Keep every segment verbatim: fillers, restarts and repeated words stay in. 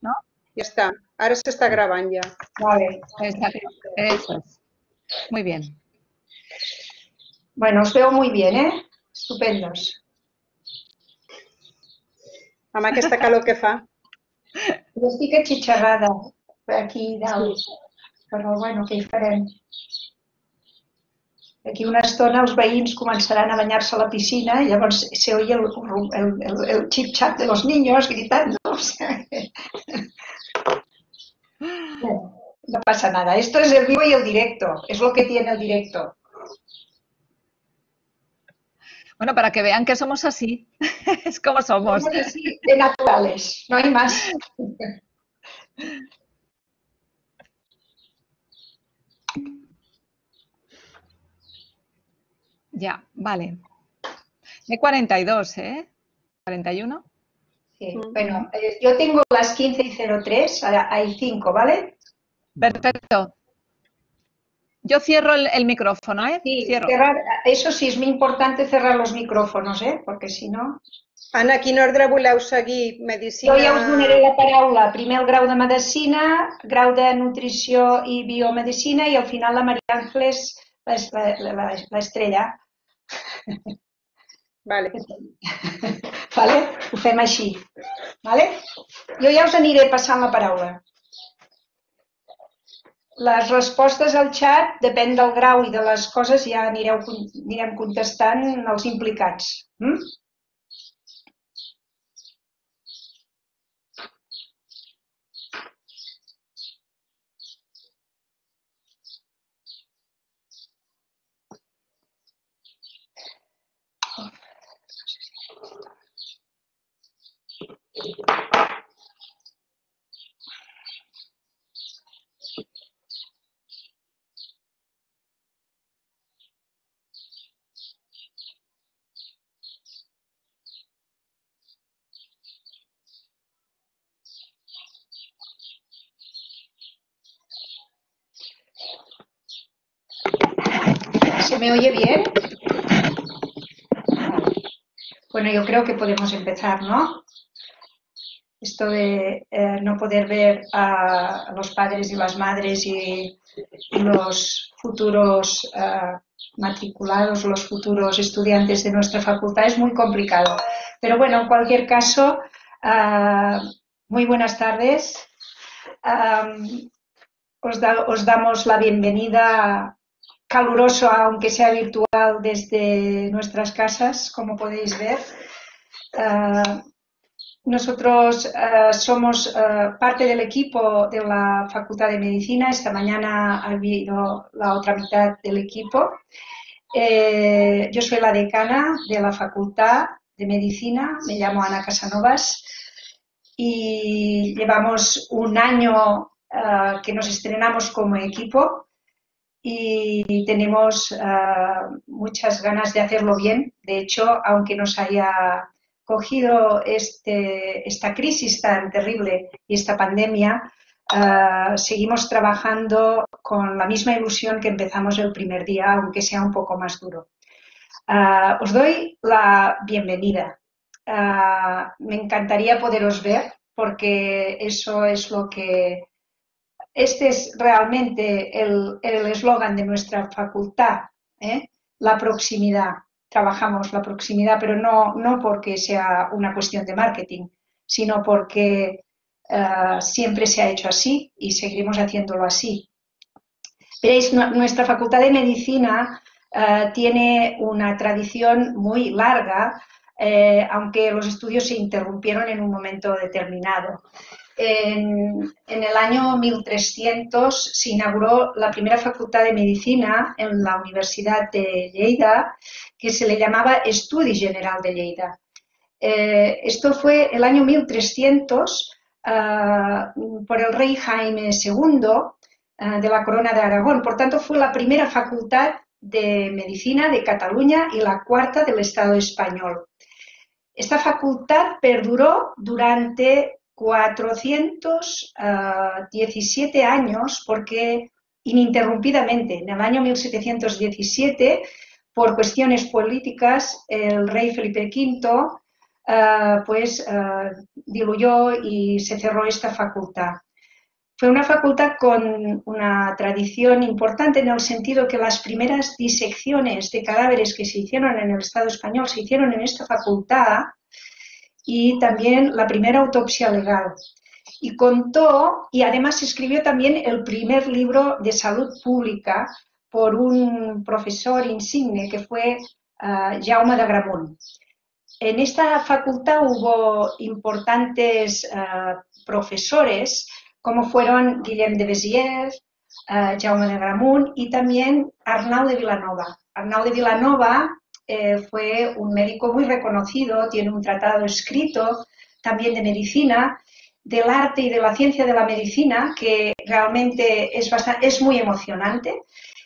¿no? Ja està. Ara s'està gravant ja. Vale. Exacto. Eso es. Muy bien. Bueno, os veo muy bien, ¿eh? Estupendos. Amb aquesta calor que fa. Jo estic atxitxarrada aquí dalt, però bueno, què hi farem? D'aquí una estona els veïns començaran a banyar-se a la piscina i llavors se oye el, el, el, el chip-chat de los niños gritando. O sea, que... bueno, no pasa nada. Esto es el vivo y el directo. Es lo que tiene el directo. Bueno, para que vean que somos así. Es como somos. Somos así de naturales. No hay más. Ya, vale. De cuarenta y dos, ¿eh? ¿cuarenta y uno? Sí, bueno, eh, yo tengo las quince y cero tres, hay cinco, ¿vale? Perfecto. Yo cierro el, el micrófono, ¿eh? Sí, Cierro. cerrar, eso sí, es muy importante cerrar los micrófonos, ¿eh? Porque si no... Anna, quin ordre voleu seguir? Medicina... Jo ja us donaré la paraula. Primer el grau de Medicina, grau de Nutrició i Biomedicina i al final la Maria Ángeles, l'estrella. Vale. Vale? Ho fem així. Vale? Jo ja us aniré passant la paraula. Les respostes al xat, depèn del grau i de les coses, ja anireu, anirem contestant els implicats. Mm? ¿Se me oye bien? Vale. Bueno, yo creo que podemos empezar, ¿no? Esto de eh, no poder ver a los padres y las madres y, y los futuros eh, matriculados, los futuros estudiantes de nuestra facultad es muy complicado. Pero bueno, en cualquier caso, eh, muy buenas tardes. Um, os, da, os damos la bienvenida caluroso, aunque sea virtual, desde nuestras casas, como podéis ver. Uh, nosotros uh, somos uh, parte del equipo de la Facultad de Medicina. Esta mañana ha habido la otra mitad del equipo. Eh, yo soy la decana de la Facultad de Medicina, me llamo Ana Casanovas y llevamos un año uh, que nos estrenamos como equipo y tenemos uh, muchas ganas de hacerlo bien. De hecho, aunque nos haya cogido este, esta crisis tan terrible y esta pandemia, uh, seguimos trabajando con la misma ilusión que empezamos el primer día, aunque sea un poco más duro. Uh, os doy la bienvenida. Uh, me encantaría poderos ver porque eso es lo que... Este es realmente el eslogan de nuestra facultad, ¿eh? La proximidad. Trabajamos la proximidad, pero no, no porque sea una cuestión de marketing, sino porque uh, siempre se ha hecho así y seguiremos haciéndolo así. Veréis, nuestra Facultad de Medicina uh, tiene una tradición muy larga, eh, aunque los estudios se interrumpieron en un momento determinado. En, en el año mil trescientos se inauguró la primera facultad de medicina en la Universidad de Lleida, que se le llamaba Estudi General de Lleida. Eh, esto fue el año mil trescientos uh, por el rey Jaime segundo uh, de la Corona de Aragón. Por tanto, fue la primera facultad de medicina de Cataluña y la cuarta del Estado español. Esta facultad perduró durante cuatrocientos diecisiete años porque ininterrumpidamente en el año mil setecientos diecisiete por cuestiones políticas el rey Felipe quinto eh, pues eh, diluyó y se cerró esta facultad. Fue una facultad con una tradición importante en el sentido que las primeras disecciones de cadáveres que se hicieron en el Estado español se hicieron en esta facultad y también la primera autopsia legal. Y contó, y además escribió también el primer libro de salud pública por un profesor insigne que fue uh, Jaume de Gramunt. En esta facultad hubo importantes uh, profesores como fueron Guillem de Béziers, uh, Jaume de Gramunt y también Arnau de Vilanova. Arnau de Vilanova eh, fue un médico muy reconocido, tiene un tratado escrito también de medicina, del arte y de la ciencia de la medicina, que realmente es, bastante, es muy emocionante.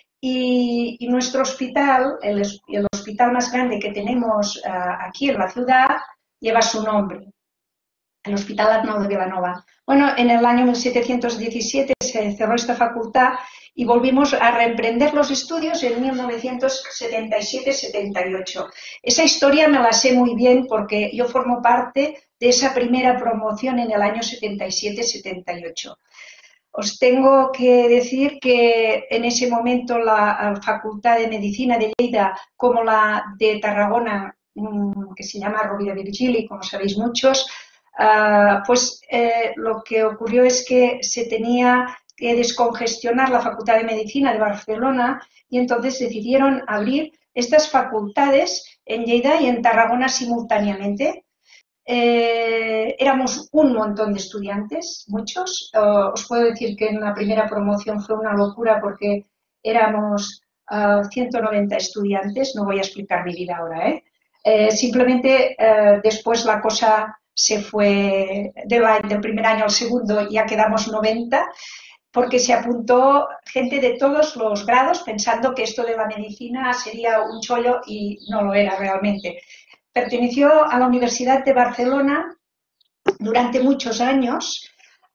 Y, y nuestro hospital, el, el hospital más grande que tenemos uh, aquí en la ciudad, lleva su nombre, el Hospital Arnau de Vilanova. Bueno, en el año mil setecientos diecisiete se cerró esta facultad y volvimos a reemprender los estudios en mil novecientos setenta y siete setenta y ocho. Esa historia me la sé muy bien porque yo formo parte de esa primera promoción en el año setenta y siete setenta y ocho. Os tengo que decir que en ese momento la Facultad de Medicina de Lleida, como la de Tarragona, que se llama Rovira i Virgili, como sabéis muchos, Uh, pues eh, lo que ocurrió es que se tenía que descongestionar la Facultad de Medicina de Barcelona y entonces decidieron abrir estas facultades en Lleida y en Tarragona simultáneamente. Eh, éramos un montón de estudiantes, muchos. Uh, os puedo decir que en la primera promoción fue una locura porque éramos uh, ciento noventa estudiantes. No voy a explicar mi vida ahora, ¿eh? Eh, simplemente eh, después la cosa se fue de la, del primer año al segundo, ya quedamos noventa, porque se apuntó gente de todos los grados pensando que esto de la medicina sería un chollo y no lo era realmente. Perteneció a la Universidad de Barcelona durante muchos años,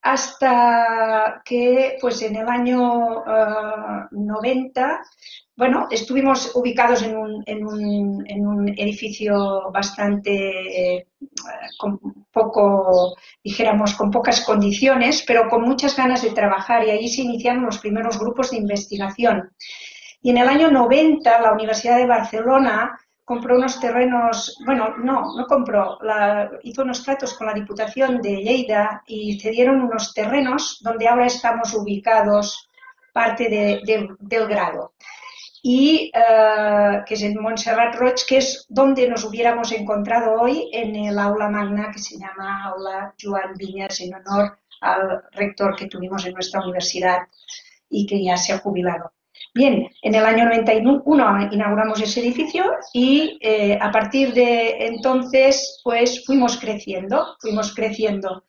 hasta que pues en el año uh, noventa, bueno, estuvimos ubicados en un, en un, en un edificio bastante eh, con poco, dijéramos, con pocas condiciones, pero con muchas ganas de trabajar, y ahí se iniciaron los primeros grupos de investigación. Y en el año noventa la Universidad de Barcelona compró unos terrenos, bueno, no, no compró, la, hizo unos tratos con la Diputación de Lleida y cedieron unos terrenos donde ahora estamos ubicados parte de, de, del grado. Y uh, que es en Montserrat Roig, que es donde nos hubiéramos encontrado hoy en el aula magna que se llama Aula Joan Viñas, en honor al rector que tuvimos en nuestra universidad y que ya se ha jubilado. Bien, en el año noventa y uno inauguramos ese edificio y eh, a partir de entonces pues fuimos creciendo, fuimos creciendo.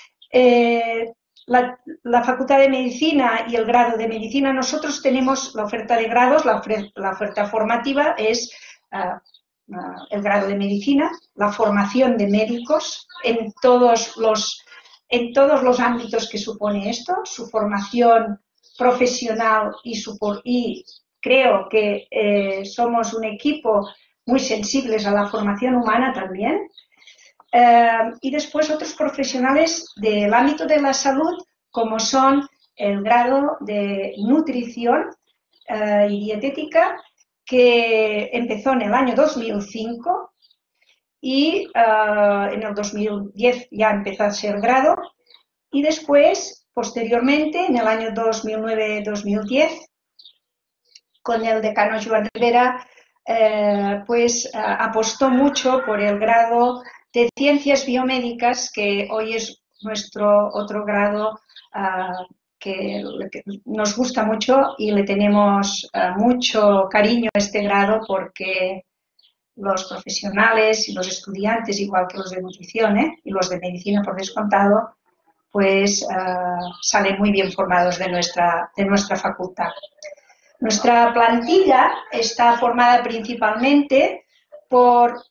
Eh, la, la Facultad de Medicina y el grado de Medicina, nosotros tenemos la oferta de grados, la, la oferta formativa es uh, uh, el grado de Medicina, la formación de médicos en todos los, en todos los ámbitos que supone esto, su formación profesional y, su, y creo que eh, somos un equipo muy sensibles a la formación humana también. Eh, y después otros profesionales del ámbito de la salud, como son el grado de nutrición eh, y dietética, que empezó en el año dos mil cinco y eh, en el dos mil diez ya empezó a ser grado, y después posteriormente, en el año dos mil nueve dos mil diez, con el decano Joan Rivera, eh, pues eh, apostó mucho por el grado de Ciencias Biomédicas, que hoy es nuestro otro grado uh, que, que nos gusta mucho y le tenemos uh, mucho cariño a este grado porque los profesionales y los estudiantes, igual que los de nutrición ¿eh? y los de medicina por descontado, pues uh, salen muy bien formados de nuestra, de nuestra facultad. Nuestra plantilla está formada principalmente por,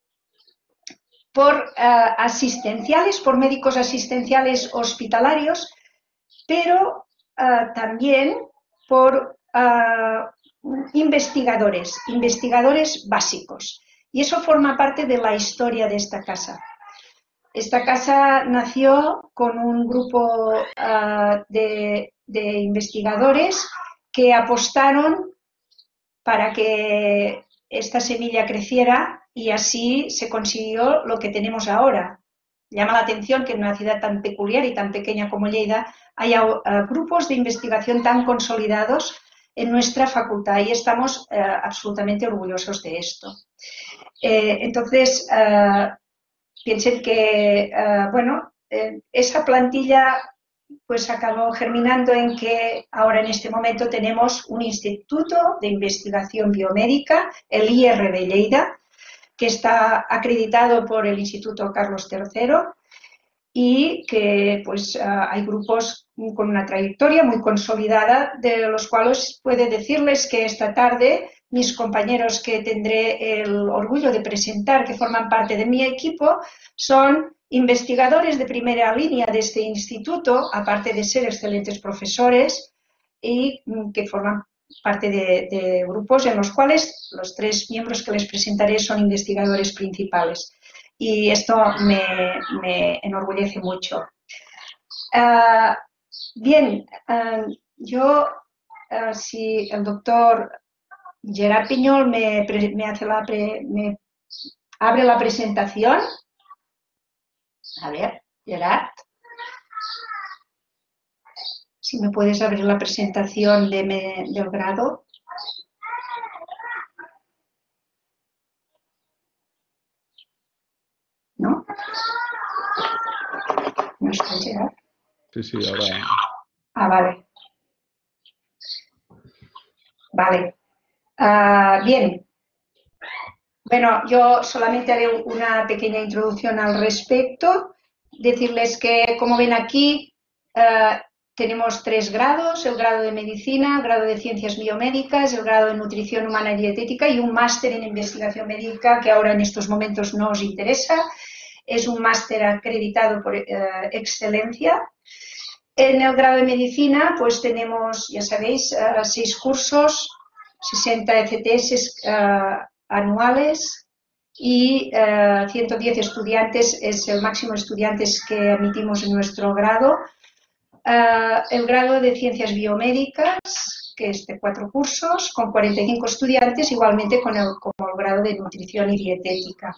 por uh, asistenciales, por médicos asistenciales hospitalarios, pero uh, también por uh, investigadores, investigadores básicos. Y eso forma parte de la historia de esta casa. Esta casa nació con un grupo uh, de, de investigadores que apostaron para que esta semilla creciera y así se consiguió lo que tenemos ahora. Llama la atención que en una ciudad tan peculiar y tan pequeña como Lleida haya uh, grupos de investigación tan consolidados en nuestra facultad y estamos uh, absolutamente orgullosos de esto. Eh, entonces, uh, piensen que, uh, bueno, eh, esa plantilla pues acabó germinando en que ahora en este momento tenemos un instituto de investigación biomédica, el I R B Lleida, que está acreditado por el Instituto Carlos tercero y que pues uh, hay grupos con una trayectoria muy consolidada, de los cuales puedo decirles que esta tarde mis compañeros que tendré el orgullo de presentar, que forman parte de mi equipo, son investigadores de primera línea de este instituto, aparte de ser excelentes profesores, y que forman parte de, de grupos en los cuales los tres miembros que les presentaré son investigadores principales. Y esto me, me enorgullece mucho. Uh, bien, uh, yo, uh, si el doctor Gerard Piñol me, me, hace la pre, me abre la presentación. A ver, Gerard. Si me puedes abrir la presentación de me, del grado. ¿No? ¿No está Gerard? Sí, sí, ahora. Ah, vale. Vale. Uh, bien. Bueno, yo solamente haré una pequeña introducción al respecto. Decirles que, como ven aquí, uh, tenemos tres grados: el grado de medicina, el grado de ciencias biomédicas, el grado de nutrición humana y dietética y un máster en investigación médica que ahora en estos momentos no os interesa. Es un máster acreditado por uh, excelencia. En el grado de medicina, pues tenemos, ya sabéis, uh, seis cursos, sesenta E C T S uh, anuales y uh, ciento diez estudiantes es el máximo de estudiantes que admitimos en nuestro grado. Uh, el grado de ciencias biomédicas, que es de cuatro cursos, con cuarenta y cinco estudiantes, igualmente con el, como el grado de nutrición y dietética.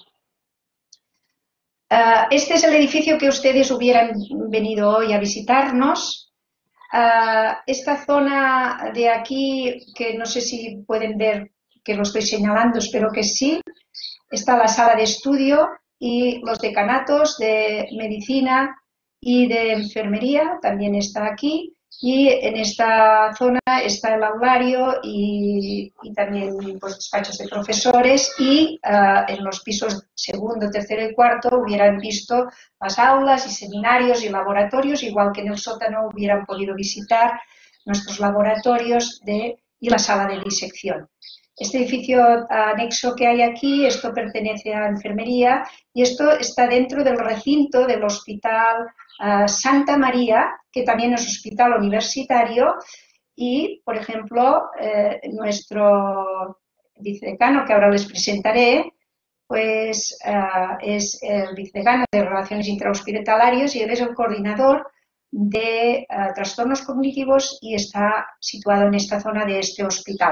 Uh, este es el edificio que ustedes hubieran venido hoy a visitarnos. Uh, esta zona de aquí, que no sé si pueden ver que lo estoy señalando, espero que sí, está la sala de estudio y los decanatos de medicina y de enfermería, también está aquí, y en esta zona está el aulario y, y también pues, despachos de profesores, y uh, en los pisos segundo, tercero y cuarto hubieran visto las aulas y seminarios y laboratorios, igual que en el sótano hubieran podido visitar nuestros laboratorios de, y la sala de disección. Este edificio anexo que hay aquí, esto pertenece a enfermería y esto está dentro del recinto del Hospital uh, Santa María, que también es hospital universitario, y, por ejemplo, eh, nuestro vicedecano, que ahora les presentaré, pues uh, es el vicedecano de Relaciones Intrahospitalarias y él es el coordinador de uh, trastornos cognitivos y está situado en esta zona de este hospital.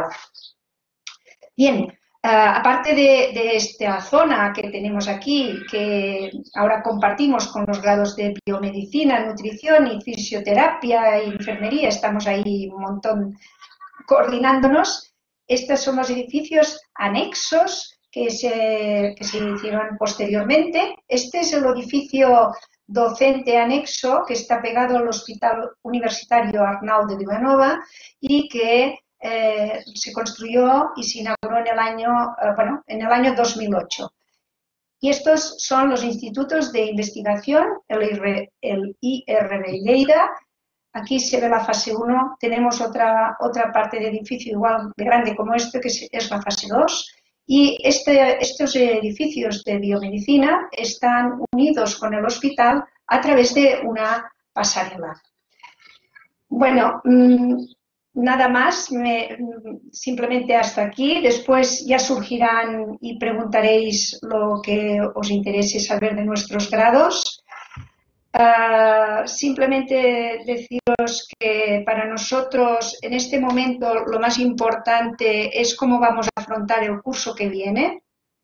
Bien, uh, aparte de, de esta zona que tenemos aquí, que ahora compartimos con los grados de biomedicina, nutrición y fisioterapia y enfermería, estamos ahí un montón coordinándonos, estos son los edificios anexos que se, que se hicieron posteriormente. Este es el edificio docente anexo que está pegado al Hospital Universitario Arnau de Vilanova y que Eh, se construyó y se inauguró en el año, eh, bueno, en el año dos mil ocho. Y estos son los institutos de investigación, el, el I R B Lleida. Aquí se ve la fase uno, tenemos otra, otra parte de edificio igual de grande como este, que es, es la fase dos. Y este, estos edificios de biomedicina están unidos con el hospital a través de una pasarela. Bueno, mmm, nada más, me, simplemente hasta aquí. Después ya surgirán y preguntaréis lo que os interese saber de nuestros grados. Uh, simplemente deciros que para nosotros en este momento lo más importante es cómo vamos a afrontar el curso que viene.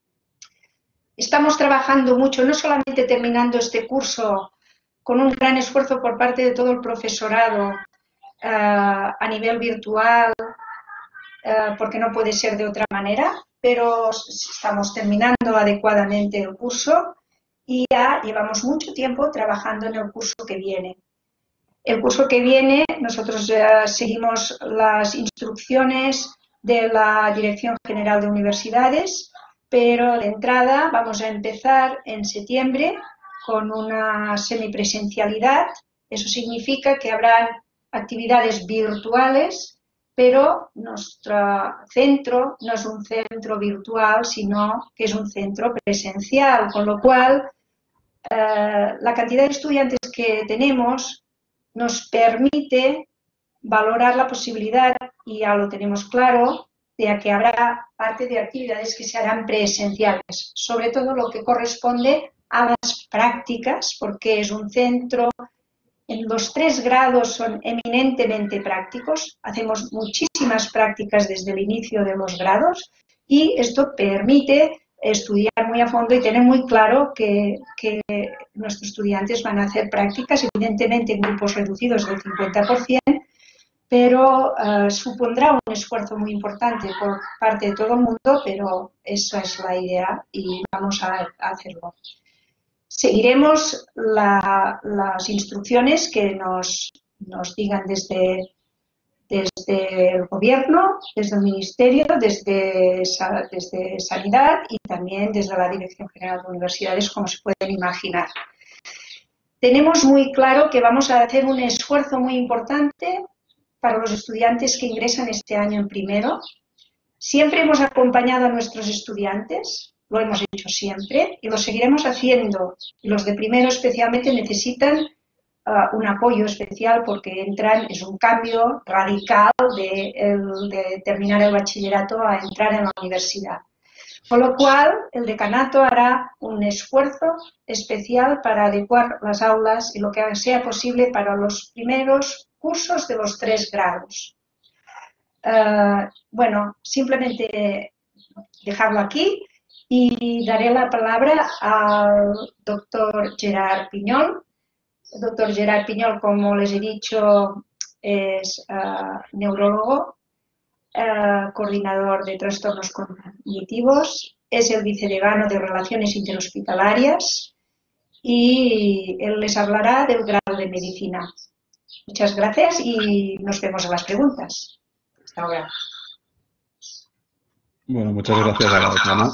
Estamos trabajando mucho, no solamente terminando este curso con un gran esfuerzo por parte de todo el profesorado uh, a nivel virtual, uh, porque no puede ser de otra manera, pero estamos terminando adecuadamente el curso y ya llevamos mucho tiempo trabajando en el curso que viene. El curso que viene, nosotros uh, seguimos las instrucciones de la Dirección General de Universidades, pero de entrada vamos a empezar en septiembre con una semipresencialidad. Eso significa que habrán actividades virtuales, pero nuestro centro no es un centro virtual, sino que es un centro presencial, con lo cual eh, la cantidad de estudiantes que tenemos nos permite valorar la posibilidad, y ya lo tenemos claro, de que habrá parte de actividades que se harán presenciales, sobre todo lo que corresponde a las prácticas, porque es un centro, en los tres grados son eminentemente prácticos, hacemos muchísimas prácticas desde el inicio de los grados y esto permite estudiar muy a fondo y tener muy claro que, que nuestros estudiantes van a hacer prácticas, evidentemente en grupos reducidos del cincuenta por ciento, pero uh, supondrá un esfuerzo muy importante por parte de todo el mundo, pero esa es la idea y vamos a, a hacerlo. Seguiremos la, las instrucciones que nos, nos digan desde, desde el Gobierno, desde el Ministerio, desde, desde Sanidad y también desde la Dirección General de Universidades, como se pueden imaginar. Tenemos muy claro que vamos a hacer un esfuerzo muy importante para los estudiantes que ingresan este año en primero. Siempre hemos acompañado a nuestros estudiantes, lo hemos hecho siempre y lo seguiremos haciendo. Los de primero especialmente necesitan uh, un apoyo especial porque entran, es un cambio radical de, el, de terminar el bachillerato a entrar en la universidad. Con lo cual, el decanato hará un esfuerzo especial para adecuar las aulas y lo que sea posible para los primeros cursos de los tres grados. Uh, bueno, simplemente dejarlo aquí y daré la palabra al doctor Gerard Piñol. El doctor Gerard Piñol, como les he dicho, es uh, neurólogo, uh, coordinador de trastornos cognitivos, es el vicedecano de Relaciones Interhospitalarias y él les hablará del grado de medicina. Muchas gracias y nos vemos en las preguntas. Hasta ahora. Bueno, muchas gracias a la decana.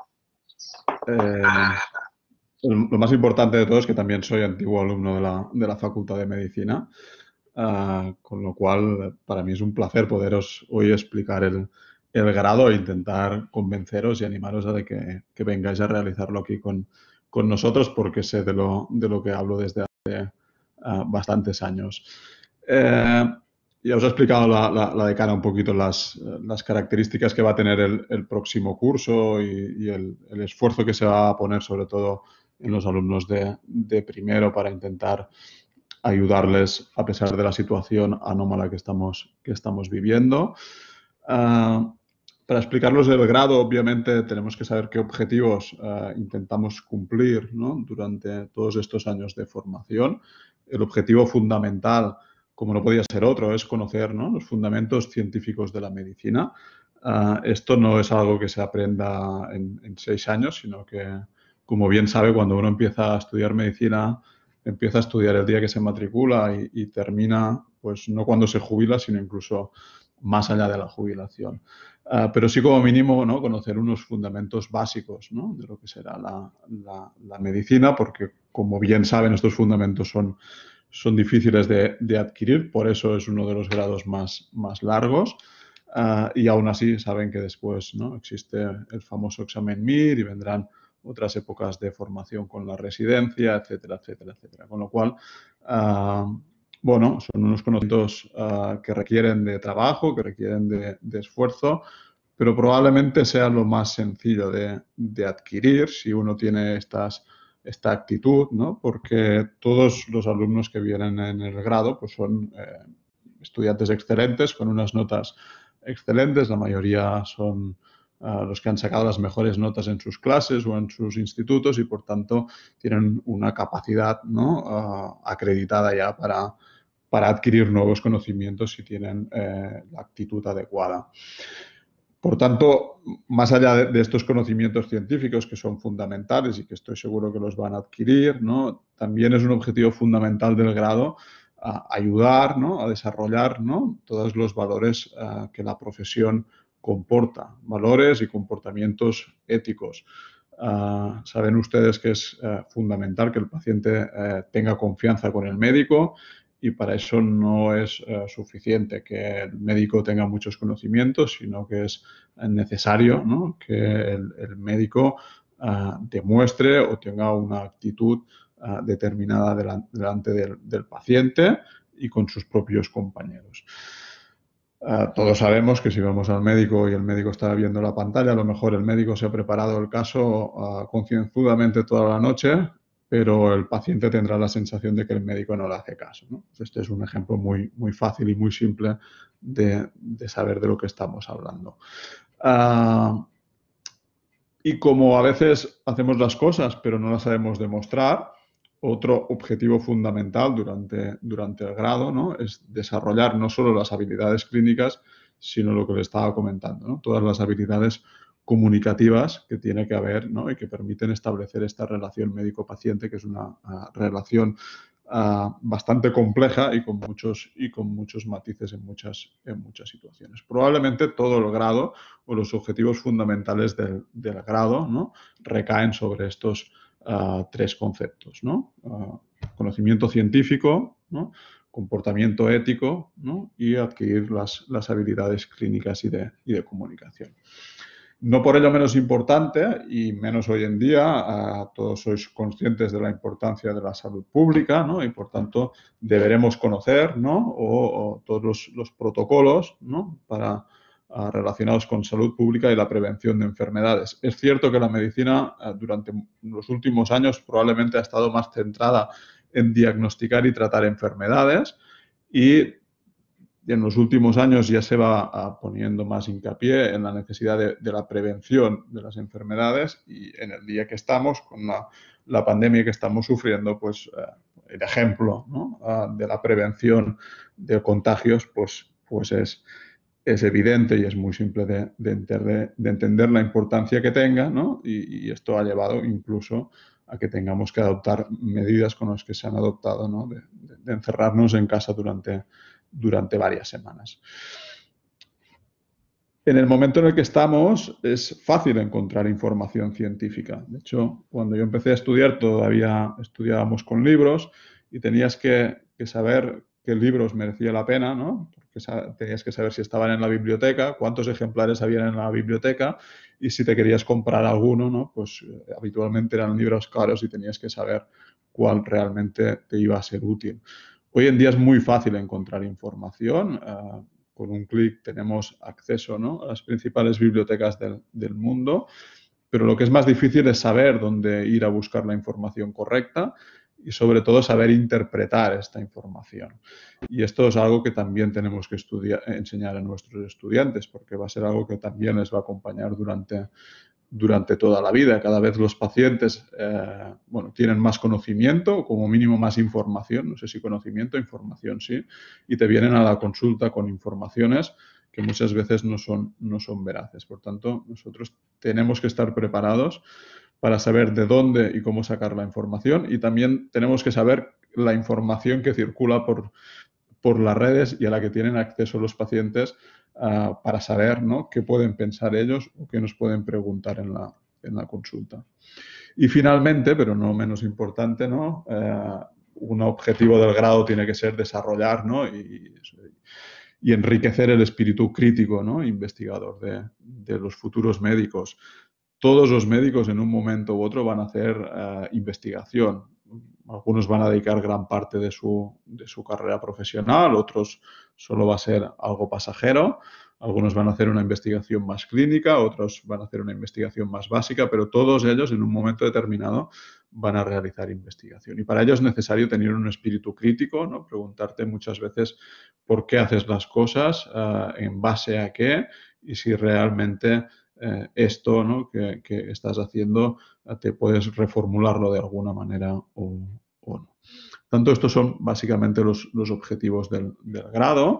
Eh, lo más importante de todo es que también soy antiguo alumno de la, de la Facultad de Medicina, uh, con lo cual para mí es un placer poderos hoy explicar el, el grado e intentar convenceros y animaros a de que, que vengáis a realizarlo aquí con, con nosotros, porque sé de lo, de lo que hablo desde hace uh, bastantes años. Eh, ya os he explicado la, la, la decana un poquito las, las características que va a tener el, el próximo curso y, y el, el esfuerzo que se va a poner sobre todo en los alumnos de, de primero para intentar ayudarles a pesar de la situación anómala que estamos, que estamos viviendo. Uh, para explicarlos el grado, obviamente, tenemos que saber qué objetivos uh, intentamos cumplir, ¿no?, durante todos estos años de formación. El objetivo fundamental, como no podía ser otro, es conocer, ¿no?, los fundamentos científicos de la medicina. Uh, esto no es algo que se aprenda en, en seis años, sino que, como bien sabe, cuando uno empieza a estudiar medicina, empieza a estudiar el día que se matricula y, y termina, pues no cuando se jubila, sino incluso más allá de la jubilación. Uh, pero sí, como mínimo, ¿no?, conocer unos fundamentos básicos, ¿no?, de lo que será la, la, la medicina, porque, como bien saben, estos fundamentos son, son difíciles de, de adquirir, por eso es uno de los grados más, más largos. Uh, y aún así saben que después, ¿no?, existe el famoso examen M I R y vendrán otras épocas de formación con la residencia, etcétera, etcétera, etcétera. Con lo cual, uh, bueno, son unos conocimientos uh, que requieren de trabajo, que requieren de, de esfuerzo, pero probablemente sea lo más sencillo de, de adquirir si uno tiene estas, esta actitud, ¿no? Porque todos los alumnos que vienen en el grado pues son eh, estudiantes excelentes, con unas notas excelentes, la mayoría son uh, los que han sacado las mejores notas en sus clases o en sus institutos y, por tanto, tienen una capacidad, ¿no? uh, acreditada ya para, para adquirir nuevos conocimientos si tienen eh, la actitud adecuada. Por tanto, más allá de, de estos conocimientos científicos que son fundamentales y que estoy seguro que los van a adquirir, ¿no? También es un objetivo fundamental del grado a ayudar, ¿no? a desarrollar, ¿no? todos los valores uh, que la profesión comporta, valores y comportamientos éticos. Uh, saben ustedes que es uh, fundamental que el paciente uh, tenga confianza con el médico, y para eso no es uh, suficiente que el médico tenga muchos conocimientos, sino que es necesario, ¿no? que el, el médico uh, demuestre o tenga una actitud uh, determinada delante, delante del, del paciente y con sus propios compañeros. Uh, todos sabemos que si vamos al médico y el médico está viendo la pantalla, a lo mejor el médico se ha preparado el caso uh, concienzudamente toda la noche, pero el paciente tendrá la sensación de que el médico no le hace caso, ¿no? Este es un ejemplo muy, muy fácil y muy simple de, de saber de lo que estamos hablando. Uh, y como a veces hacemos las cosas, pero no las sabemos demostrar, otro objetivo fundamental durante, durante el grado, ¿no? es desarrollar no solo las habilidades clínicas, sino lo que le estaba comentando, ¿no? todas las habilidades comunicativas que tiene que haber, ¿no? y que permiten establecer esta relación médico-paciente, que es una uh, relación uh, bastante compleja y con muchos, y con muchos matices en muchas, en muchas situaciones. Probablemente todo el grado o los objetivos fundamentales del, del grado, ¿no? recaen sobre estos uh, tres conceptos, ¿no? Uh, conocimiento científico, ¿no? comportamiento ético, ¿no? y adquirir las, las habilidades clínicas y de, y de comunicación. No por ello menos importante, y menos hoy en día, uh, todos sois conscientes de la importancia de la salud pública, ¿no? y por tanto deberemos conocer, ¿no? o, o todos los, los protocolos, ¿no? para, uh, relacionados con salud pública y la prevención de enfermedades. Es cierto que la medicina uh, durante los últimos años probablemente ha estado más centrada en diagnosticar y tratar enfermedades, y Y en los últimos años ya se va uh, poniendo más hincapié en la necesidad de, de la prevención de las enfermedades, y en el día que estamos, con la, la pandemia que estamos sufriendo, pues uh, el ejemplo, ¿no? uh, de la prevención de contagios pues, pues es, es evidente y es muy simple de, de, entender, de entender la importancia que tenga, ¿no? y, y esto ha llevado incluso a que tengamos que adoptar medidas con las que se han adoptado, ¿no? de, de, de encerrarnos en casa durante durante varias semanas. En el momento en el que estamos es fácil encontrar información científica. De hecho, cuando yo empecé a estudiar todavía estudiábamos con libros y tenías que, que saber qué libros merecía la pena, ¿no? Porque tenías que saber si estaban en la biblioteca, cuántos ejemplares habían en la biblioteca, y si te querías comprar alguno, ¿no? Pues eh, habitualmente eran libros caros y tenías que saber cuál realmente te iba a ser útil. Hoy en día es muy fácil encontrar información. Uh, con un clic tenemos acceso, ¿no? a las principales bibliotecas del, del mundo, pero lo que es más difícil es saber dónde ir a buscar la información correcta y, sobre todo, saber interpretar esta información. Y esto es algo que también tenemos que estudiar, enseñar a nuestros estudiantes, porque va a ser algo que también les va a acompañar durante durante toda la vida. Cada vez los pacientes eh, bueno, tienen más conocimiento, como mínimo más información, no sé si conocimiento, información sí, y te vienen a la consulta con informaciones que muchas veces no son, no son veraces. Por tanto, nosotros tenemos que estar preparados para saber de dónde y cómo sacar la información, y también tenemos que saber la información que circula por, por las redes y a la que tienen acceso los pacientes, Uh, para saber, ¿no? qué pueden pensar ellos o qué nos pueden preguntar en la, en la consulta. Y finalmente, pero no menos importante, ¿no? Uh, un objetivo del grado tiene que ser desarrollar, ¿no? y, y enriquecer el espíritu crítico, ¿no? investigador de, de los futuros médicos. Todos los médicos en un momento u otro van a hacer uh, investigación. algunos van a dedicar gran parte de su, de su carrera profesional, otros solo va a ser algo pasajero. Algunos van a hacer una investigación más clínica, otros van a hacer una investigación más básica, pero todos ellos en un momento determinado van a realizar investigación. Y para ello es necesario tener un espíritu crítico, ¿no? Preguntarte muchas veces por qué haces las cosas, uh, en base a qué, y si realmente eh, esto, ¿no? que, que estás haciendo uh, te puedes reformularlo de alguna manera o, o no. Tanto estos son básicamente los, los objetivos del, del grado.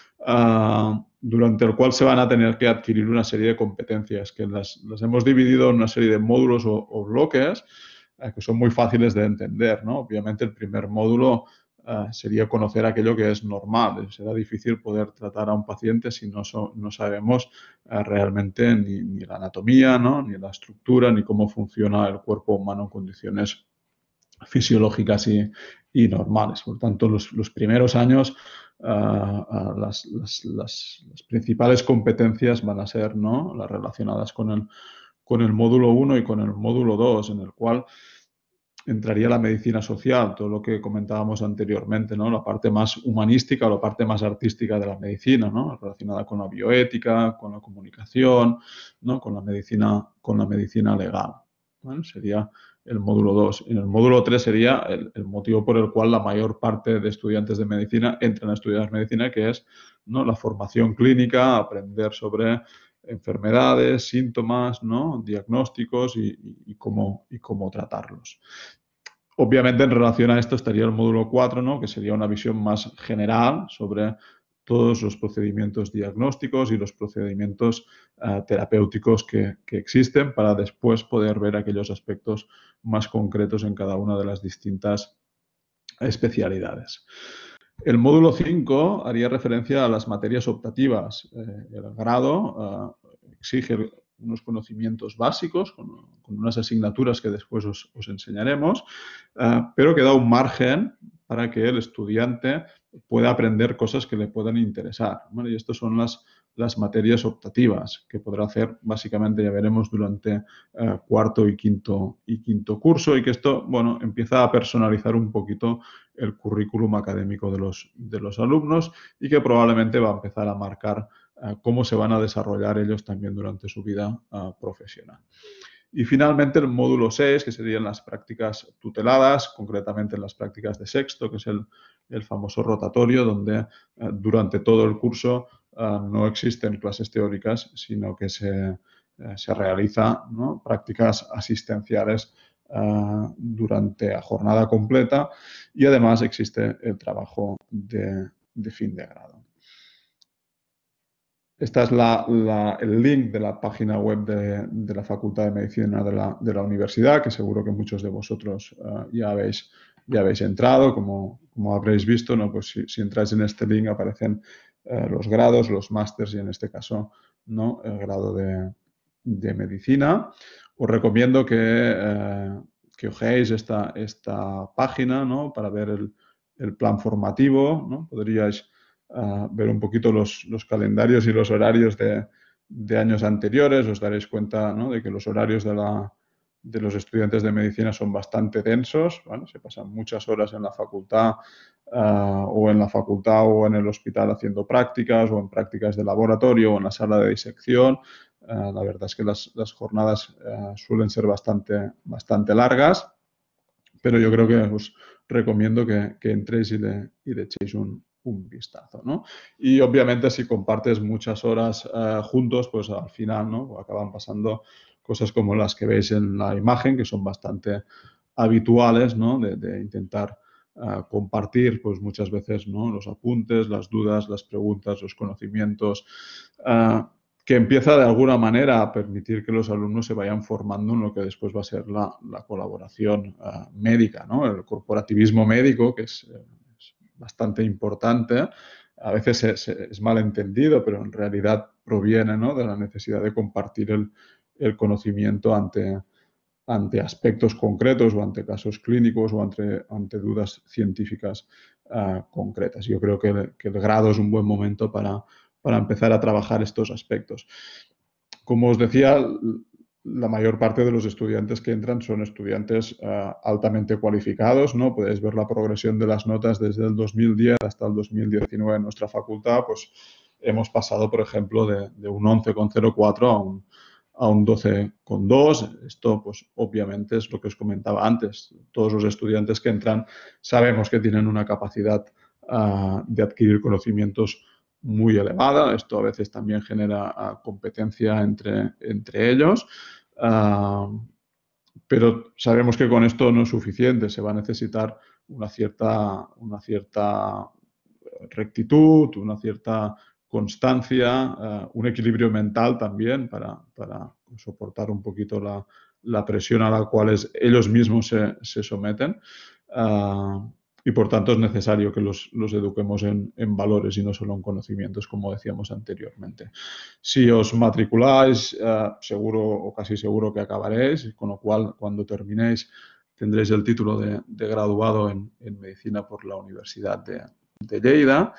Uh, durante el cual se van a tener que adquirir una serie de competencias que las, las hemos dividido en una serie de módulos o, o bloques uh, que son muy fáciles de entender, ¿no? Obviamente el primer módulo uh, sería conocer aquello que es normal. Será difícil poder tratar a un paciente si no, so, no sabemos uh, realmente ni, ni la anatomía, ¿no? Ni la estructura, ni cómo funciona el cuerpo humano en condiciones fisiológicas y, y normales. Por tanto, los, los primeros años uh, uh, las, las, las, las principales competencias van a ser, ¿no? Las relacionadas con el, con el módulo uno y con el módulo dos, en el cual entraría la medicina social, todo lo que comentábamos anteriormente, ¿no? La parte más humanística o la parte más artística de la medicina, ¿no? Relacionada con la bioética, con la comunicación, ¿no? Con la medicina, con la medicina legal. ¿Vale? Sería el módulo dos. En el módulo tres sería el, el motivo por el cual la mayor parte de estudiantes de medicina entran a estudiar medicina, que es, ¿no? La formación clínica, aprender sobre enfermedades, síntomas, ¿no? Diagnósticos y, y, y, cómo, y cómo tratarlos. Obviamente, en relación a esto estaría el módulo cuatro, ¿no? Que sería una visión más general sobre todos los procedimientos diagnósticos y los procedimientos uh, terapéuticos que, que existen, para después poder ver aquellos aspectos más concretos en cada una de las distintas especialidades. El módulo cinco haría referencia a las materias optativas. Eh, el grado uh, exige unos conocimientos básicos, con, con unas asignaturas que después os, os enseñaremos, uh, pero que da un margen para que el estudiante pueda aprender cosas que le puedan interesar, ¿vale? Y estas son las, las materias optativas que podrá hacer, básicamente, ya veremos, durante uh, cuarto y quinto, y quinto curso, y que esto, bueno, empieza a personalizar un poquito el currículum académico de los, de los alumnos, y que probablemente va a empezar a marcar uh, cómo se van a desarrollar ellos también durante su vida uh, profesional. Y finalmente el módulo seis, que serían las prácticas tuteladas, concretamente las prácticas de sexto, que es el, el famoso rotatorio, donde eh, durante todo el curso eh, no existen clases teóricas, sino que se, eh, se realizan, ¿no? prácticas asistenciales eh, durante la jornada completa, y además existe el trabajo de, de fin de grado. Este es la, la, el link de la página web de, de la Facultad de Medicina de la, de la universidad, que seguro que muchos de vosotros uh, ya, habéis, ya habéis entrado. Como, como habréis visto, ¿no? Pues si, si entráis en este link aparecen uh, los grados, los másters y en este caso, ¿no? El grado de, de medicina. Os recomiendo que, uh, que ojeéis esta, esta página, ¿no? Para ver el, el plan formativo, ¿no? Podríais Uh, ver un poquito los, los calendarios y los horarios de, de años anteriores. Os daréis cuenta, ¿no? De que los horarios de, la, de los estudiantes de medicina son bastante densos, ¿vale? Se pasan muchas horas en la facultad uh, o en la facultad o en el hospital haciendo prácticas, o en prácticas de laboratorio o en la sala de disección. Uh, la verdad es que las, las jornadas uh, suelen ser bastante, bastante largas, pero yo creo que os recomiendo que, que entréis y le, y le echéis un, un vistazo, ¿no? Y obviamente si compartes muchas horas uh, juntos, pues al final, ¿no? Acaban pasando cosas como las que veis en la imagen, que son bastante habituales, ¿no? De, de intentar uh, compartir, pues muchas veces, ¿no? Los apuntes, las dudas, las preguntas, los conocimientos, uh, que empieza de alguna manera a permitir que los alumnos se vayan formando en lo que después va a ser la, la colaboración uh, médica, ¿no? El corporativismo médico, que es... Eh, bastante importante, a veces es, es mal entendido, pero en realidad proviene, ¿no? De la necesidad de compartir el, el conocimiento ante, ante aspectos concretos o ante casos clínicos o ante, ante dudas científicas uh, concretas. Yo creo que el, que el grado es un buen momento para, para empezar a trabajar estos aspectos. Como os decía, la mayor parte de los estudiantes que entran son estudiantes uh, altamente cualificados, ¿no? Podéis ver la progresión de las notas desde el dos mil diez hasta el dos mil diecinueve en nuestra facultad, pues hemos pasado, por ejemplo, de, de un once coma cero cuatro a un, a un doce coma dos. Esto, pues, obviamente es lo que os comentaba antes. Todos los estudiantes que entran sabemos que tienen una capacidad uh, de adquirir conocimientos muy elevada. Esto a veces también genera uh, competencia entre, entre ellos. Uh, pero sabemos que con esto no es suficiente. Se va a necesitar una cierta, una cierta rectitud, una cierta constancia, uh, un equilibrio mental también para, para soportar un poquito la, la presión a la cual es, ellos mismos se, se someten. Uh, y por tanto es necesario que los, los eduquemos en, en valores y no solo en conocimientos, como decíamos anteriormente. Si os matriculáis, uh, seguro o casi seguro que acabaréis, con lo cual cuando terminéis tendréis el título de, de graduado en, en medicina por la Universidad de, de Lleida.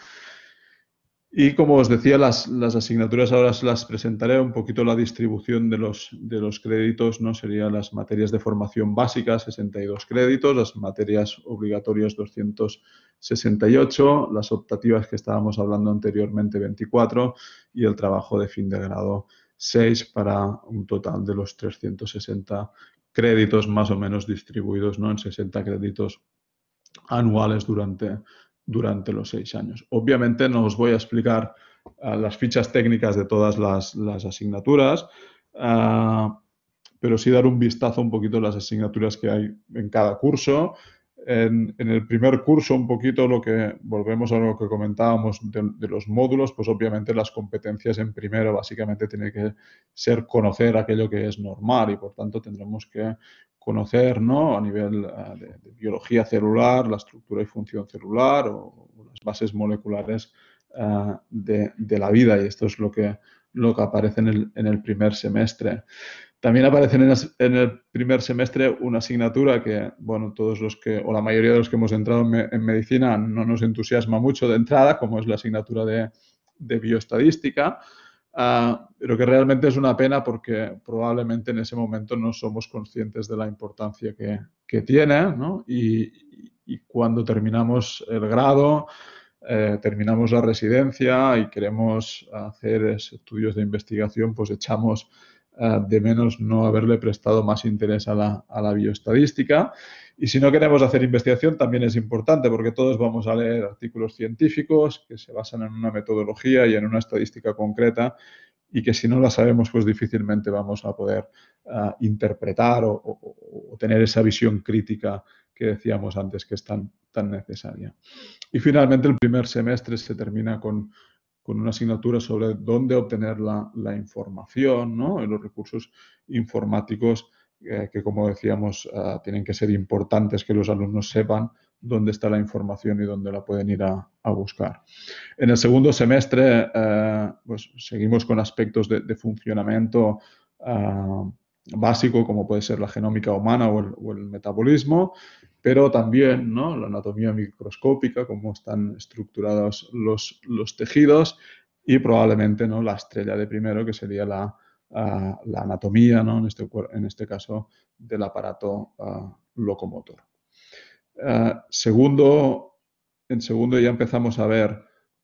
Y como os decía, las, las asignaturas ahora os las presentaré, un poquito la distribución de los, de los créditos, ¿no? Serían las materias de formación básica, sesenta y dos créditos, las materias obligatorias, doscientos sesenta y ocho, las optativas que estábamos hablando anteriormente, veinticuatro, y el trabajo de fin de grado, seis, para un total de los trescientos sesenta créditos más o menos distribuidos, ¿no? En sesenta créditos anuales durante durante los seis años. Obviamente no os voy a explicar uh, las fichas técnicas de todas las, las asignaturas, uh, pero sí dar un vistazo un poquito a las asignaturas que hay en cada curso. En, en el primer curso, un poquito lo que, volvemos a lo que comentábamos de, de los módulos, pues obviamente las competencias en primero básicamente tiene que ser conocer aquello que es normal y por tanto tendremos que conocer, ¿no? A nivel uh, de, de biología celular, la estructura y función celular o, o las bases moleculares uh, de, de la vida, y esto es lo que, lo que aparece en el, en el primer semestre. También aparece en el, en el primer semestre una asignatura que, bueno, todos los que, o la mayoría de los que hemos entrado en, me, en medicina no nos entusiasma mucho de entrada, como es la asignatura de, de bioestadística. Uh, pero que realmente es una pena porque probablemente en ese momento no somos conscientes de la importancia que, que tiene, ¿no? Y, y cuando terminamos el grado, eh, terminamos la residencia y queremos hacer estudios de investigación, pues echamos uh, de menos no haberle prestado más interés a la, a la bioestadística. Y si no queremos hacer investigación, también es importante porque todos vamos a leer artículos científicos que se basan en una metodología y en una estadística concreta y que si no la sabemos, pues difícilmente vamos a poder uh, interpretar o, o, o tener esa visión crítica que decíamos antes que es tan, tan necesaria. Y finalmente el primer semestre se termina con, con una asignatura sobre dónde obtener la, la información, ¿no? En los recursos informáticos Eh, que, como decíamos, uh, tienen que ser importantes que los alumnos sepan dónde está la información y dónde la pueden ir a, a buscar. En el segundo semestre, uh, pues seguimos con aspectos de, de funcionamiento uh, básico, como puede ser la genómica humana o el, o el metabolismo, pero también, ¿no? La anatomía microscópica, cómo están estructurados los, los tejidos y probablemente, ¿no? La estrella de primero, que sería la Uh, la anatomía, ¿no? en, este, en este caso, del aparato uh, locomotor. Uh, segundo, en segundo ya empezamos a ver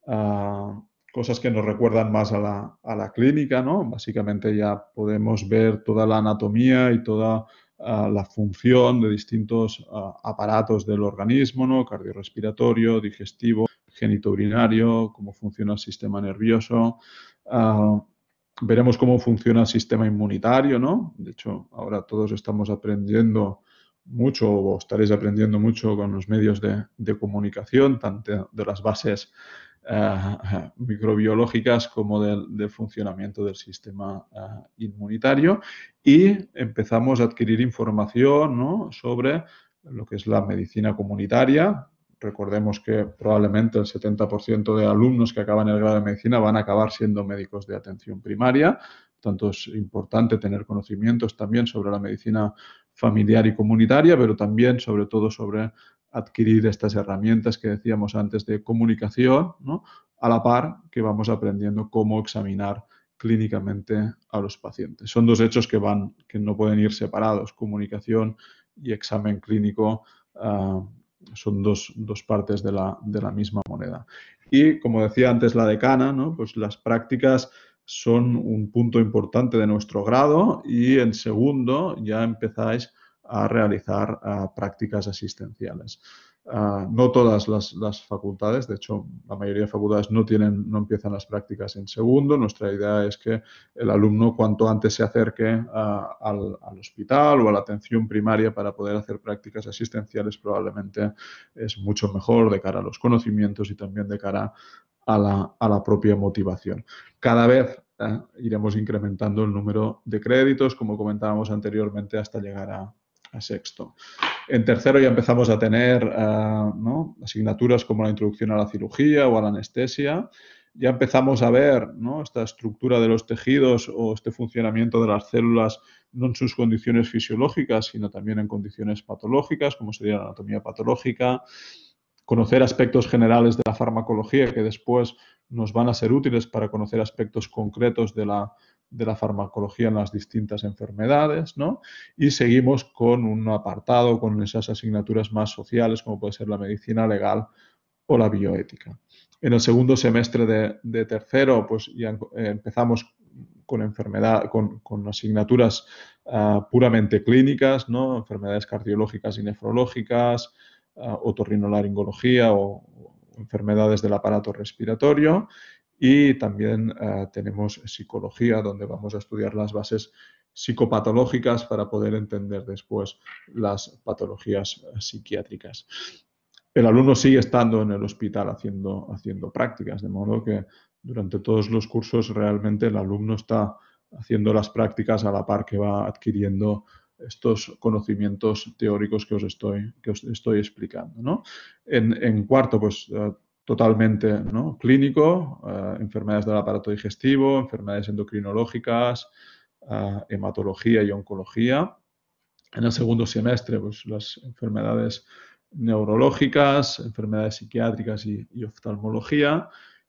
uh, cosas que nos recuerdan más a la, a la clínica, ¿no? Básicamente ya podemos ver toda la anatomía y toda uh, la función de distintos uh, aparatos del organismo, ¿no? Cardiorrespiratorio, digestivo, genitourinario, cómo funciona el sistema nervioso. Uh, Veremos cómo funciona el sistema inmunitario, ¿no? De hecho, ahora todos estamos aprendiendo mucho o estaréis aprendiendo mucho con los medios de, de comunicación, tanto de las bases uh, microbiológicas como del, del funcionamiento del sistema uh, inmunitario, y empezamos a adquirir información, ¿no? Sobre lo que es la medicina comunitaria. Recordemos que probablemente el setenta por ciento de alumnos que acaban el grado de medicina van a acabar siendo médicos de atención primaria. Por tanto, es importante tener conocimientos también sobre la medicina familiar y comunitaria, pero también, sobre todo, sobre adquirir estas herramientas que decíamos antes de comunicación, ¿no? A la par que vamos aprendiendo cómo examinar clínicamente a los pacientes. Son dos hechos que, van, que no pueden ir separados. Comunicación y examen clínico uh, son dos, dos partes de la, de la misma moneda. Y, como decía antes la decana, ¿no? Pues las prácticas son un punto importante de nuestro grado y en segundo ya empezáis a realizar uh, prácticas asistenciales. Uh, no todas las, las facultades, de hecho la mayoría de facultades no, tienen, no empiezan las prácticas en segundo. Nuestra idea es que el alumno cuanto antes se acerque uh, al, al hospital o a la atención primaria para poder hacer prácticas asistenciales probablemente es mucho mejor de cara a los conocimientos y también de cara a la, a la propia motivación. Cada vez eh, iremos incrementando el número de créditos, como comentábamos anteriormente, hasta llegar a, a sexto. En tercero ya empezamos a tener uh, ¿no? asignaturas como la introducción a la cirugía o a la anestesia. Ya empezamos a ver, ¿no? esta estructura de los tejidos o este funcionamiento de las células no en sus condiciones fisiológicas, sino también en condiciones patológicas, como sería la anatomía patológica. Conocer aspectos generales de la farmacología que después nos van a ser útiles para conocer aspectos concretos de la, de la farmacología en las distintas enfermedades, ¿no? Y seguimos con un apartado, con esas asignaturas más sociales, como puede ser la medicina legal o la bioética. En el segundo semestre de, de tercero, pues ya empezamos con, enfermedad, con, con asignaturas uh, puramente clínicas, ¿no? Enfermedades cardiológicas y nefrológicas, Uh, otorrinolaringología o, o enfermedades del aparato respiratorio, y también uh, tenemos psicología, donde vamos a estudiar las bases psicopatológicas para poder entender después las patologías uh, psiquiátricas. El alumno sigue estando en el hospital haciendo, haciendo prácticas, de modo que durante todos los cursos realmente el alumno está haciendo las prácticas a la par que va adquiriendo estos conocimientos teóricos que os estoy, que os estoy explicando, ¿no? En, en cuarto, pues uh, totalmente, ¿no? clínico, uh, enfermedades del aparato digestivo, enfermedades endocrinológicas, uh, hematología y oncología. En el segundo semestre, pues las enfermedades neurológicas, enfermedades psiquiátricas y, y oftalmología,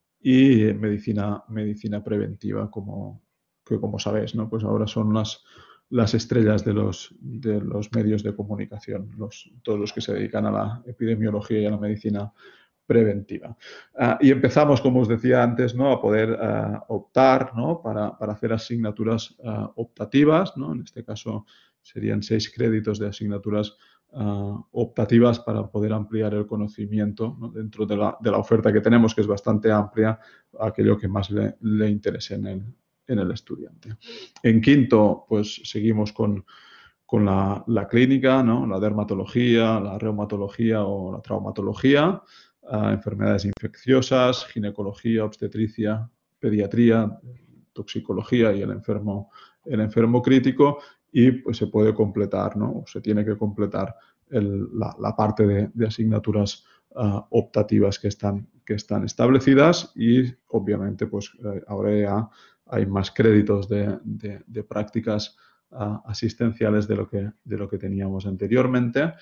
y medicina, medicina preventiva, como, que como sabéis, ¿no? Pues ahora son las las estrellas de los, de los medios de comunicación, los, todos los que se dedican a la epidemiología y a la medicina preventiva. Uh, y empezamos, como os decía antes, ¿no? a poder uh, optar, ¿no? para, para hacer asignaturas uh, optativas, ¿no? En este caso serían seis créditos de asignaturas uh, optativas para poder ampliar el conocimiento, ¿no? dentro de la, de la oferta que tenemos, que es bastante amplia, aquello que más le, le interese en el en el estudiante. En quinto, pues seguimos con, con la, la clínica, ¿no? La dermatología, la reumatología o la traumatología, uh, enfermedades infecciosas, ginecología, obstetricia, pediatría, toxicología y el enfermo, el enfermo crítico, y pues se puede completar, ¿no? O se tiene que completar el, la, la parte de, de asignaturas uh, optativas que están, que están establecidas, y obviamente pues eh, ahora ya hay más créditos de, de, de prácticas uh, asistenciales de lo, que, de lo que teníamos anteriormente.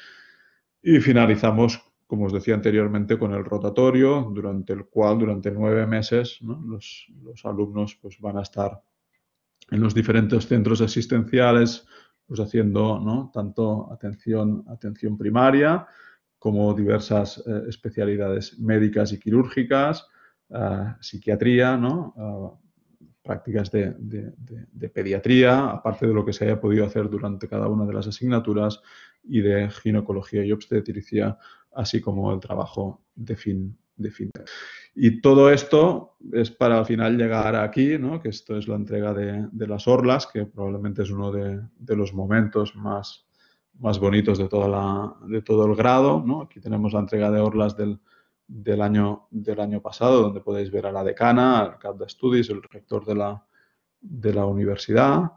Y finalizamos, como os decía anteriormente, con el rotatorio, durante el cual durante nueve meses, ¿no? los, los alumnos pues, van a estar en los diferentes centros asistenciales, pues haciendo, ¿no? tanto atención, atención primaria como diversas eh, especialidades médicas y quirúrgicas, uh, psiquiatría, ¿no? Uh, prácticas de, de, de, de pediatría, aparte de lo que se haya podido hacer durante cada una de las asignaturas, y de ginecología y obstetricia, así como el trabajo de fin de fin. Y todo esto es para al final llegar aquí, ¿no? Que esto es la entrega de, de las orlas, que probablemente es uno de, de los momentos más, más bonitos de, toda la, de todo el grado, ¿no? Aquí tenemos la entrega de orlas del Del año, del año pasado, donde podéis ver a la decana, al cap d'estudis, el rector de la, de la universidad.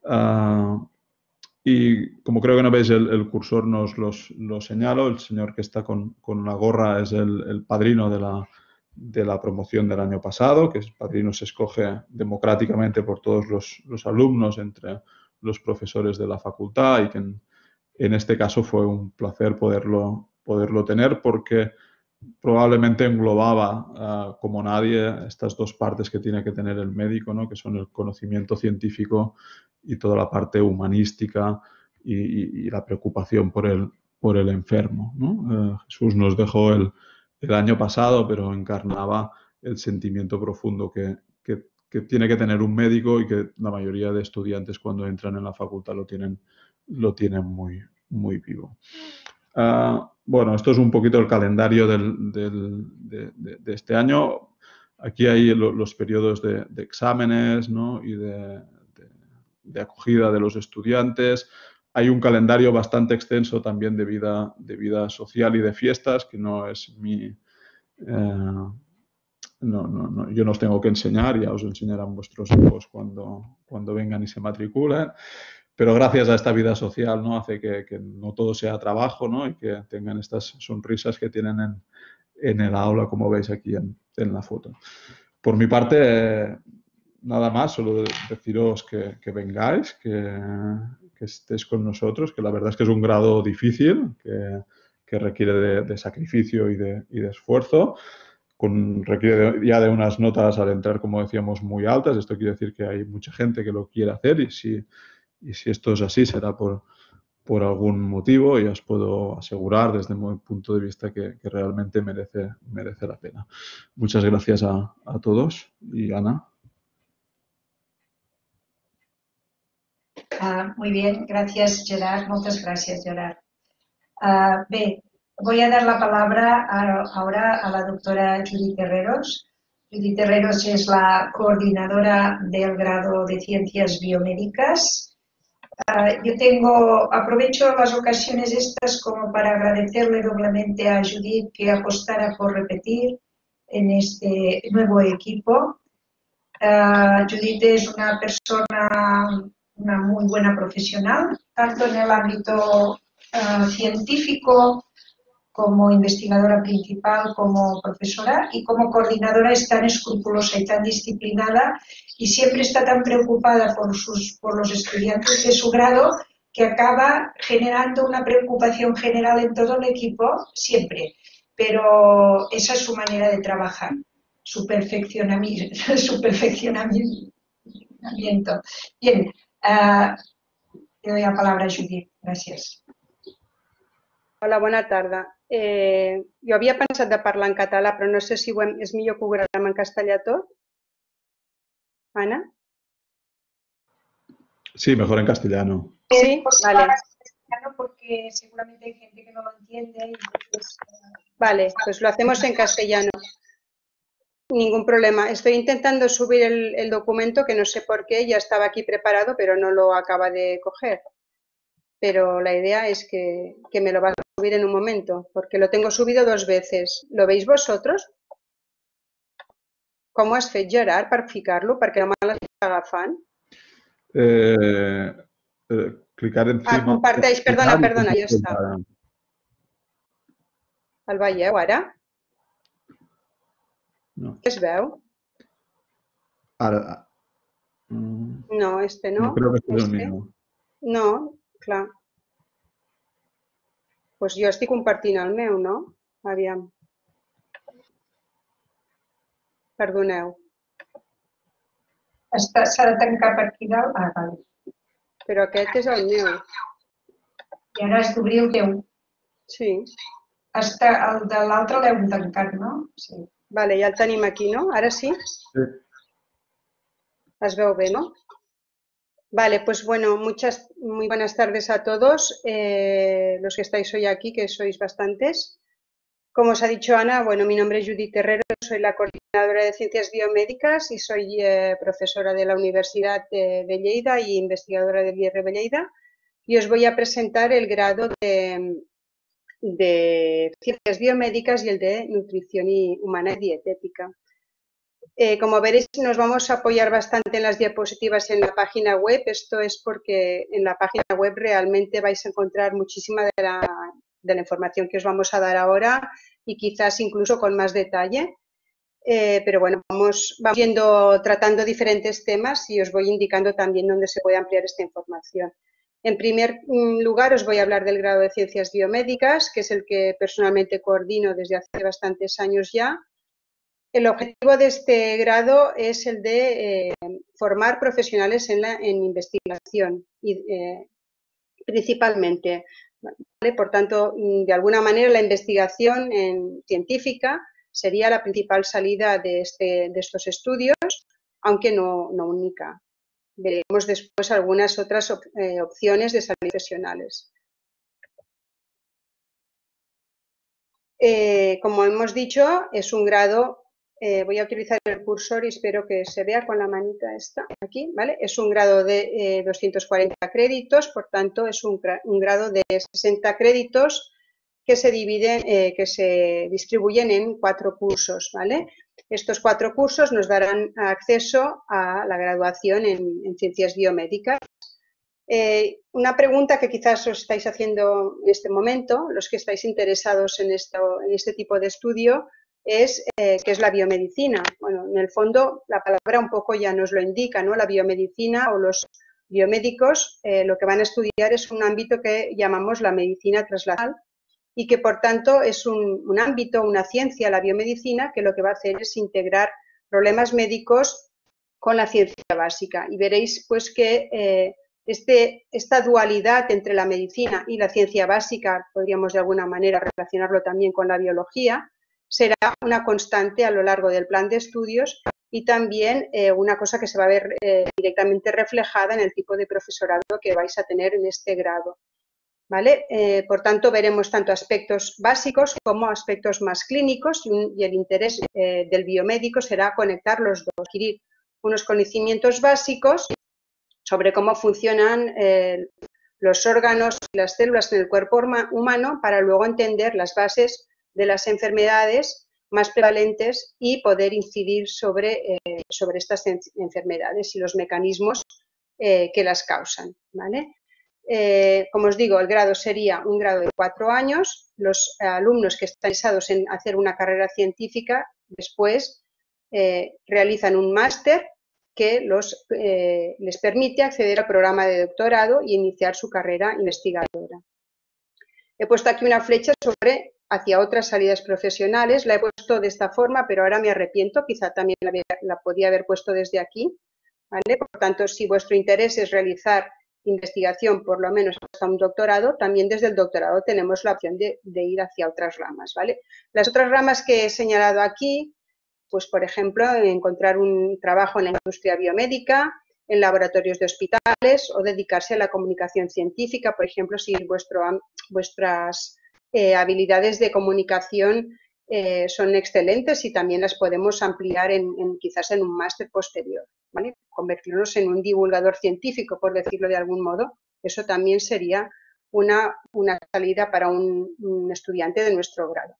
Uh, y como creo que no veis el, el cursor, no os los, lo señalo. El señor que está con, con la gorra es el, el padrino de la, de la promoción del año pasado, que el padrino se escoge democráticamente por todos los, los alumnos entre los profesores de la facultad, y que en, en este caso fue un placer poderlo, poderlo tener, porque probablemente englobaba uh, como nadie estas dos partes que tiene que tener el médico, ¿no? Que son el conocimiento científico y toda la parte humanística y, y, y la preocupación por el, por el enfermo, ¿no? Uh, Jesús nos dejó el, el año pasado, pero encarnaba el sentimiento profundo que, que, que tiene que tener un médico y que la mayoría de estudiantes cuando entran en la facultad lo tienen, lo tienen muy, muy vivo. Uh, bueno, esto es un poquito el calendario del, del, de, de, de este año. Aquí hay lo, los periodos de, de exámenes, ¿no? Y de, de, de acogida de los estudiantes. Hay un calendario bastante extenso también de vida, de vida social y de fiestas, que no es mi... Eh, no, no, no, yo no os tengo que enseñar, ya os enseñarán vuestros hijos cuando, cuando vengan y se matriculen. Pero gracias a esta vida social, ¿no? Hace que, que no todo sea trabajo, ¿no? Y que tengan estas sonrisas que tienen en, en el aula, como veis aquí en, en la foto. Por mi parte, eh, nada más, solo deciros que, que vengáis, que, que estéis con nosotros, que la verdad es que es un grado difícil, que, que requiere de, de sacrificio y de, y de esfuerzo. Con, requiere de, ya de unas notas al entrar, como decíamos, muy altas. Esto quiere decir que hay mucha gente que lo quiere hacer y si... Y si esto es así, será por, por algún motivo y os puedo asegurar desde mi punto de vista que, que realmente merece, merece la pena. Muchas gracias a, a todos. Y Ana. Uh, muy bien, gracias Gerard, muchas gracias Gerard. Uh, bé, voy a dar la palabra a, ahora a la doctora Judith Herreros. Judith Herreros es la coordinadora del grado de Ciencias Biomédicas. Uh, yo tengo, aprovecho las ocasiones estas como para agradecerle doblemente a Judith que apostara por repetir en este nuevo equipo. Uh, Judith es una persona, una muy buena profesional, tanto en el ámbito uh, científico como investigadora principal, como profesora y como coordinadora es tan escrupulosa y tan disciplinada y siempre está tan preocupada por, sus, por los estudiantes de su grado que acaba generando una preocupación general en todo el equipo, siempre. Pero esa es su manera de trabajar, su perfeccionamiento. Su perfeccionamiento. Bien, uh, te doy la palabra a Judith. Gràcies. Hola, bona tarda. Eh, jo havia pensat de parlar en català, però no sé si ho hem, és millor que ho gravem en castellà tot. Ana? Sí, mejor en castellano. Sí, vale. Porque seguramente hay gente que no lo entiende. Y entonces, vale, pues lo hacemos en castellano. Ningún problema. Estoy intentando subir el, el documento que no sé por qué, ya estaba aquí preparado, pero no lo acaba de coger. Pero la idea es que, que me lo va a subir en un momento, porque lo tengo subido dos veces. ¿Lo veis vosotros? Com ho has fet, Gerard, per ficar-lo? Perquè no me l'estic agafant. Eh, eh, clicar encima... Ah, comparteix, perdona, perdona, ja està. El veieu ara? No. Què es veu? Ara... Mm, no, este no. No creo que sigui el este. mío. No, clar. Doncs pues jo estic compartint el meu, no? Aviam. Perdoneu. S'ha de tancar per aquí dalt? Ah, vale. Però aquest és el meu. I ara has d'obrir el teu. Sí. Està, el de l'altre l'heu tancat, no? Sí. Vale, ja el tenim aquí, ¿no? Ara sí? Sí. Es veu bé, ¿no? Vale, pues bueno, muchas, muy buenas tardes a todos, eh, los que estáis hoy aquí, que sois bastantes. Como os ha dicho Ana, bueno, mi nombre es Judith Herrero, soy la coordinadora de Ciencias Biomédicas y soy eh, profesora de la Universidad de, de Lleida y investigadora del I R B Lleida. Y os voy a presentar el grado de, de Ciencias Biomédicas y el de Nutrición y Humana y Dietética. Eh, como veréis, nos vamos a apoyar bastante en las diapositivas en la página web. Esto es porque en la página web realmente vais a encontrar muchísima de la, de la información que os vamos a dar ahora y quizás incluso con más detalle. Eh, pero bueno, vamos, vamos yendo, tratando diferentes temas y os voy indicando también dónde se puede ampliar esta información. En primer lugar, os voy a hablar del grado de Ciencias Biomédicas, que es el que personalmente coordino desde hace bastantes años ya. El objetivo de este grado es el de eh, formar profesionales en, la, en investigación, y, eh, principalmente. ¿Vale? Por tanto, de alguna manera, la investigación en, científica sería la principal salida de, este, de estos estudios, aunque no, no única. Veremos después algunas otras op eh, opciones de salida profesionales. Eh, como hemos dicho, es un grado, eh, voy a utilizar el cursor y espero que se vea con la manita esta, aquí, ¿vale? Es un grado de eh, doscientos cuarenta créditos, por tanto, es un, un grado de sesenta créditos que se dividen, eh, que se distribuyen en cuatro cursos, ¿vale? Estos cuatro cursos nos darán acceso a la graduación en, en Ciencias Biomédicas. Eh, una pregunta que quizás os estáis haciendo en este momento, los que estáis interesados en, esto, en este tipo de estudio, es eh, ¿qué es la biomedicina? Bueno, en el fondo la palabra un poco ya nos lo indica, ¿no? La biomedicina o los biomédicos eh, lo que van a estudiar es un ámbito que llamamos la medicina translacional y que por tanto es un, un ámbito, una ciencia, la biomedicina, que lo que va a hacer es integrar problemas médicos con la ciencia básica. Y veréis pues que eh, Este, esta dualidad entre la medicina y la ciencia básica, podríamos de alguna manera relacionarlo también con la biología, será una constante a lo largo del plan de estudios y también eh, una cosa que se va a ver eh, directamente reflejada en el tipo de profesorado que vais a tener en este grado. ¿Vale? Eh, por tanto, veremos tanto aspectos básicos como aspectos más clínicos y, un, y el interés eh, del biomédico será conectar los dos, adquirir unos conocimientos básicos sobre cómo funcionan eh, los órganos y las células en el cuerpo humano para luego entender las bases de las enfermedades más prevalentes y poder incidir sobre, eh, sobre estas enfermedades y los mecanismos eh, que las causan, ¿vale? Eh, como os digo, el grado sería un grado de cuatro años. Los alumnos que están interesados en hacer una carrera científica después eh, realizan un máster que los, eh, les permite acceder al programa de doctorado y iniciar su carrera investigadora. He puesto aquí una flecha sobre hacia otras salidas profesionales, la he puesto de esta forma, pero ahora me arrepiento, quizá también la, la podía haber puesto desde aquí, ¿vale? Por tanto, si vuestro interés es realizar investigación, por lo menos hasta un doctorado, también desde el doctorado tenemos la opción de, de ir hacia otras ramas, ¿vale? Las otras ramas que he señalado aquí, pues, por ejemplo, encontrar un trabajo en la industria biomédica, en laboratorios de hospitales o dedicarse a la comunicación científica, por ejemplo, si vuestro, vuestras eh, habilidades de comunicación eh, son excelentes y también las podemos ampliar en, en, quizás en un máster posterior, ¿vale? Convertirnos en un divulgador científico, por decirlo de algún modo, eso también sería una, una salida para un, un estudiante de nuestro grado.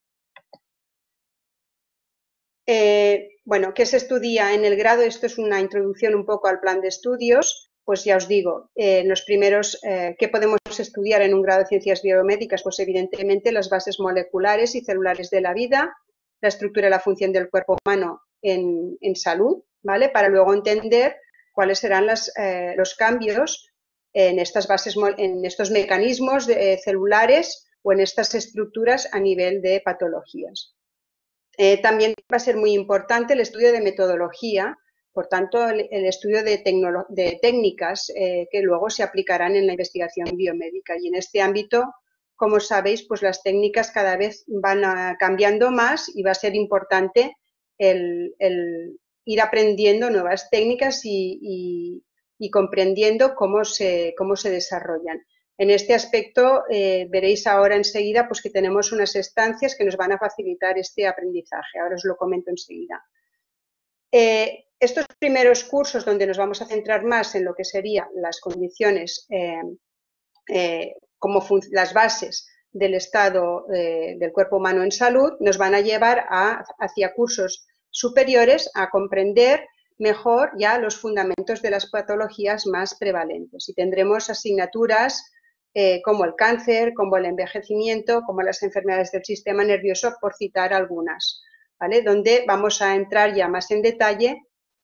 Eh, bueno, ¿qué se estudia en el grado? Esto es una introducción un poco al plan de estudios. Pues ya os digo, eh, los primeros, eh, ¿qué podemos estudiar en un grado de Ciencias Biomédicas? Pues evidentemente las bases moleculares y celulares de la vida, la estructura y la función del cuerpo humano en, en salud, ¿vale? Para luego entender cuáles serán las, eh, los cambios en estas bases, en estos mecanismos de, eh, celulares o en estas estructuras a nivel de patologías. Eh, también va a ser muy importante el estudio de metodología, por tanto, el, el estudio de, de técnicas eh, que luego se aplicarán en la investigación biomédica. Y en este ámbito, como sabéis, pues las técnicas cada vez van a, cambiando más y va a ser importante el, el ir aprendiendo nuevas técnicas y, y, y comprendiendo cómo se, cómo se desarrollan. En este aspecto eh, veréis ahora enseguida pues, que tenemos unas estancias que nos van a facilitar este aprendizaje. Ahora os lo comento enseguida. Eh, estos primeros cursos donde nos vamos a centrar más en lo que serían las condiciones, eh, eh, como las bases del estado eh, del cuerpo humano en salud, nos van a llevar a, hacia cursos superiores a comprender mejor ya los fundamentos de las patologías más prevalentes. Y tendremos asignaturas Eh, como el cáncer, como el envejecimiento, como las enfermedades del sistema nervioso, por citar algunas, ¿vale? Donde vamos a entrar ya más en detalle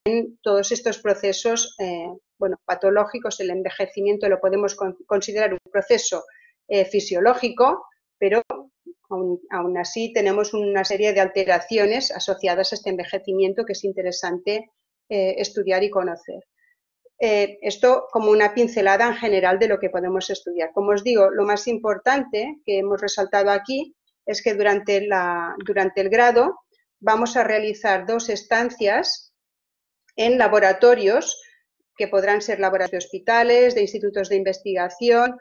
en todos estos procesos eh, bueno, patológicos. El envejecimiento lo podemos con, considerar un proceso eh, fisiológico, pero aún, aún así tenemos una serie de alteraciones asociadas a este envejecimiento que es interesante eh, estudiar y conocer. Eh, esto como una pincelada en general de lo que podemos estudiar. Como os digo, lo más importante que hemos resaltado aquí es que durante, la, durante el grado vamos a realizar dos estancias en laboratorios que podrán ser laboratorios de hospitales, de institutos de investigación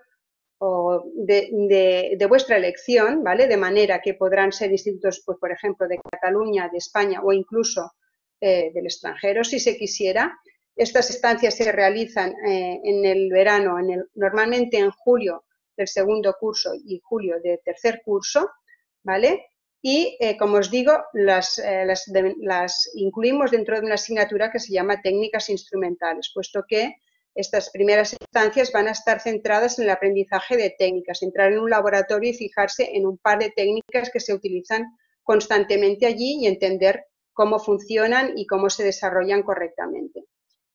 o de, de, de vuestra elección, ¿vale? De manera que podrán ser institutos, pues, por ejemplo, de Cataluña, de España o incluso eh, del extranjero, si se quisiera. Estas estancias se realizan eh, en el verano, en el, normalmente en julio del segundo curso y julio del tercer curso, ¿vale? Y, eh, como os digo, las, eh, las, de, las incluimos dentro de una asignatura que se llama técnicas instrumentales, puesto que estas primeras instancias van a estar centradas en el aprendizaje de técnicas, entrar en un laboratorio y fijarse en un par de técnicas que se utilizan constantemente allí y entender cómo funcionan y cómo se desarrollan correctamente.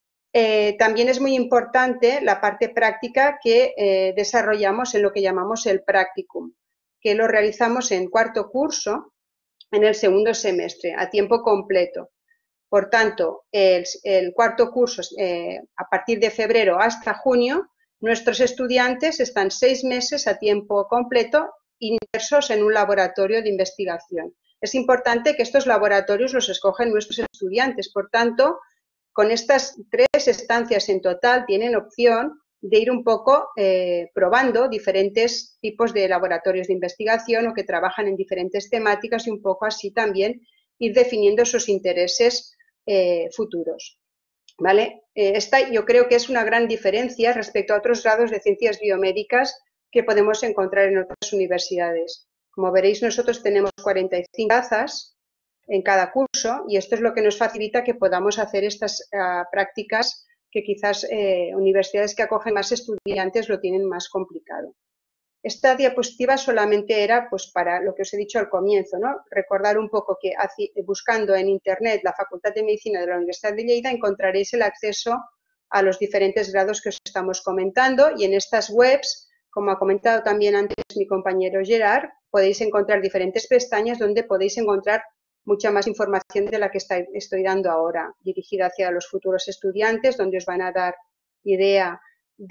Eh, también es muy importante la parte práctica que eh, desarrollamos en lo que llamamos el practicum, que lo realizamos en cuarto curso, en el segundo semestre, a tiempo completo. Por tanto, el, el cuarto curso, eh, a partir de febrero hasta junio, nuestros estudiantes están seis meses a tiempo completo inmersos en un laboratorio de investigación. Es importante que estos laboratorios los escogen nuestros estudiantes, por tanto, con estas tres estancias en total tienen opción de ir un poco eh, probando diferentes tipos de laboratorios de investigación o que trabajan en diferentes temáticas y un poco así también ir definiendo sus intereses eh, futuros. ¿Vale? Eh, esta yo creo que es una gran diferencia respecto a otros grados de ciencias biomédicas que podemos encontrar en otras universidades. Como veréis, nosotros tenemos cuarenta y cinco plazas en cada curso y esto es lo que nos facilita que podamos hacer estas uh, prácticas que quizás eh, universidades que acogen más estudiantes lo tienen más complicado. Esta diapositiva solamente era pues, para lo que os he dicho al comienzo, ¿no? Recordar un poco que buscando en Internet la Facultad de Medicina de la Universidad de Lleida encontraréis el acceso a los diferentes grados que os estamos comentando y en estas webs, como ha comentado también antes mi compañero Gerard, podéis encontrar diferentes pestañas donde podéis encontrar mucha más información de la que está, estoy dando ahora, dirigida hacia los futuros estudiantes, donde os van a dar idea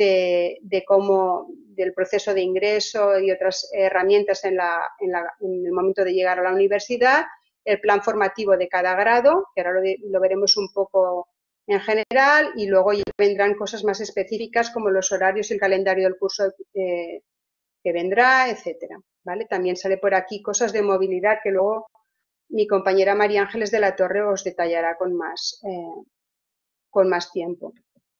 de, de cómo, del proceso de ingreso y otras herramientas en, la, en, la, en el momento de llegar a la universidad, el plan formativo de cada grado, que ahora lo, lo veremos un poco en general, y luego ya vendrán cosas más específicas como los horarios y el calendario del curso eh, que vendrá, etcétera. ¿Vale? También sale por aquí cosas de movilidad que luego mi compañera María Ángeles de la Torre os detallará con más, eh, con más tiempo.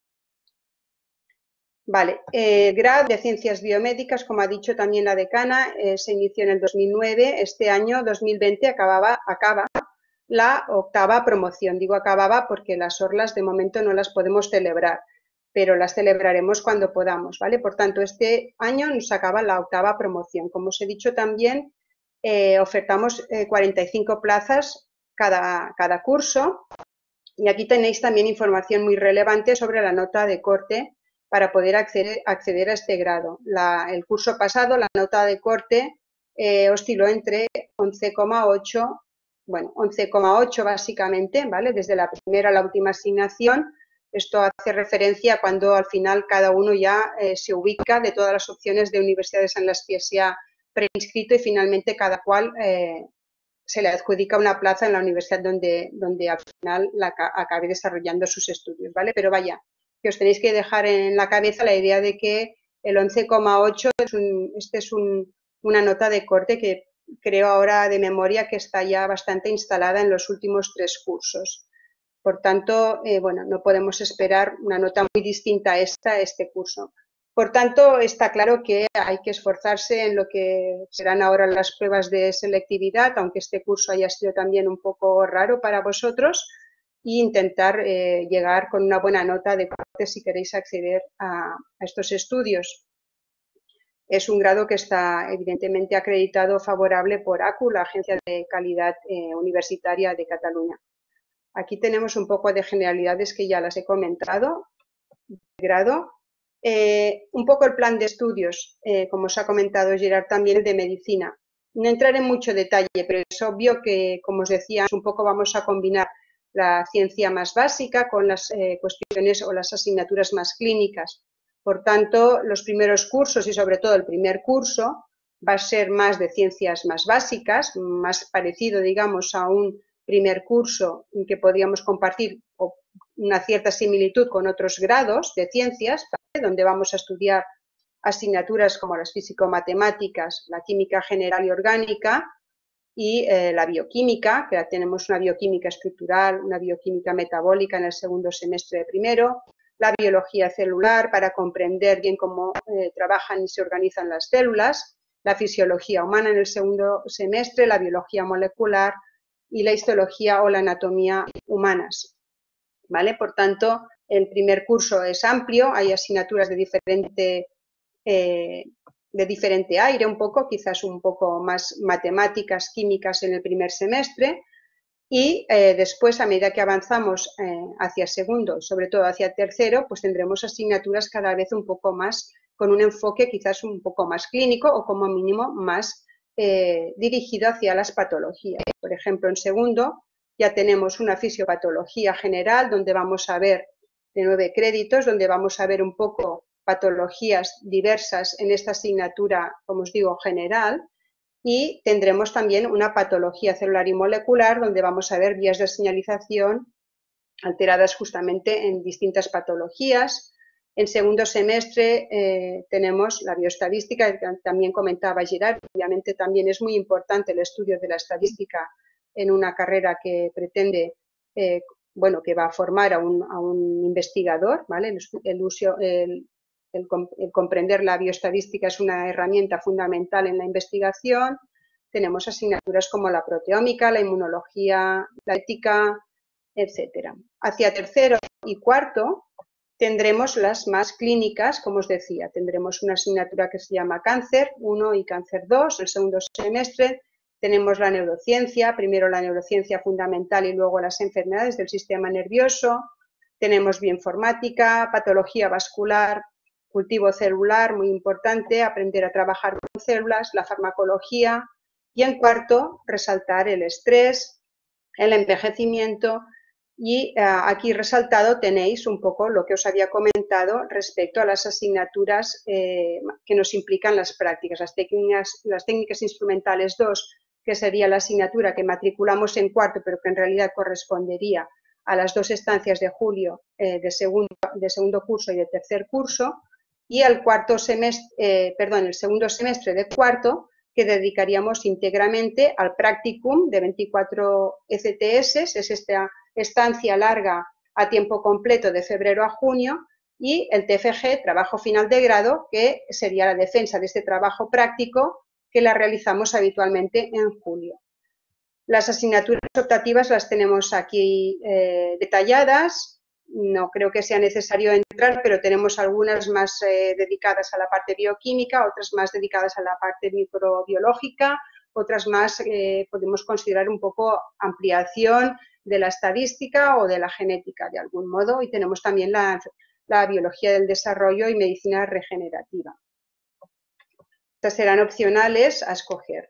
Vale, eh, grado de Ciencias Biomédicas, como ha dicho también la decana, eh, se inició en el dos mil nueve, este año dos mil veinte acababa, acaba la octava promoción. Digo acababa porque las orlas de momento no las podemos celebrar, pero las celebraremos cuando podamos, ¿vale? Por tanto, este año nos acaba la octava promoción. Como os he dicho también, Eh, ofertamos eh, cuarenta y cinco plazas cada, cada curso y aquí tenéis también información muy relevante sobre la nota de corte para poder acceder, acceder a este grado. La, el curso pasado la nota de corte eh, osciló entre once coma ocho, bueno, once coma ocho básicamente, ¿vale? Desde la primera a la última asignación. Esto hace referencia a cuando al final cada uno ya eh, se ubica de todas las opciones de universidades en las que se ha preinscrito y finalmente cada cual eh, se le adjudica una plaza en la universidad donde, donde al final la, acabe desarrollando sus estudios, ¿vale? Pero vaya, que os tenéis que dejar en la cabeza la idea de que el once coma ocho es, un, este es un, una nota de corte que creo ahora de memoria que está ya bastante instalada en los últimos tres cursos. Por tanto, eh, bueno, no podemos esperar una nota muy distinta a esta, a este curso. Por tanto, está claro que hay que esforzarse en lo que serán ahora las pruebas de selectividad, aunque este curso haya sido también un poco raro para vosotros, e intentar eh, llegar con una buena nota de corte si queréis acceder a, a estos estudios. Es un grado que está evidentemente acreditado favorable por A C U, la Agencia de Calidad eh, Universitaria de Cataluña. Aquí tenemos un poco de generalidades que ya las he comentado. Grado. Eh, un poco el plan de estudios, eh, como os ha comentado Gerard, también el de medicina. No entraré en mucho detalle, pero es obvio que, como os decía, un poco vamos a combinar la ciencia más básica con las eh, cuestiones o las asignaturas más clínicas. Por tanto, los primeros cursos y sobre todo el primer curso va a ser más de ciencias más básicas, más parecido, digamos, a un primer curso que podríamos compartir o una cierta similitud con otros grados de ciencias, ¿vale? Donde vamos a estudiar asignaturas como las físico-matemáticas, la química general y orgánica y eh, la bioquímica, que tenemos una bioquímica estructural, una bioquímica metabólica en el segundo semestre de primero, la biología celular para comprender bien cómo eh, trabajan y se organizan las células, la fisiología humana en el segundo semestre, la biología molecular y la histología o la anatomía humanas. ¿Vale? Por tanto, el primer curso es amplio, hay asignaturas de diferente, eh, de diferente aire un poco, quizás un poco más matemáticas, químicas en el primer semestre y eh, después, a medida que avanzamos eh, hacia segundo, sobre todo hacia tercero, pues tendremos asignaturas cada vez un poco más, con un enfoque quizás un poco más clínico o como mínimo más eh, dirigido hacia las patologías. Por ejemplo, en segundo ya tenemos una fisiopatología general donde vamos a ver de nueve créditos, donde vamos a ver un poco patologías diversas en esta asignatura, como os digo, general, y tendremos también una patología celular y molecular donde vamos a ver vías de señalización alteradas justamente en distintas patologías. En segundo semestre eh, tenemos la bioestadística, que también comentaba Gerard, obviamente también es muy importante el estudio de la estadística en una carrera que pretende, eh, bueno, que va a formar a un, a un investigador, ¿vale? El, el, uso, el, el, el comprender la bioestadística es una herramienta fundamental en la investigación. Tenemos asignaturas como la proteómica, la inmunología, la ética, etcétera. Hacia tercero y cuarto tendremos las más clínicas, como os decía, tendremos una asignatura que se llama cáncer uno y cáncer dos, el segundo semestre. Tenemos la neurociencia, primero la neurociencia fundamental y luego las enfermedades del sistema nervioso. Tenemos bioinformática, patología vascular, cultivo celular, muy importante, aprender a trabajar con células, la farmacología. Y en cuarto, resaltar el estrés, el envejecimiento. Y uh, aquí resaltado tenéis un poco lo que os había comentado respecto a las asignaturas eh, que nos implican las prácticas, las técnicas, las técnicas instrumentales dos, que sería la asignatura que matriculamos en cuarto, pero que en realidad correspondería a las dos estancias de julio eh, de, segundo, de segundo curso y de tercer curso, y al cuarto semestre, eh, perdón, el segundo semestre de cuarto, que dedicaríamos íntegramente al practicum de veinticuatro E C T S, es esta estancia larga a tiempo completo de febrero a junio, y el T F G, trabajo final de grado, que sería la defensa de este trabajo práctico que la realizamos habitualmente en julio. Las asignaturas optativas las tenemos aquí eh, detalladas. No creo que sea necesario entrar, pero tenemos algunas más eh, dedicadas a la parte bioquímica, otras más dedicadas a la parte microbiológica, otras más eh, podemos considerar un poco ampliación de la estadística o de la genética de algún modo, y tenemos también la, la biología del desarrollo y medicina regenerativa. Estas serán opcionales a escoger.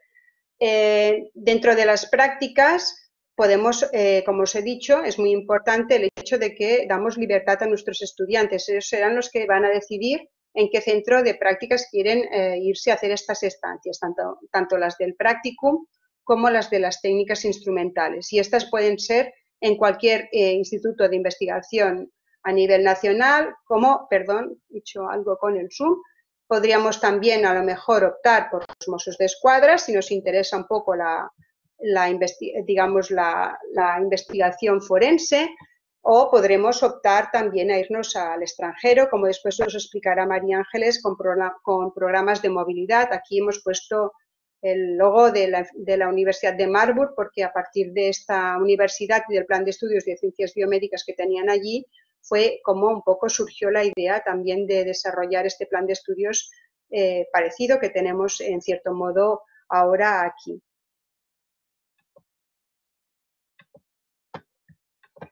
Eh, dentro de las prácticas podemos, eh, como os he dicho, es muy importante el hecho de que damos libertad a nuestros estudiantes. Ellos serán los que van a decidir en qué centro de prácticas quieren eh, irse a hacer estas estancias, tanto, tanto las del practicum como las de las técnicas instrumentales. Y estas pueden ser en cualquier eh, instituto de investigación a nivel nacional, como, perdón, he hecho algo con el Zoom. Podríamos también a lo mejor optar por los Mossos de Escuadra si nos interesa un poco la, la, digamos, la, la investigación forense, o podremos optar también a irnos al extranjero, como después nos explicará María Ángeles, con, pro, con programas de movilidad. Aquí hemos puesto el logo de la, de la Universidad de Marburg, porque a partir de esta universidad y del plan de estudios de ciencias biomédicas que tenían allí, fue como un poco surgió la idea también de desarrollar este plan de estudios eh, parecido que tenemos en cierto modo ahora aquí.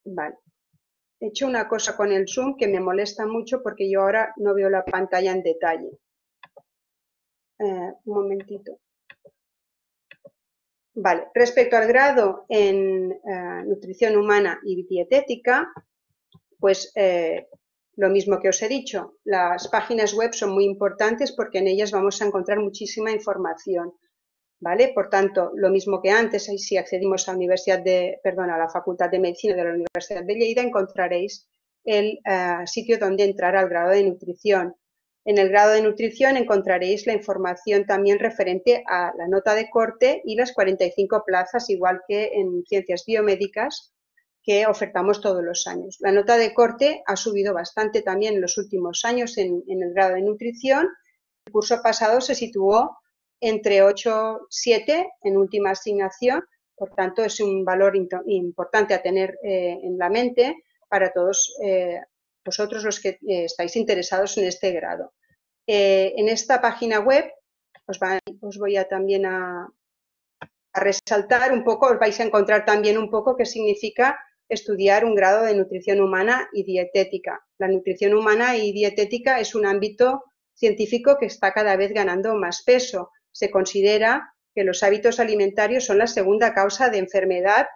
Vale. He hecho una cosa con el Zoom que me molesta mucho porque yo ahora no veo la pantalla en detalle. Eh, un momentito. Vale, respecto al grado en eh, nutrición humana y dietética, pues eh, lo mismo que os he dicho, las páginas web son muy importantes porque en ellas vamos a encontrar muchísima información, ¿vale? Por tanto, lo mismo que antes, si accedimos a la Universidad de, perdón, a la Facultad de Medicina de la Universidad de Lleida, encontraréis el uh, sitio donde entrar al grado de nutrición. En el grado de nutrición encontraréis la información también referente a la nota de corte y las cuarenta y cinco plazas, igual que en ciencias biomédicas, que ofertamos todos los años. La nota de corte ha subido bastante también en los últimos años en, en el grado de nutrición. El curso pasado se situó entre ocho y siete en última asignación, por tanto es un valor importante a tener eh, en la mente para todos eh, vosotros los que eh, estáis interesados en este grado. Eh, en esta página web os, va, os voy a también a, a resaltar un poco, os vais a encontrar también un poco qué significa estudiar un grado de nutrición humana y dietética. La nutrición humana y dietética es un ámbito científico que está cada vez ganando más peso. Se considera que los hábitos alimentarios son la segunda causa de enfermedad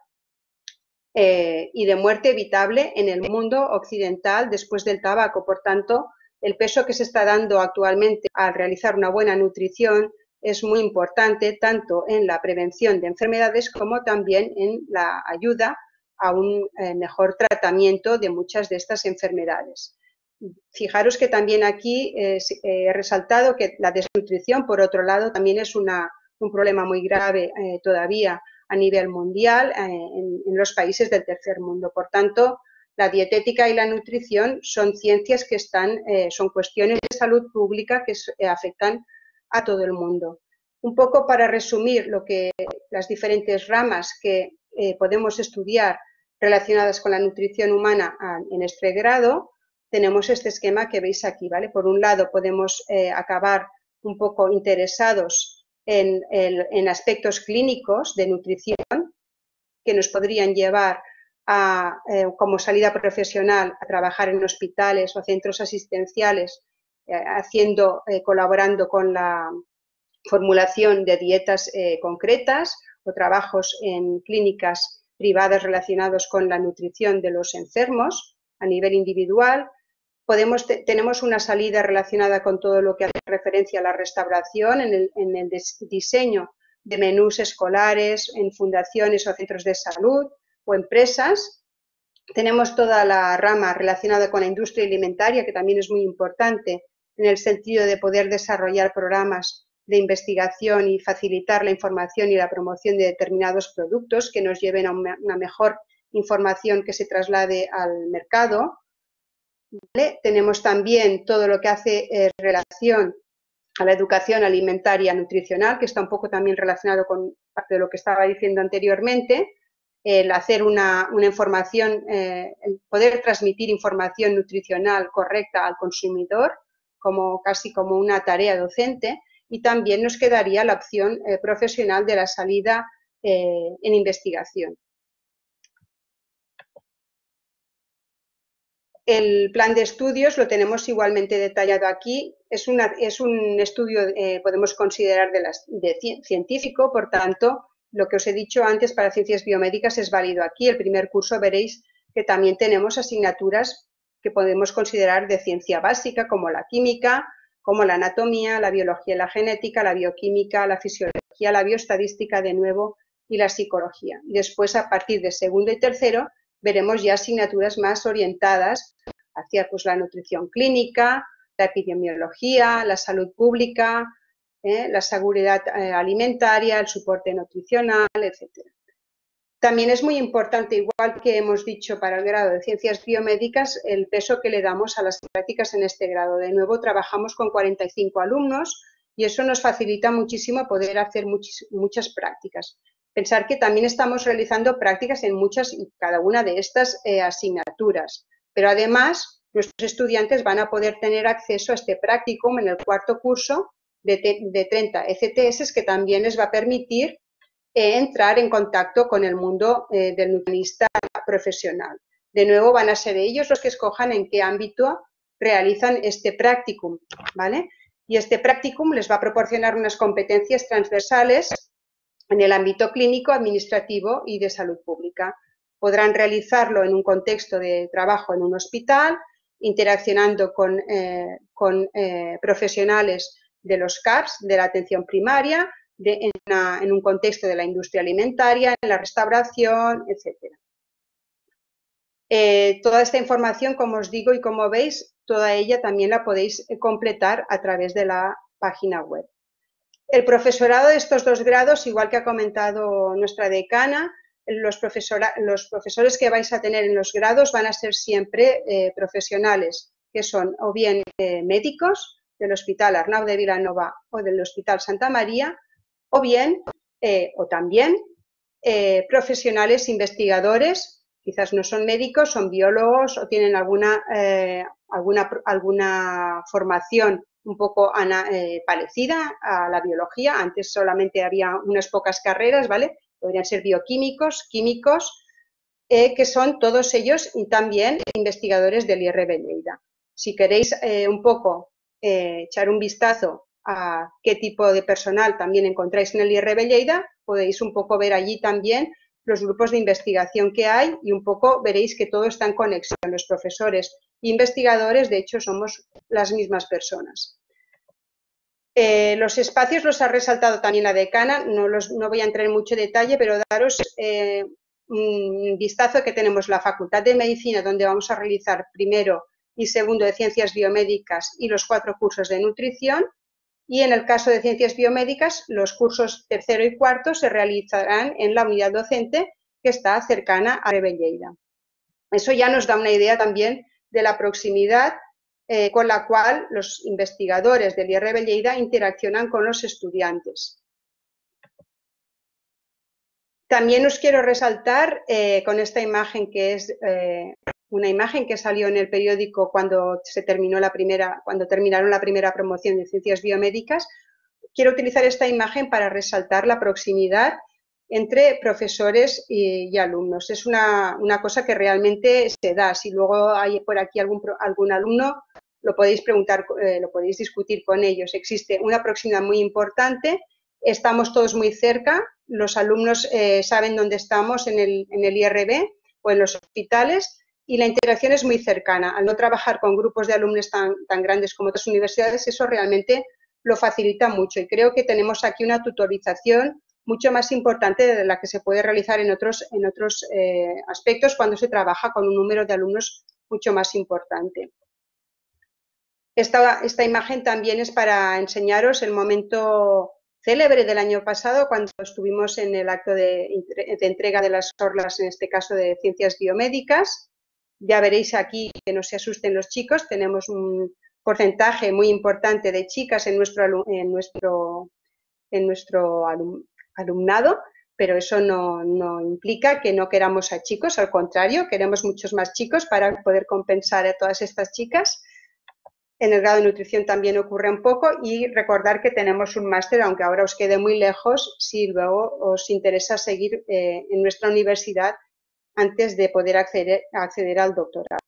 eh, y de muerte evitable en el mundo occidental después del tabaco. Por tanto, el peso que se está dando actualmente al realizar una buena nutrición es muy importante tanto en la prevención de enfermedades como también en la ayuda a un eh, mejor tratamiento de muchas de estas enfermedades. Fijaros que también aquí eh, he resaltado que la desnutrición, por otro lado, también es una, un problema muy grave eh, todavía a nivel mundial eh, en, en los países del tercer mundo. Por tanto, la dietética y la nutrición son ciencias que están, eh, son cuestiones de salud pública que eh, afectan a todo el mundo. Un poco para resumir lo que las diferentes ramas que eh, podemos estudiar relacionadas con la nutrición humana a, en este grado, tenemos este esquema que veis aquí, ¿vale? Por un lado, podemos eh, acabar un poco interesados en, en, en aspectos clínicos de nutrición que nos podrían llevar a, eh, como salida profesional a trabajar en hospitales o centros asistenciales, eh, haciendo, eh, colaborando con la formulación de dietas eh, concretas o trabajos en clínicas privadas relacionados con la nutrición de los enfermos a nivel individual. Podemos, te, tenemos una salida relacionada con todo lo que hace referencia a la restauración en el, en el diseño de menús escolares, en fundaciones o centros de salud o empresas. Tenemos toda la rama relacionada con la industria alimentaria, que también es muy importante en el sentido de poder desarrollar programas de investigación y facilitar la información y la promoción de determinados productos que nos lleven a una, una mejor información que se traslade al mercado. ¿Vale? Tenemos también todo lo que hace eh, relación a la educación alimentaria nutricional, que está un poco también relacionado con parte de lo que estaba diciendo anteriormente, el hacer una, una información, eh, el poder transmitir información nutricional correcta al consumidor, como casi como una tarea docente, y también nos quedaría la opción eh, profesional de la salida eh, en investigación. El plan de estudios lo tenemos igualmente detallado aquí. Es, una, es un estudio, eh, podemos considerar, de, las, de científico, por tanto, lo que os he dicho antes para ciencias biomédicas es válido aquí. El primer curso veréis que también tenemos asignaturas que podemos considerar de ciencia básica, como la química, como la anatomía, la biología y la genética, la bioquímica, la fisiología, la bioestadística de nuevo y la psicología. Después, a partir de segundo y tercero, veremos ya asignaturas más orientadas hacia pues, la nutrición clínica, la epidemiología, la salud pública, eh, la seguridad eh, alimentaria, el soporte nutricional, etcétera. También es muy importante, igual que hemos dicho para el grado de ciencias biomédicas, el peso que le damos a las prácticas en este grado. De nuevo, trabajamos con cuarenta y cinco alumnos y eso nos facilita muchísimo poder hacer muchis, muchas prácticas. Pensar que también estamos realizando prácticas en muchas y cada una de estas eh, asignaturas, pero además nuestros estudiantes van a poder tener acceso a este practicum en el cuarto curso de, de treinta E C T S que también les va a permitir eh, entrar en contacto con el mundo eh, del nutricionista profesional. De nuevo, van a ser ellos los que escojan en qué ámbito realizan este practicum, ¿vale? Y este practicum les va a proporcionar unas competencias transversales en el ámbito clínico, administrativo y de salud pública. Podrán realizarlo en un contexto de trabajo en un hospital, interaccionando con, eh, con eh, profesionales de los C A Ps, de la atención primaria, de, en, una, en un contexto de la industria alimentaria, en la restauración, etcétera. Eh, toda esta información, como os digo y como veis, toda ella también la podéis completar a través de la página web. El profesorado de estos dos grados, igual que ha comentado nuestra decana, los, profesora, los profesores que vais a tener en los grados van a ser siempre eh, profesionales, que son o bien eh, médicos del Hospital Arnau de Vilanova o del Hospital Santa María, o bien, eh, o también, eh, profesionales investigadores, quizás no son médicos, son biólogos o tienen alguna, eh, alguna, alguna formación un poco ana, eh, parecida a la biología. Antes solamente había unas pocas carreras, ¿vale? Podrían ser bioquímicos, químicos, eh, que son todos ellos y también investigadores del I R B Lleida. Si queréis eh, un poco eh, echar un vistazo a qué tipo de personal también encontráis en el I R B Lleida, podéis un poco ver allí también los grupos de investigación que hay y un poco veréis que todo está en conexión. Los profesores e investigadores, de hecho, somos las mismas personas. Eh, los espacios los ha resaltado también la decana, no, los, no voy a entrar en mucho detalle, pero daros eh, un vistazo que tenemos la Facultad de Medicina, donde vamos a realizar primero y segundo de Ciencias Biomédicas y los cuatro cursos de nutrición. Y en el caso de Ciencias Biomédicas, los cursos tercero y cuarto se realizarán en la unidad docente que está cercana a I R B Lleida. Eso ya nos da una idea también de la proximidad eh, con la cual los investigadores del I R B Lleida interaccionan con los estudiantes. También os quiero resaltar eh, con esta imagen que es eh, una imagen que salió en el periódico cuando se terminó la primera, cuando terminaron la primera promoción de Ciencias Biomédicas. Quiero utilizar esta imagen para resaltar la proximidad entre profesores y, y alumnos. Es una, una cosa que realmente se da. Si luego hay por aquí algún, algún alumno, lo podéis preguntar, eh, lo podéis discutir con ellos. Existe una proximidad muy importante. Estamos todos muy cerca, los alumnos eh, saben dónde estamos en el, en el I R B o en los hospitales y la interacción es muy cercana. Al no trabajar con grupos de alumnos tan, tan grandes como otras universidades, eso realmente lo facilita mucho y creo que tenemos aquí una tutorización mucho más importante de la que se puede realizar en otros, en otros eh, aspectos cuando se trabaja con un número de alumnos mucho más importante. Esta, esta imagen también es para enseñaros el momento célebre del año pasado, cuando estuvimos en el acto de, de entrega de las orlas, en este caso de Ciencias Biomédicas. Ya veréis aquí, que no se asusten los chicos, tenemos un porcentaje muy importante de chicas en nuestro, en nuestro, en nuestro alum, alumnado, pero eso no, no implica que no queramos a chicos, al contrario, queremos muchos más chicos para poder compensar a todas estas chicas. En el grado de nutrición también ocurre un poco y recordar que tenemos un máster, aunque ahora os quede muy lejos, si luego os interesa seguir eh, en nuestra universidad antes de poder acceder, acceder al doctorado.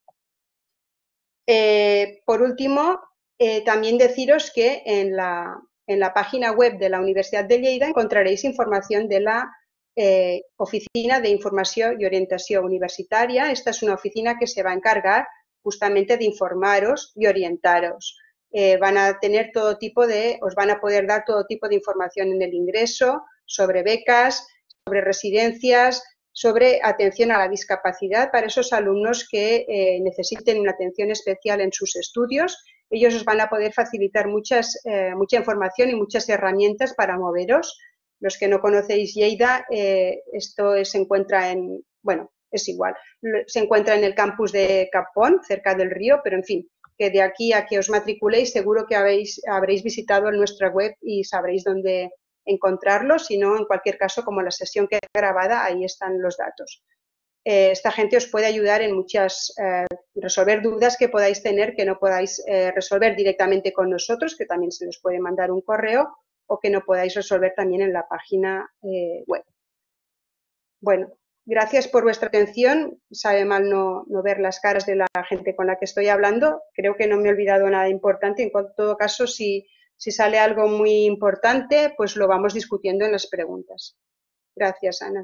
Eh, por último, eh, también deciros que en la, en la página web de la Universidad de Lleida encontraréis información de la eh, Oficina de Información y Orientación Universitaria. Esta es una oficina que se va a encargar justamente de informaros y orientaros. Eh, van a tener todo tipo de, os van a poder dar todo tipo de información en el ingreso, sobre becas, sobre residencias, sobre atención a la discapacidad para esos alumnos que eh, necesiten una atención especial en sus estudios. Ellos os van a poder facilitar muchas, eh, mucha información y muchas herramientas para moveros. Los que no conocéis Lleida, eh, esto es, se encuentra en, bueno, es igual, se encuentra en el campus de Capón, cerca del río, pero en fin, que de aquí a que os matriculéis seguro que habéis, habréis visitado nuestra web y sabréis dónde encontrarlo, si no, en cualquier caso, como la sesión queda grabada, ahí están los datos. Eh, esta gente os puede ayudar en muchas, eh, resolver dudas que podáis tener, que no podáis eh, resolver directamente con nosotros, que también se nos puede mandar un correo, o que no podáis resolver también en la página eh, web. Bueno, Gracias por vuestra atención. Sabe mal no, no ver las caras de la gente con la que estoy hablando. Creo que no me he olvidado nada importante. En todo caso, si, si sale algo muy importante, pues lo vamos discutiendo en las preguntas. Gracias, Ana.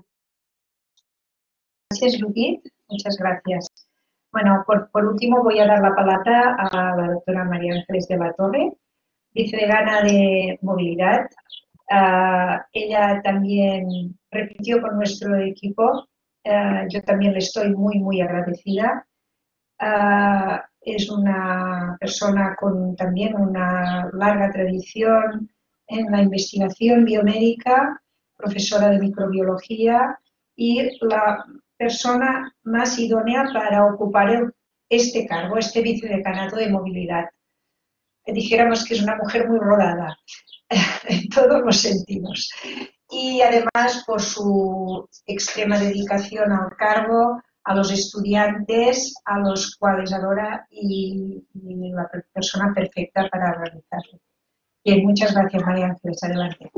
Gracias, Judith. Muchas gracias. Bueno, por, por último voy a dar la palabra a la doctora María Ángeles de la Torre, vicedecana de Movilidad. Uh, ella también repitió con nuestro equipo. Uh, yo también le estoy muy, muy agradecida. Uh, es una persona con también una larga tradición en la investigación biomédica, profesora de microbiología y la persona más idónea para ocupar el, este cargo, este vicedecanato de movilidad. Dijéramos que es una mujer muy rodada en todos los sentidos. Y además por su extrema dedicación al cargo, a los estudiantes, a los cuales adora y, y la persona perfecta para realizarlo. Bien, muchas gracias, María Ángeles. Adelante.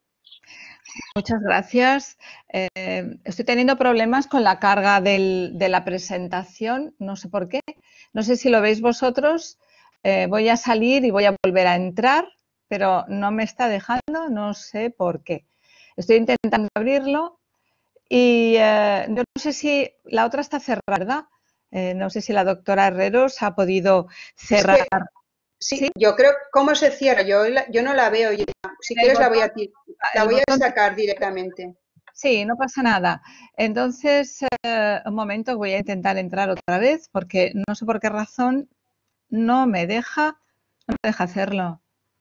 Muchas gracias. Eh, estoy teniendo problemas con la carga del, de la presentación, no sé por qué. No sé si lo veis vosotros. Eh, voy a salir y voy a volver a entrar, pero no me está dejando, no sé por qué. Estoy intentando abrirlo y eh, yo no sé si la otra está cerrada, ¿verdad? Eh, no sé si la doctora Herreros ha podido cerrar. Es que, sí, ¿sí? Yo creo, ¿cómo se cierra? Yo, la, yo no la veo ya. Si el quieres botón, la voy a, la voy a sacar directamente. Sí, no pasa nada. Entonces, eh, un momento, voy a intentar entrar otra vez porque no sé por qué razón no me deja, no me deja hacerlo.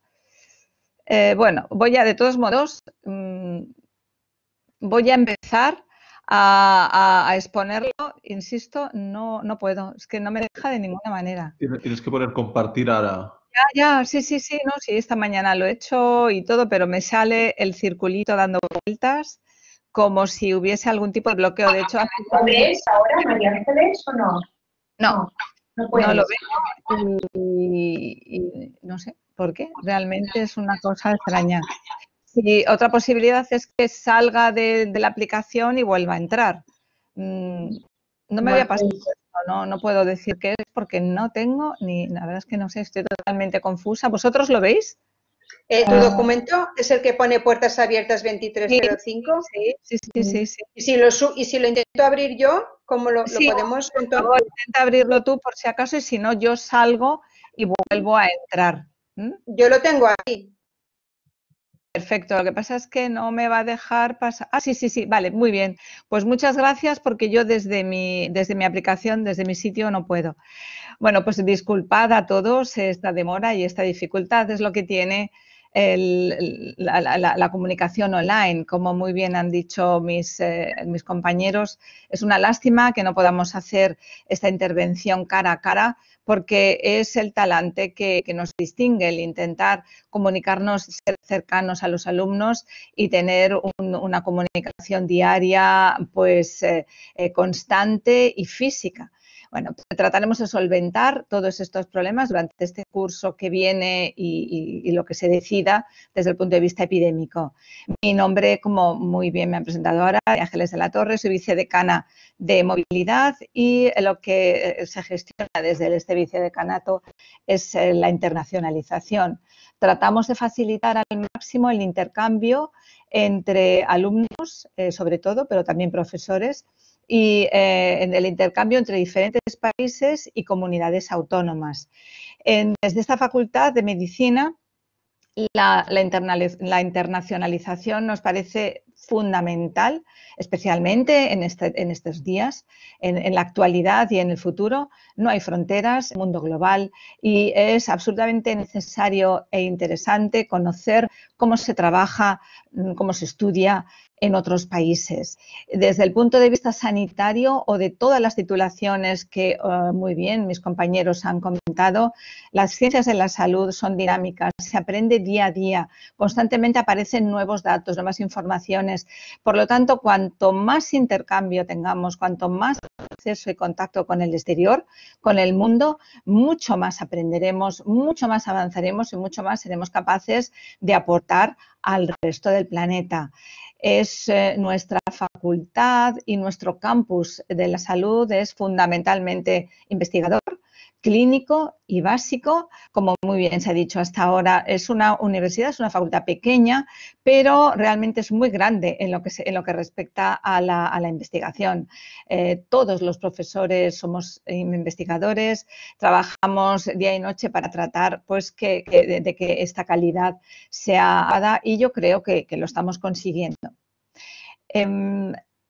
Eh, bueno, voy a, de todos modos, mmm, voy a empezar a, a, a exponerlo. Insisto, no, no puedo, es que no me deja de ninguna manera. Tienes que poner compartir ahora. Ya, ya, sí, sí, sí, no, sí, esta mañana lo he hecho y todo, pero me sale el circulito dando vueltas como si hubiese algún tipo de bloqueo. De hecho, ¿lo ves ahora, María Ángeles, o no? No, no, no, no lo veo y, y no sé por qué. Realmente es una cosa extraña. Sí, otra posibilidad es que salga de, de la aplicación y vuelva a entrar. Mm, no me había pasado esto, no, no puedo decir qué es porque no tengo ni, la verdad es que no sé, estoy totalmente confusa. ¿Vosotros lo veis? Eh, ¿Tu documento es el que pone puertas abiertas veintitrés cero cinco? Sí, sí, sí, sí, sí. ¿Y si lo, y si lo intento abrir yo, cómo lo, sí, lo podemos? Entonces... Intenta abrirlo tú por si acaso y si no yo salgo y vuelvo a entrar. ¿Mm? Yo lo tengo ahí. Perfecto, lo que pasa es que no me va a dejar pasar. Ah, sí, sí, sí, vale, muy bien. Pues muchas gracias porque yo desde mi, desde mi aplicación, desde mi sitio no puedo. Bueno, pues disculpad a todos esta demora y esta dificultad, es lo que tiene el, la, la, la comunicación online. Como muy bien han dicho mis, eh, mis compañeros, es una lástima que no podamos hacer esta intervención cara a cara, porque es el talante que, que nos distingue, el intentar comunicarnos, ser cercanos a los alumnos y tener un, una comunicación diaria pues eh, eh, constante y física. Bueno, trataremos de solventar todos estos problemas durante este curso que viene y, y, y lo que se decida desde el punto de vista epidémico. Mi nombre, como muy bien me han presentado ahora, Ángeles de la Torre, soy vicedecana de movilidad y lo que se gestiona desde este vicedecanato es la internacionalización. Tratamos de facilitar al máximo el intercambio entre alumnos, eh, sobre todo, pero también profesores, y eh, en el intercambio entre diferentes países y comunidades autónomas. En, desde esta Facultad de Medicina, la, la, la internacionalización nos parece fundamental, especialmente en, este, en estos días, en, en la actualidad y en el futuro. No hay fronteras, mundo global, y es absolutamente necesario e interesante conocer cómo se trabaja, cómo se estudia en otros países. Desde el punto de vista sanitario o de todas las titulaciones que uh, muy bien mis compañeros han comentado, las ciencias de la salud son dinámicas, se aprende día a día, constantemente aparecen nuevos datos, nuevas informaciones. Por lo tanto, cuanto más intercambio tengamos, cuanto más acceso y contacto con el exterior, con el mundo, mucho más aprenderemos, mucho más avanzaremos y mucho más seremos capaces de aportar al resto del planeta. Es eh, nuestra facultad y nuestro campus de la salud es fundamentalmente investigador, clínico y básico. Como muy bien se ha dicho hasta ahora, es una universidad, es una facultad pequeña, pero realmente es muy grande en lo que, se, en lo que respecta a la, a la investigación. Eh, todos los profesores somos investigadores, trabajamos día y noche para tratar pues, que, que, de, de que esta calidad sea dada, y yo creo que, que lo estamos consiguiendo. Eh,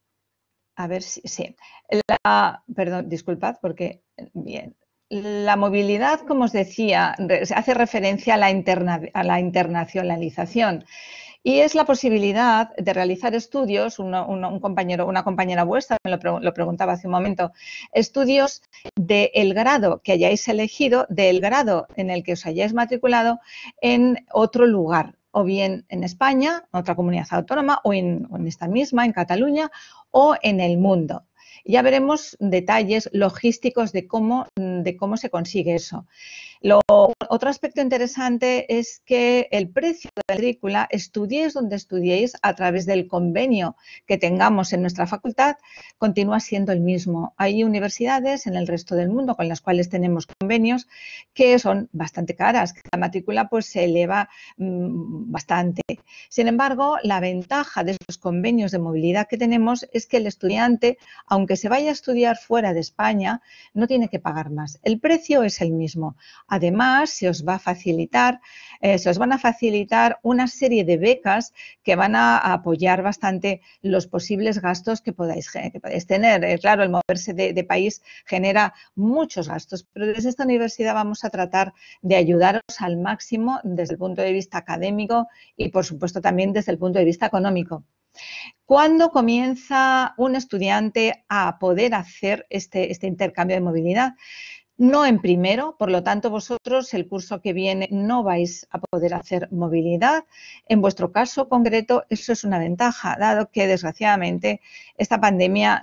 a ver si, sí. La, perdón, disculpad porque, bien. La movilidad, como os decía, hace referencia a la, interna, a la internacionalización, y es la posibilidad de realizar estudios. Uno, uno, un compañero, una compañera vuestra me lo, lo preguntaba hace un momento, estudios del grado que hayáis elegido, del grado en el que os hayáis matriculado en otro lugar, o bien en España, en otra comunidad autónoma, o en, o en esta misma, en Cataluña, o en el mundo. Ya veremos detalles logísticos de cómo, de cómo se consigue eso. Lo, otro aspecto interesante es que el precio de la matrícula, estudiéis donde estudiéis, a través del convenio que tengamos en nuestra facultad, continúa siendo el mismo. Hay universidades en el resto del mundo con las cuales tenemos convenios que son bastante caras, que la matrícula pues se eleva mmm, bastante. Sin embargo, la ventaja de esos convenios de movilidad que tenemos es que el estudiante, aunque se vaya a estudiar fuera de España, no tiene que pagar más. El precio es el mismo. Además, se os va a facilitar, eh, se os van a facilitar una serie de becas que van a, a apoyar bastante los posibles gastos que podáis, que podáis tener. Eh, claro, el moverse de, de país genera muchos gastos, pero desde esta universidad vamos a tratar de ayudaros al máximo desde el punto de vista académico y, por supuesto, también desde el punto de vista económico. ¿Cuándo comienza un estudiante a poder hacer este, este intercambio de movilidad? No en primero, por lo tanto vosotros el curso que viene no vais a poder hacer movilidad. En vuestro caso concreto eso es una ventaja, dado que desgraciadamente esta pandemia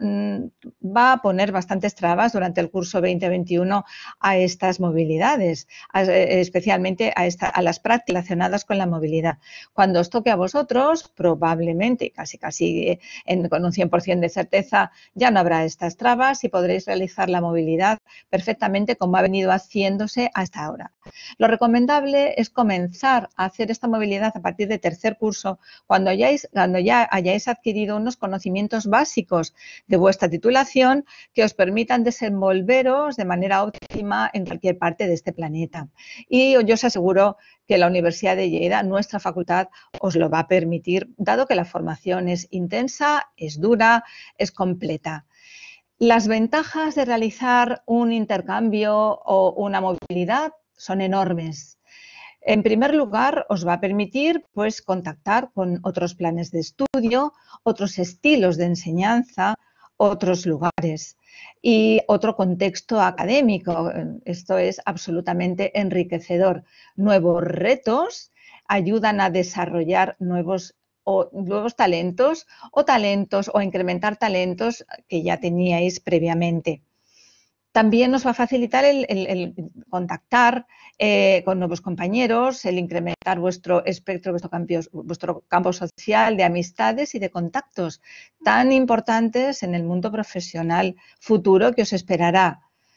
va a poner bastantes trabas durante el curso veinte veintiuno a estas movilidades, especialmente a, esta, a las prácticas relacionadas con la movilidad. Cuando os toque a vosotros, probablemente, casi casi en, con un cien por cien de certeza, ya no habrá estas trabas y podréis realizar la movilidad perfectamente como ha venido haciéndose hasta ahora. Lo recomendable es comenzar a hacer esta movilidad a partir de tercer curso, cuando, hayáis, cuando ya hayáis adquirido unos conocimientos básicos de vuestra titulación que os permitan desenvolveros de manera óptima en cualquier parte de este planeta. Y yo os aseguro que la Universidad de Lleida, nuestra facultad, os lo va a permitir, dado que la formación es intensa, es dura, es completa. Las ventajas de realizar un intercambio o una movilidad son enormes. En primer lugar, os va a permitir pues, contactar con otros planes de estudio, otros estilos de enseñanza, otros lugares y otro contexto académico. Esto es absolutamente enriquecedor. Nuevos retos ayudan a desarrollar nuevos o nuevos talentos o talentos o incrementar talentos que ya teníais previamente. También nos va a facilitar el, el, el contactar eh, con nuevos compañeros, el incrementar vuestro espectro, vuestro campo, vuestro campo social de amistades y de contactos tan importantes en el mundo profesional futuro que os esperará.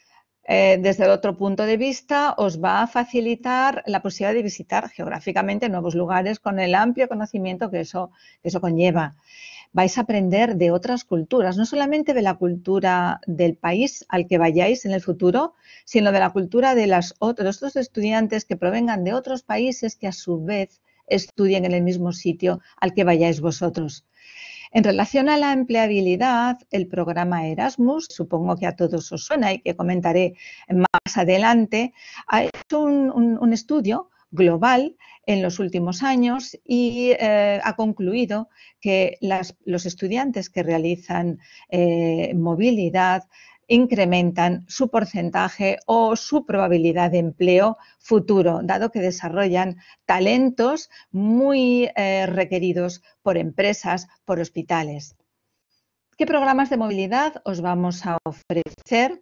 Eh, desde el otro punto de vista, os va a facilitar la posibilidad de visitar geográficamente nuevos lugares con el amplio conocimiento que eso, que eso conlleva. Vais a aprender de otras culturas, no solamente de la cultura del país al que vayáis en el futuro, sino de la cultura de los otros estudiantes que provengan de otros países que a su vez estudien en el mismo sitio al que vayáis vosotros. En relación a la empleabilidad, el programa Erasmus, supongo que a todos os suena y que comentaré más adelante, ha hecho un, un, un estudio global en los últimos años y eh, ha concluido que las, los estudiantes que realizan eh, movilidad incrementan su porcentaje o su probabilidad de empleo futuro, dado que desarrollan talentos muy eh, requeridos por empresas, por hospitales. ¿Qué programas de movilidad os vamos a ofrecer?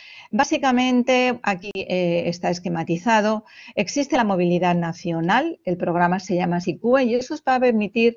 Básicamente, aquí eh, está esquematizado, existe la movilidad nacional, el programa se llama SICUE y eso os va a permitir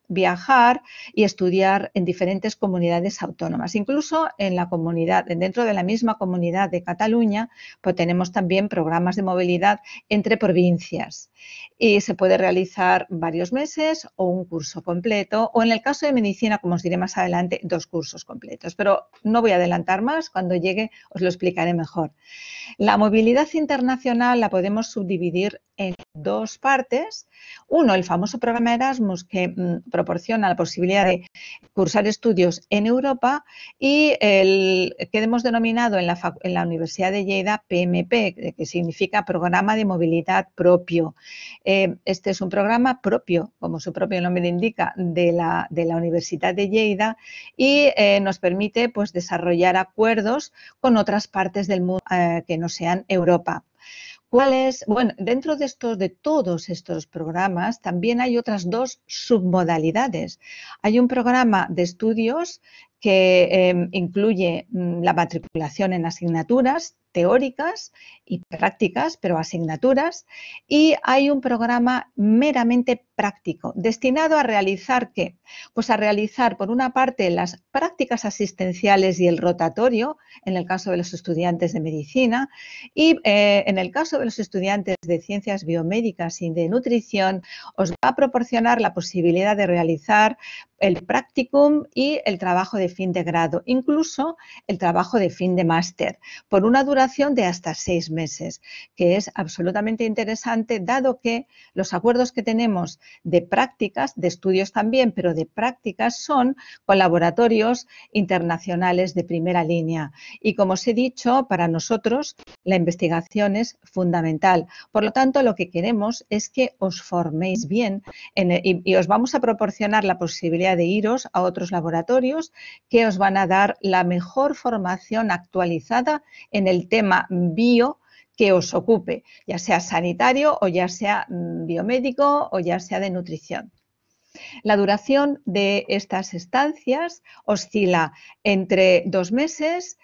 viajar y estudiar en diferentes comunidades autónomas. Incluso en la comunidad, dentro de la misma comunidad de Cataluña, pues tenemos también programas de movilidad entre provincias y se puede realizar varios meses o un curso completo, o en el caso de medicina, como os diré más adelante, dos cursos completos. Pero no voy a adelantar más, cuando llegue os lo explicaré mejor. La movilidad internacional la podemos subdividir en dos partes. Uno, el famoso programa Erasmus, que mmm, proporciona la posibilidad de cursar estudios en Europa, y el que hemos denominado en la, en la Universidad de Lleida P M P, que significa Programa de Movilidad Propio. Eh, este es un programa propio, como su propio nombre indica, de la, de la Universidad de Lleida, y eh, nos permite pues, desarrollar acuerdos con otras partes del mundo eh, que no sean Europa. ¿Cuál es? Bueno, dentro de, estos, de todos estos programas también hay otras dos submodalidades. Hay un programa de estudios que eh, incluye la matriculación en asignaturas teóricas y prácticas, pero asignaturas, y hay un programa meramente práctico, destinado a realizar ¿qué? Pues a realizar, por una parte, las prácticas asistenciales y el rotatorio, en el caso de los estudiantes de medicina, y eh, en el caso de los estudiantes de ciencias biomédicas y de nutrición, os va a proporcionar la posibilidad de realizar el practicum y el trabajo de fin de grado, incluso el trabajo de fin de máster, por una duración de hasta seis meses, que es absolutamente interesante, dado que los acuerdos que tenemos de prácticas, de estudios también, pero de prácticas, son con laboratorios internacionales de primera línea. Y como os he dicho, para nosotros la investigación es fundamental. Por lo tanto, lo que queremos es que os forméis bien en el, y, y os vamos a proporcionar la posibilidad de iros a otros laboratorios que os van a dar la mejor formación actualizada en el tema bio que os ocupe, ya sea sanitario o ya sea biomédico o ya sea de nutrición. La duración de estas estancias oscila entre dos meses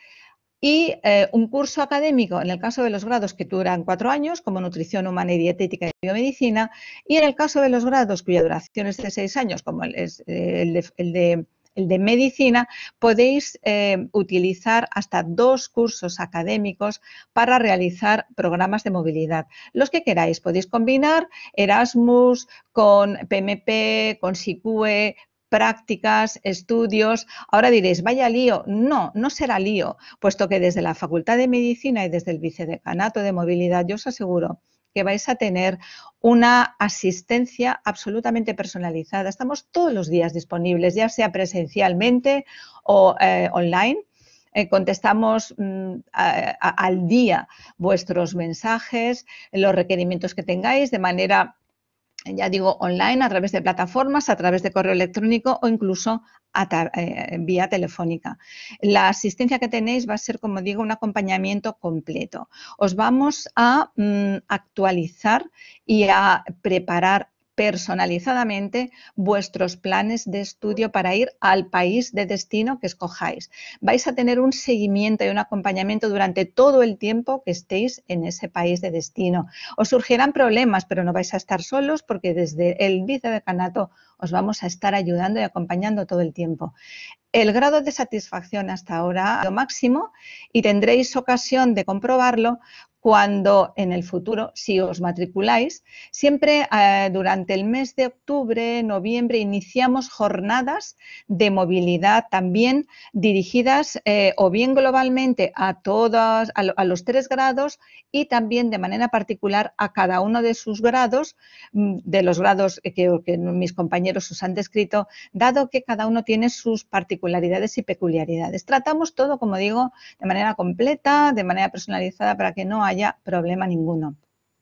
y eh, un curso académico, en el caso de los grados que duran cuatro años, como nutrición humana y dietética y biomedicina, y en el caso de los grados cuya duración es de seis años, como el, es, el, de, el, de, el de medicina, podéis eh, utilizar hasta dos cursos académicos para realizar programas de movilidad. Los que queráis, podéis combinar Erasmus con P M P, con SICUE, prácticas, estudios. Ahora diréis, vaya lío. No, no será lío, puesto que desde la Facultad de Medicina y desde el Vicedecanato de Movilidad yo os aseguro que vais a tener una asistencia absolutamente personalizada. Estamos todos los días disponibles, ya sea presencialmente o eh, online. Eh, contestamos mm, a, a, al día vuestros mensajes, los requerimientos que tengáis de manera, ya digo, online, a través de plataformas, a través de correo electrónico o incluso a, eh, vía telefónica. La asistencia que tenéis va a ser, como digo, un acompañamiento completo. Os vamos a mm, actualizar y a preparar personalizadamente vuestros planes de estudio para ir al país de destino que escojáis. Vais a tener un seguimiento y un acompañamiento durante todo el tiempo que estéis en ese país de destino. Os surgirán problemas, pero no vais a estar solos, porque desde el vicedecanato os vamos a estar ayudando y acompañando todo el tiempo. El grado de satisfacción hasta ahora ha sido máximo y tendréis ocasión de comprobarlo cuando en el futuro, si os matriculáis, siempre eh, durante el mes de octubre, noviembre, iniciamos jornadas de movilidad también dirigidas eh, o bien globalmente a, todas, a, a los tres grados y también de manera particular a cada uno de sus grados, de los grados que, que mis compañeros os han descrito, dado que cada uno tiene sus particularidades y peculiaridades. Tratamos todo, como digo, de manera completa, de manera personalizada, para que no haya problema ninguno.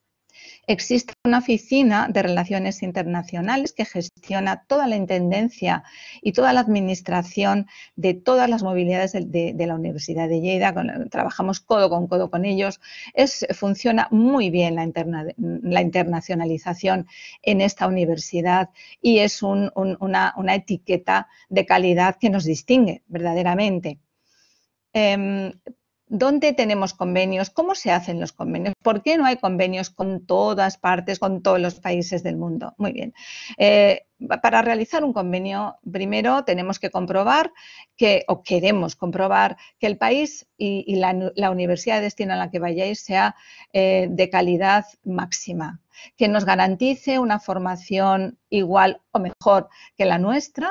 Existe una oficina de relaciones internacionales que gestiona toda la intendencia y toda la administración de todas las movilidades de, de, de la Universidad de Lleida. Con, trabajamos codo con codo con ellos. Es, funciona muy bien la, interna, la internacionalización en esta universidad y es un, un, una, una etiqueta de calidad que nos distingue verdaderamente. Eh, ¿Dónde tenemos convenios? ¿Cómo se hacen los convenios? ¿Por qué no hay convenios con todas partes, con todos los países del mundo? Muy bien. Eh, para realizar un convenio, primero tenemos que comprobar que, o queremos comprobar, que el país y, y la, la universidad de destino a la que vayáis sea eh, de calidad máxima, que nos garantice una formación igual o mejor que la nuestra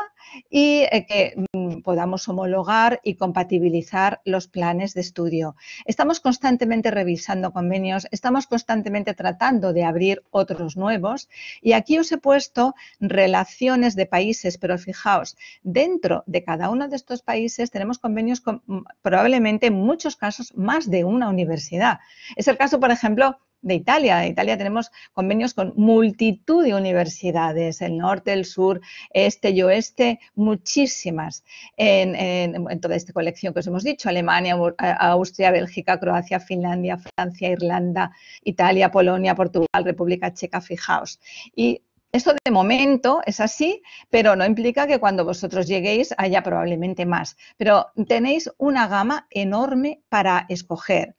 y eh, que mm, podamos homologar y compatibilizar los planes de estudio. Estamos constantemente revisando convenios, estamos constantemente tratando de abrir otros nuevos y aquí os he puesto relaciones de países, pero fijaos, dentro de cada uno de estos países tenemos convenios con probablemente en muchos casos más de una universidad. Es el caso, por ejemplo, de Italia. En Italia tenemos convenios con multitud de universidades, el norte, el sur, este y oeste, muchísimas en, en, en toda esta colección que os hemos dicho, Alemania, Austria, Bélgica, Croacia, Finlandia, Francia, Irlanda, Italia, Polonia, Portugal, República Checa, fijaos. Y esto de momento es así, pero no implica que cuando vosotros lleguéis haya probablemente más. Pero tenéis una gama enorme para escoger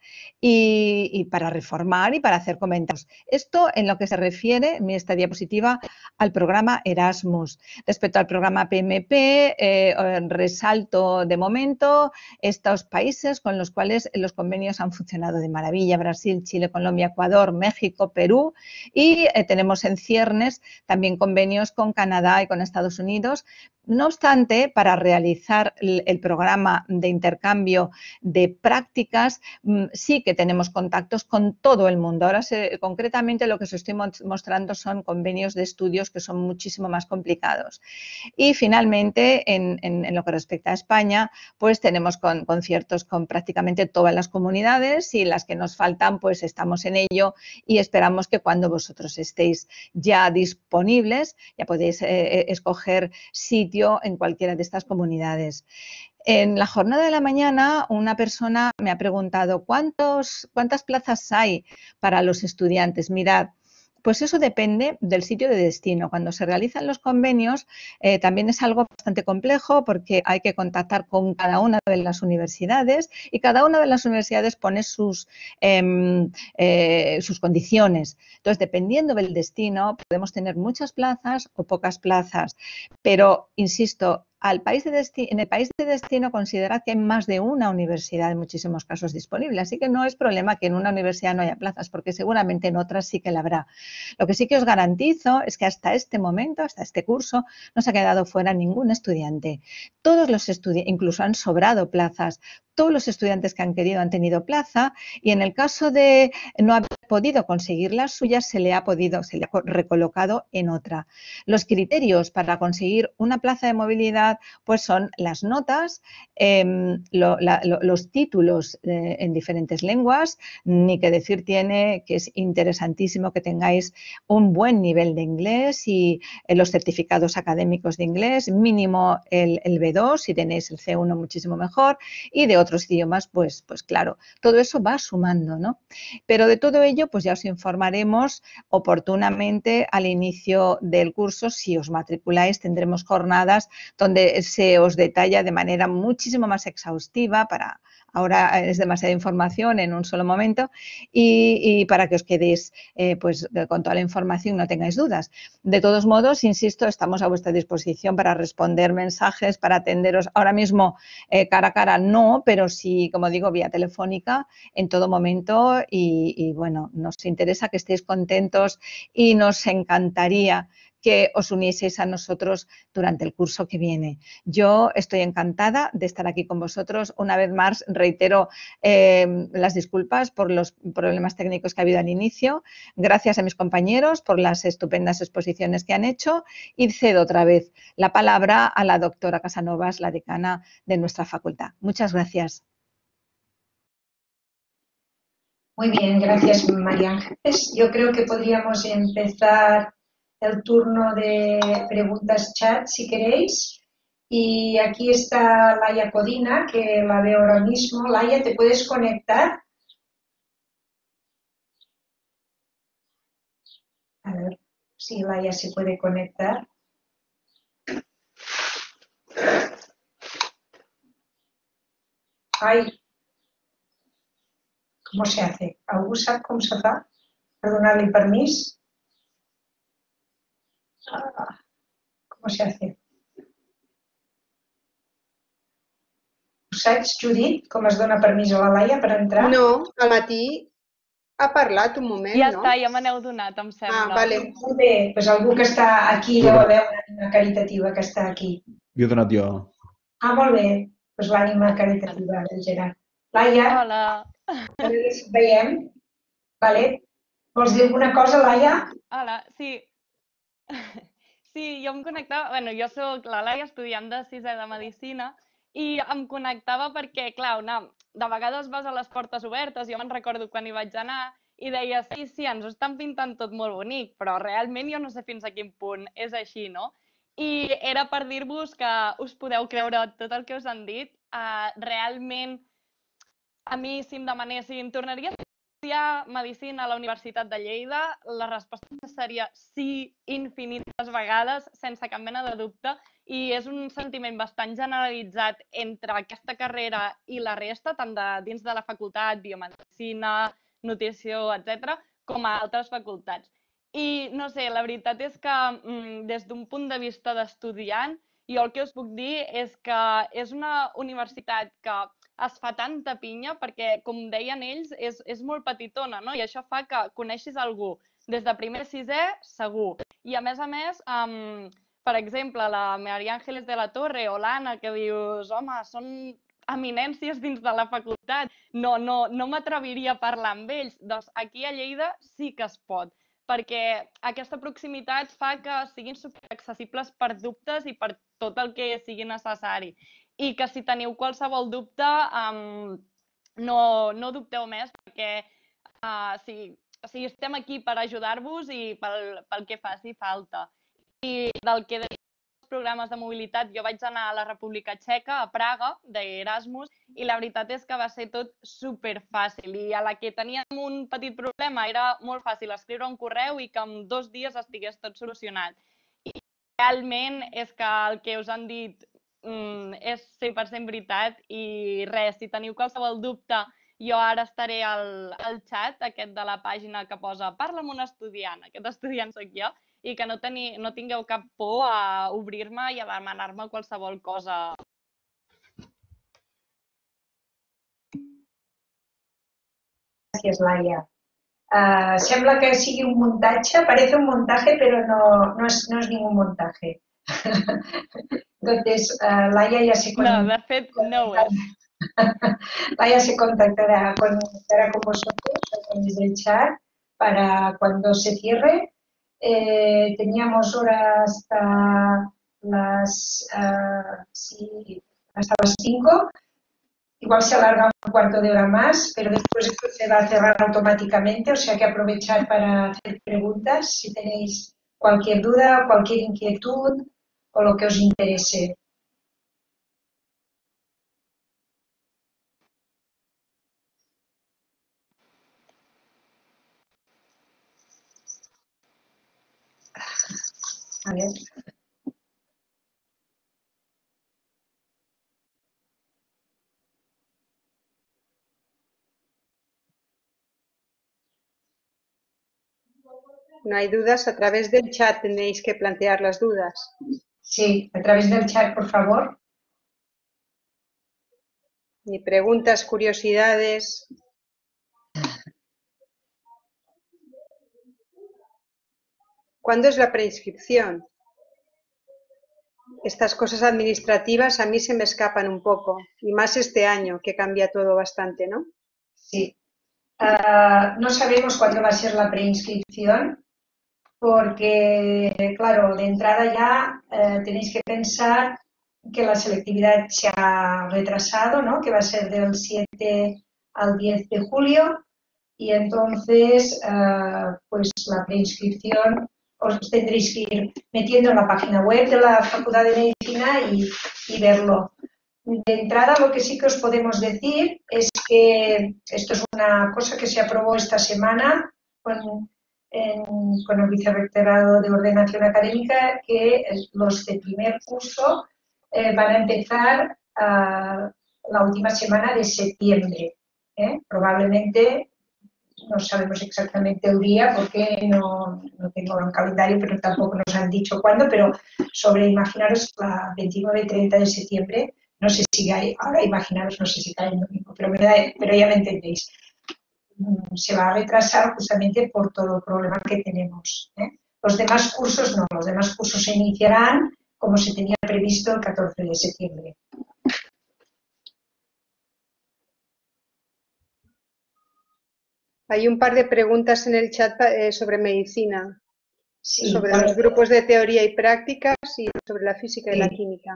y, y para reformar y para hacer comentarios. Esto en lo que se refiere, mi esta diapositiva, al programa Erasmus. Respecto al programa P M P, eh, resalto de momento estos países con los cuales los convenios han funcionado de maravilla: Brasil, Chile, Colombia, Ecuador, México, Perú, y eh, tenemos en ciernes también convenios con Canadá y con Estados Unidos. No obstante, para realizar el, el programa de intercambio de prácticas, sí que tenemos contactos con todo el mundo. Ahora, se, concretamente, lo que os estoy mostrando son convenios de estudios que son muchísimo más complicados. Y, finalmente, en, en, en lo que respecta a España, pues tenemos con, conciertos con prácticamente todas las comunidades y las que nos faltan, pues estamos en ello y esperamos que cuando vosotros estéis ya disponibles, ya podéis eh, escoger sitio en cualquiera de estas comunidades. En la jornada de la mañana, una persona me ha preguntado ¿cuántos, cuántas plazas hay para los estudiantes? Mirad, pues eso depende del sitio de destino. Cuando se realizan los convenios, eh, también es algo bastante complejo porque hay que contactar con cada una de las universidades y cada una de las universidades pone sus, eh, eh, sus condiciones. Entonces, dependiendo del destino, podemos tener muchas plazas o pocas plazas. Pero, insisto, al país de destino, en el país de destino considerad que hay más de una universidad en muchísimos casos disponible, así que no es problema que en una universidad no haya plazas, porque seguramente en otras sí que la habrá. Lo que sí que os garantizo es que hasta este momento, hasta este curso, no se ha quedado fuera ningún estudiante. Todos los estudiantes, incluso han sobrado plazas, todos los estudiantes que han querido han tenido plaza y en el caso de no haber podido conseguir las suyas, se le ha podido, se le ha recolocado en otra. Los criterios para conseguir una plaza de movilidad pues son las notas, eh, lo, la, lo, los títulos eh, en diferentes lenguas, ni que decir tiene que es interesantísimo que tengáis un buen nivel de inglés y eh, los certificados académicos de inglés, mínimo el, el B dos, si tenéis el C uno muchísimo mejor, y de otros idiomas, pues, pues claro, todo eso va sumando, ¿no? Pero de todo ello, pues ya os informaremos oportunamente al inicio del curso. Si os matriculáis, tendremos jornadas donde se os detalla de manera muchísimo más exhaustiva para... Ahora es demasiada información en un solo momento y, y para que os quedéis eh, pues, con toda la información y no tengáis dudas. De todos modos, insisto, estamos a vuestra disposición para responder mensajes, para atenderos ahora mismo eh, cara a cara, no, pero sí, como digo, vía telefónica en todo momento y, y bueno, nos interesa que estéis contentos y nos encantaría que os unieseis a nosotros durante el curso que viene. Yo estoy encantada de estar aquí con vosotros. Una vez más, reitero eh, las disculpas por los problemas técnicos que ha habido al inicio. Gracias a mis compañeros por las estupendas exposiciones que han hecho y cedo otra vez la palabra a la doctora Casanovas, la decana de nuestra facultad. Muchas gracias. Muy bien, gracias María Ángeles. Yo creo que podríamos empezar el turno de preguntas chat, si queréis. Y aquí está Laia Codina, que la veo ahora mismo. Laia, ¿te puedes conectar? A ver si Laia se puede conectar. Ay, ¿Cómo se hace? ¿Algú sap com se fa? Per donar-li permís? Ah, ¿cómo se hace? Ho saps, Judit, com es dona permís a la Laia per entrar? No, al matí ha parlat un moment, Ja no? està, ja me n'heu donat, em Ah, sembla. vale. Molt bé, doncs algú que està aquí deu haver una ànima caritativa que està aquí. Jo he donat jo. Ah, molt bé, doncs l'ànima caritativa del Gerard. Laia, Hola. a veure si et veiem. Vale. Vols dir alguna cosa, Laia? Hola, sí. Sí, jo em connectava, bueno, jo sóc la Laia, estudiant de sisè de Medicina, i em connectava perquè, clar, una, de vegades vas a les portes obertes, jo me'n recordo quan hi vaig anar, i deia, sí, sí, ens ho estan pintant tot molt bonic, però realment jo no sé fins a quin punt és així, no? I era per dir-vos que us podeu creure tot el que us han dit. Uh, realment, a mi, si em demanessin, tornaria a estudiar Medicina a la Universitat de Lleida, la resposta seria sí infinites vegades, sense cap mena de dubte, i és un sentiment bastant generalitzat entre aquesta carrera i la resta, tant de dins de la facultat, biomedicina, nutrició, etcètera, com a altres facultats. I no sé, la veritat és que mm, des d'un punt de vista d'estudiant, jo el que us puc dir és que és una universitat que es fa tanta pinya perquè, com deien ells, és, és molt petitona, no? I això fa que coneixis algú des de primer a sisè, segur. I a més a més, um, per exemple, la Maria Ángeles de la Torre o l'Anna, que dius, home, són eminències dins de la facultat, no, no, no m'atreviria a parlar amb ells. Doncs aquí a Lleida sí que es pot, perquè aquesta proximitat fa que siguin superaccessibles per dubtes i per tot el que sigui necessari. I que si teniu qualsevol dubte, um, no, no dubteu més, perquè uh, si, o sigui, estem aquí per ajudar-vos i pel, pel que faci falta. I del que deia els programes de mobilitat, jo vaig anar a la República Txeca, a Praga, d'Erasmus, i la veritat és que va ser tot superfàcil. I a la que teníem un petit problema era molt fàcil escriure un correu i que en dos dies estigués tot solucionat. I realment és que el que us han dit mm, és cent per cent veritat i res, si teniu qualsevol dubte, jo ara estaré al, al xat aquest de la pàgina que posa parla amb un estudiant, aquest estudiant sóc jo, i que no, teni, no tingueu cap por a obrir-me i a demanar-me qualsevol cosa. Gràcies, Laia. Uh, sembla que sigui un muntatge, parece un montaje, pero no, no, es, no es ningún montaje. Entonces, uh, Laia ya se No, de fet, no ho és. Laia se contactará con, con vosotros a través del chat para cuando se cierre. Eh, teníamos hora hasta las, uh, sí, hasta las cinco. Igual se alarga un cuarto de hora más, pero después esto se va a cerrar automáticamente, o sea que aprovechar para hacer preguntas si tenéis cualquier duda, cualquier inquietud o lo que os interese. A ver. No hay dudas, a través del chat tenéis que plantear las dudas. Sí, a través del chat, por favor. Ni preguntas, curiosidades. ¿Cuándo es la preinscripción? Estas cosas administrativas a mí se me escapan un poco, y más este año, que cambia todo bastante, ¿no? Sí. Uh, no sabemos cuándo va a ser la preinscripción, porque, claro, de entrada ya eh, tenéis que pensar que la selectividad se ha retrasado, ¿no? Que va a ser del siete al diez de julio, y entonces, eh, pues la preinscripción os tendréis que ir metiendo en la página web de la Facultad de Medicina y, y verlo. De entrada, lo que sí que os podemos decir es que esto es una cosa que se aprobó esta semana con, en, con el Vicerrectorado de Ordenación Académica, que los de primer curso eh, van a empezar uh, la última semana de septiembre. ¿eh? Probablemente, no sabemos exactamente el día porque no, no tengo un calendario, pero tampoco nos han dicho cuándo, pero sobre, imaginaros, la veintinueve y treinta de septiembre, no sé si hay, ahora imaginaros, no sé si cae el domingo, pero, me da, pero ya me entendéis. Se va a retrasar justamente por todo el problema que tenemos, ¿eh? Los demás cursos no, los demás cursos se iniciarán como se tenía previsto el catorce de septiembre. Hay un par de preguntas en el chat eh, sobre medicina, Sí, sobre vale. los grupos de teoría y prácticas y sobre la física y Sí. la química.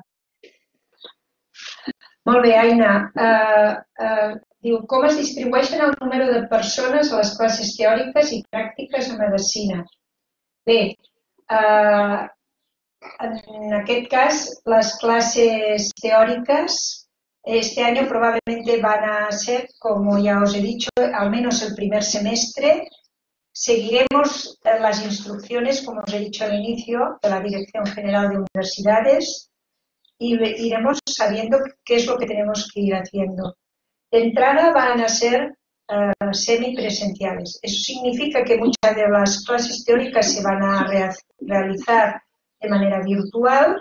Molt bé, Aina. Uh, uh, diu, com es distribueixen el número de persones a les classes teòriques i pràctiques a medicina? Bé, uh, en aquest cas, las clases teóricas este año probablemente van a ser, como ya os he dicho, al menos el primer semestre. Seguiremos las instrucciones, como os he dicho al inicio, de la Dirección General de Universidades y iremos sabiendo qué es lo que tenemos que ir haciendo. De entrada van a ser uh, semipresenciales. Eso significa que muchas de las clases teóricas se van a re realizar de manera virtual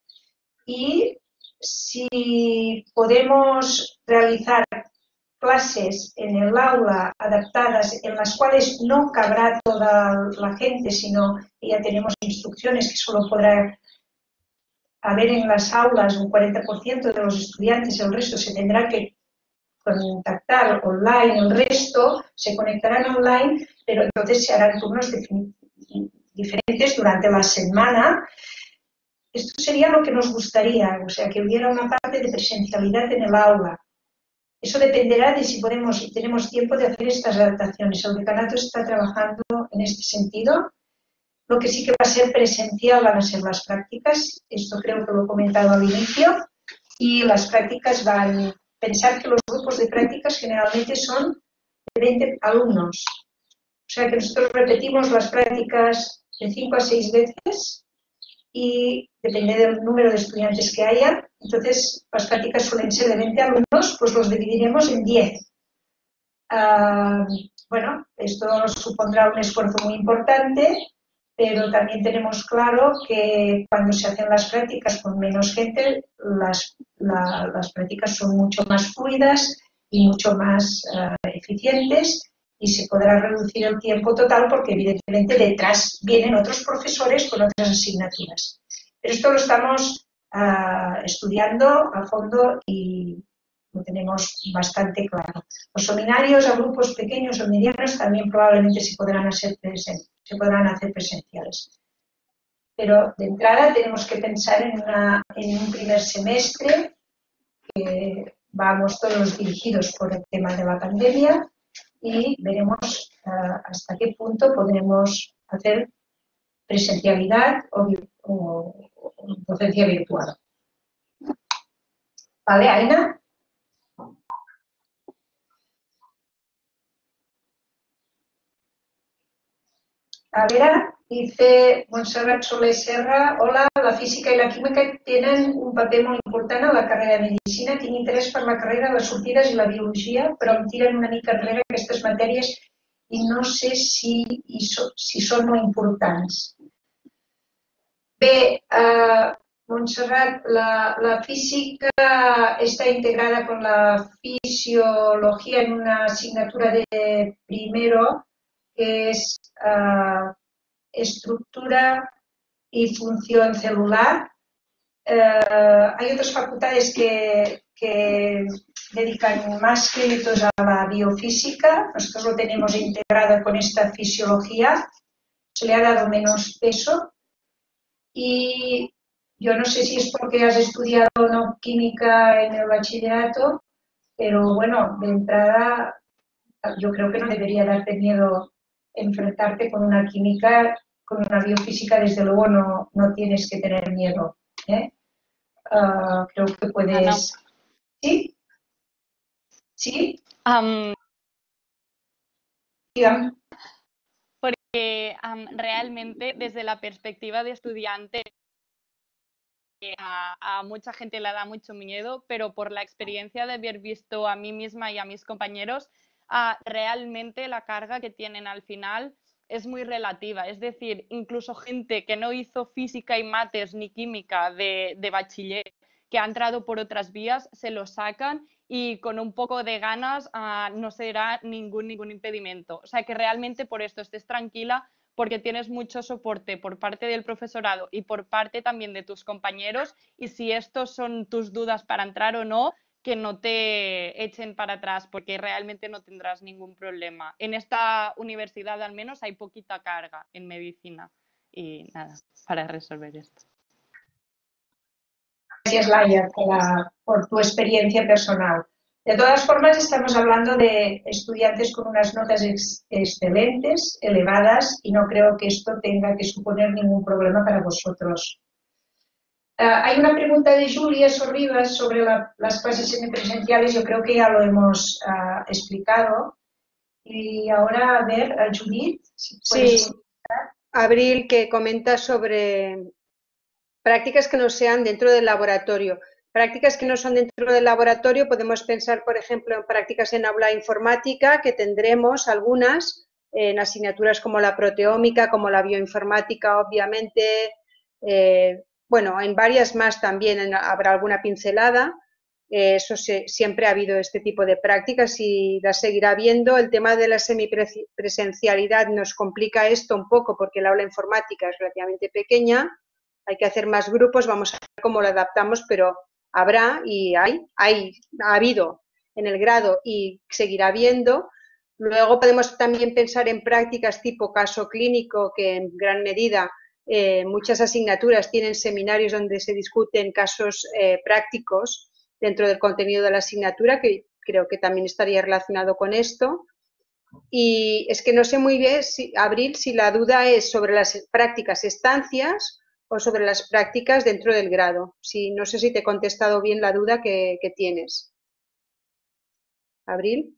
y si podemos realizar clases en el aula adaptadas en las cuales no cabrá toda la gente, sino que ya tenemos instrucciones que solo podrá haber en las aulas un cuarenta por ciento de los estudiantes, el resto se tendrá que contactar online, el resto se conectarán online, pero entonces se harán turnos diferentes durante la semana. Esto sería lo que nos gustaría, o sea, que hubiera una parte de presencialidad en el aula. Eso dependerá de si podemos, tenemos tiempo de hacer estas adaptaciones. El decanato está trabajando en este sentido. Lo que sí que va a ser presencial van a ser las prácticas. Esto creo que lo he comentado al inicio. Y las prácticas van a pensar que los grupos de prácticas generalmente son de veinte alumnos. O sea que nosotros repetimos las prácticas de cinco a seis veces y depende del número de estudiantes que haya. Entonces, las prácticas suelen ser de veinte alumnos, pues los dividiremos en diez. Uh, bueno, esto supondrá un esfuerzo muy importante, pero también tenemos claro que cuando se hacen las prácticas con menos gente, las, la, las prácticas son mucho más fluidas y mucho más uh, eficientes y se podrá reducir el tiempo total porque evidentemente detrás vienen otros profesores con otras asignaturas. Pero esto lo estamos uh, estudiando a fondo y lo tenemos bastante claro. Los seminarios a grupos pequeños o medianos también probablemente se podrán hacer, se podrán hacer presenciales. Pero de entrada tenemos que pensar en, una, en un primer semestre que vamos todos dirigidos por el tema de la pandemia y veremos uh, hasta qué punto podremos hacer presencialidad o, o, o docencia virtual. ¿Vale, Aina? A ver, dice Montserrat Soler Serra, hola, la física i la química tenen un paper molt important a la carrera de medicina. Tinc interès per la carrera de les sortides i la biologia, però em tiren una mica enrere aquestes matèries i no sé si, so, si són molt importants. Bé, eh, Montserrat, la, la física está integrada con la fisiología en una asignatura de primero, que es uh, estructura y función celular. Uh, hay otras facultades que, que dedican más créditos a la biofísica. Nosotros lo tenemos integrado con esta fisiología. Se le ha dado menos peso. Y yo no sé si es porque has estudiado o no química en el bachillerato, pero bueno, de entrada yo creo que no debería darte miedo enfrentarte con una química, con una biofísica, desde luego no, no tienes que tener miedo. ¿eh? Uh, creo que puedes... Ana. ¿Sí? ¿Sí? Um, Dígame. porque um, realmente desde la perspectiva de estudiante a, a mucha gente le da mucho miedo, pero por la experiencia de haber visto a mí misma y a mis compañeros, uh, realmente la carga que tienen al final es muy relativa. Es decir, incluso gente que no hizo física y mates ni química de, de bachiller, que ha entrado por otras vías, se lo sacan y con un poco de ganas uh, no será ningún, ningún impedimento. O sea que realmente por esto estés tranquila, porque tienes mucho soporte por parte del profesorado y por parte también de tus compañeros, y si estos son tus dudas para entrar o no, que no te echen para atrás, porque realmente no tendrás ningún problema. En esta universidad al menos hay poquita carga en medicina y nada, para resolver esto. Gracias, Laia, por, la, por tu experiencia personal. De todas formas, estamos hablando de estudiantes con unas notas ex excelentes, elevadas, y no creo que esto tenga que suponer ningún problema para vosotros. Uh, hay una pregunta de Julia Sorribas sobre la, las clases semipresenciales. Yo creo que ya lo hemos uh, explicado. Y ahora, a ver, a Judith. Si sí, Abril, que comenta sobre prácticas que no sean dentro del laboratorio. Prácticas que no son dentro del laboratorio, podemos pensar, por ejemplo, en prácticas en aula informática, que tendremos algunas en asignaturas como la proteómica, como la bioinformática, obviamente, eh, bueno, en varias más también en, habrá alguna pincelada. Eh, eso se, siempre ha habido este tipo de prácticas y las seguirá habiendo. El tema de la semipresencialidad nos complica esto un poco porque el aula informática es relativamente pequeña, hay que hacer más grupos, vamos a ver cómo lo adaptamos, pero habrá y hay, hay, ha habido en el grado y seguirá habiendo. Luego podemos también pensar en prácticas tipo caso clínico, que en gran medida eh, muchas asignaturas tienen seminarios donde se discuten casos eh, prácticos dentro del contenido de la asignatura, que creo que también estaría relacionado con esto. Y es que no sé muy bien, si, Abril, si la duda es sobre las prácticas estancias o sobre las prácticas dentro del grado. Si, no sé si te he contestado bien la duda que, que tienes. Abril.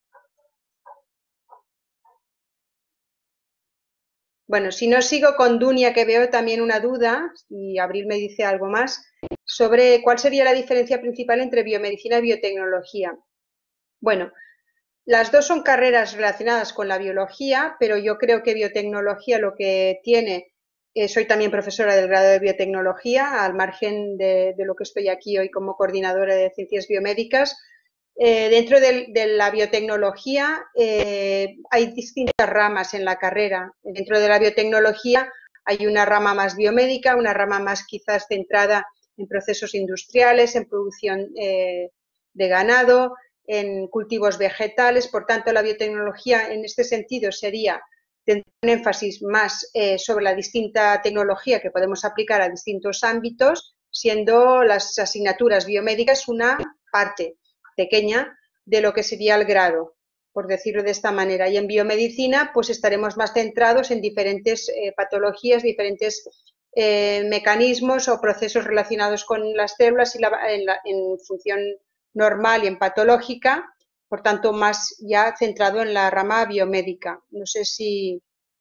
Bueno, si no, sigo con Dunia, que veo también una duda, y Abril me dice algo más, sobre cuál sería la diferencia principal entre biomedicina y biotecnología. Bueno, las dos son carreras relacionadas con la biología, pero yo creo que biotecnología lo que tiene, eh, soy también profesora del grado de biotecnología, al margen de, de lo que estoy aquí hoy como coordinadora de ciencias biomédicas. Eh, dentro de, de la biotecnología eh, hay distintas ramas en la carrera. Dentro de la biotecnología hay una rama más biomédica, una rama más quizás centrada en procesos industriales, en producción eh, de ganado, en cultivos vegetales. Por tanto, la biotecnología en este sentido sería tener un énfasis más eh, sobre la distinta tecnología que podemos aplicar a distintos ámbitos, siendo las asignaturas biomédicas una parte pequeña de lo que sería el grado, por decirlo de esta manera. Y en biomedicina, pues estaremos más centrados en diferentes eh, patologías, diferentes eh, mecanismos o procesos relacionados con las células y la, en, la, en función normal y en patológica, por tanto, más ya centrado en la rama biomédica. No sé si,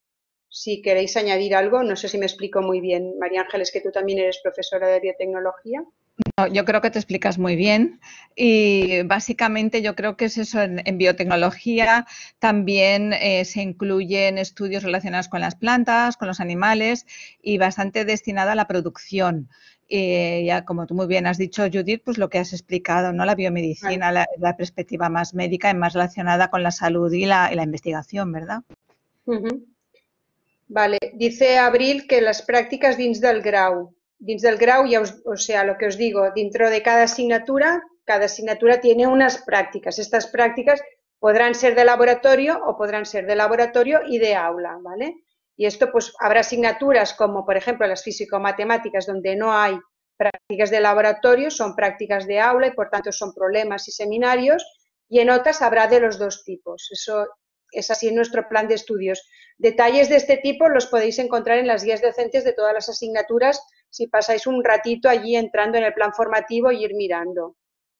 si queréis añadir algo, no sé si me explico muy bien. María Ángeles, que tú también eres profesora de biotecnología. No, yo creo que te explicas muy bien y básicamente yo creo que es eso, en, en biotecnología también eh, se incluyen estudios relacionados con las plantas, con los animales y bastante destinada a la producción. Eh, ya como tú muy bien has dicho, Judith, pues lo que has explicado, ¿no? La biomedicina, vale. la, la perspectiva más médica y más relacionada con la salud y la, y la investigación, ¿verdad? Uh-huh. Vale, dice Abril que las prácticas dins del grau. Dins del grau, ya os, o sea, lo que os digo, dentro de cada asignatura, cada asignatura tiene unas prácticas. Estas prácticas podrán ser de laboratorio o podrán ser de laboratorio y de aula, ¿vale? Y esto, pues, habrá asignaturas como, por ejemplo, las físico-matemáticas, donde no hay prácticas de laboratorio, son prácticas de aula y, por tanto, son problemas y seminarios, y en otras habrá de los dos tipos. Eso es así en nuestro plan de estudios. Detalles de este tipo los podéis encontrar en las guías docentes de todas las asignaturas si pasáis un ratito allí entrando en el plan formativo y ir mirando.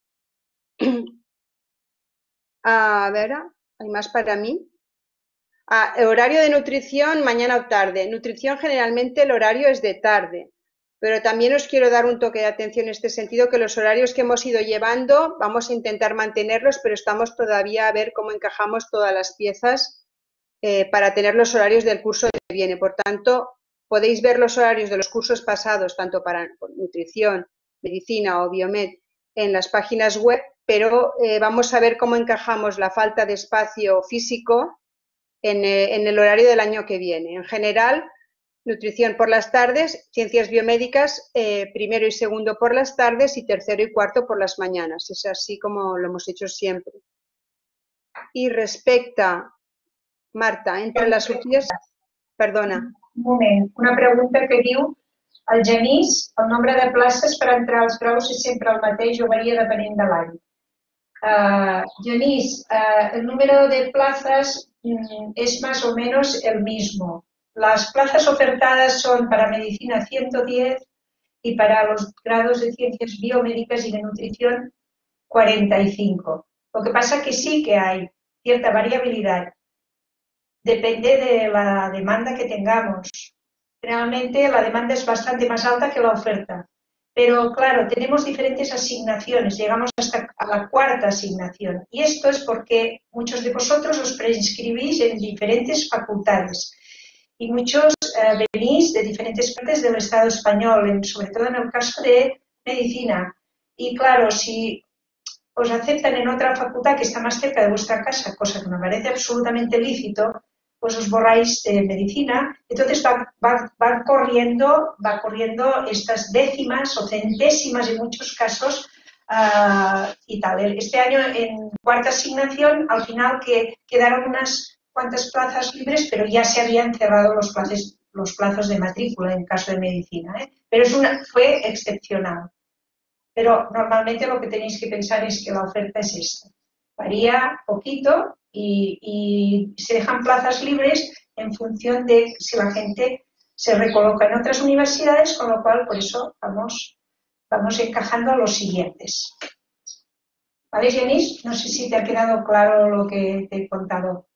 A ver, ¿hay más para mí? Ah, el horario de nutrición mañana o tarde. Nutrición generalmente el horario es de tarde. Pero también os quiero dar un toque de atención en este sentido, que los horarios que hemos ido llevando vamos a intentar mantenerlos, pero estamos todavía a ver cómo encajamos todas las piezas eh, para tener los horarios del curso que viene. Por tanto, podéis ver los horarios de los cursos pasados, tanto para nutrición, medicina o biomed, en las páginas web, pero eh, vamos a ver cómo encajamos la falta de espacio físico en, eh, en el horario del año que viene. En general, nutrición por las tardes, ciencias biomédicas eh, primero y segundo por las tardes y tercero y cuarto por las mañanas. Es así como lo hemos hecho siempre. Y respecta, Marta, entre las sortides... Perdona. Un moment, una pregunta que diu el Genís, el nombre de places per entrar als graus és sempre el mateix o varia depenent de l'any. Uh, Genís, uh, el número de plazas mm, es más o menos el mismo. Las plazas ofertadas son para medicina ciento diez y para los grados de ciencias biomédicas y de nutrición cuarenta y cinco. Lo que pasa que sí que hay cierta variabilidad. Depende de la demanda que tengamos. Realmente la demanda es bastante más alta que la oferta. Pero claro, tenemos diferentes asignaciones, llegamos hasta a la cuarta asignación. Y esto es porque muchos de vosotros os preinscribís en diferentes facultades. Y muchos eh, venís de diferentes partes del Estado español, en, sobre todo en el caso de medicina. Y claro, si os aceptan en otra facultad que está más cerca de vuestra casa, cosa que me parece absolutamente lícito, pues os borráis de medicina, entonces va, va, va, corriendo, va corriendo estas décimas o centésimas en muchos casos uh, y tal. Este año en cuarta asignación, al final que quedaron unas cuantas plazas libres, pero ya se habían cerrado los plazos, los plazos de matrícula en caso de medicina, ¿eh? Pero es una, fue excepcional. Pero normalmente lo que tenéis que pensar es que la oferta es esta. Varía poquito y, y se dejan plazas libres en función de si la gente se recoloca en otras universidades, con lo cual por eso vamos, vamos encajando a los siguientes. ¿Vale, Genís? No sé si te ha quedado claro lo que te he contado.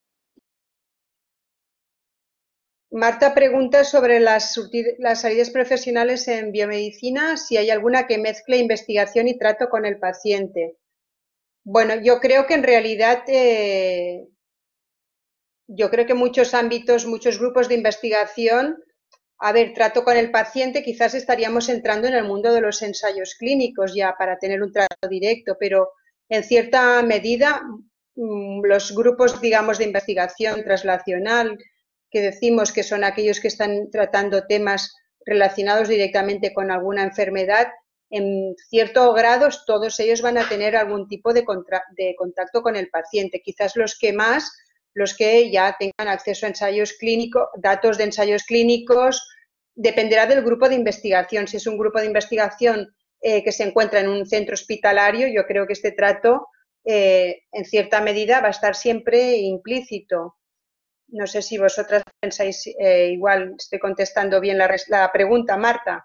Marta pregunta sobre las, las salidas profesionales en biomedicina, si hay alguna que mezcle investigación y trato con el paciente. Bueno, yo creo que en realidad, eh, yo creo que muchos ámbitos, muchos grupos de investigación, a ver, trato con el paciente, quizás estaríamos entrando en el mundo de los ensayos clínicos ya para tener un trato directo, pero en cierta medida los grupos, digamos, de investigación translacional, que decimos que son aquellos que están tratando temas relacionados directamente con alguna enfermedad, en cierto grado todos ellos van a tener algún tipo de, de contacto con el paciente. Quizás los que más, los que ya tengan acceso a ensayos clínicos, datos de ensayos clínicos, dependerá del grupo de investigación. Si es un grupo de investigación eh, que se encuentra en un centro hospitalario, yo creo que este trato eh, en cierta medida va a estar siempre implícito. No sé si vosotras pensáis eh, igual, estoy contestando bien la, la pregunta, Marta.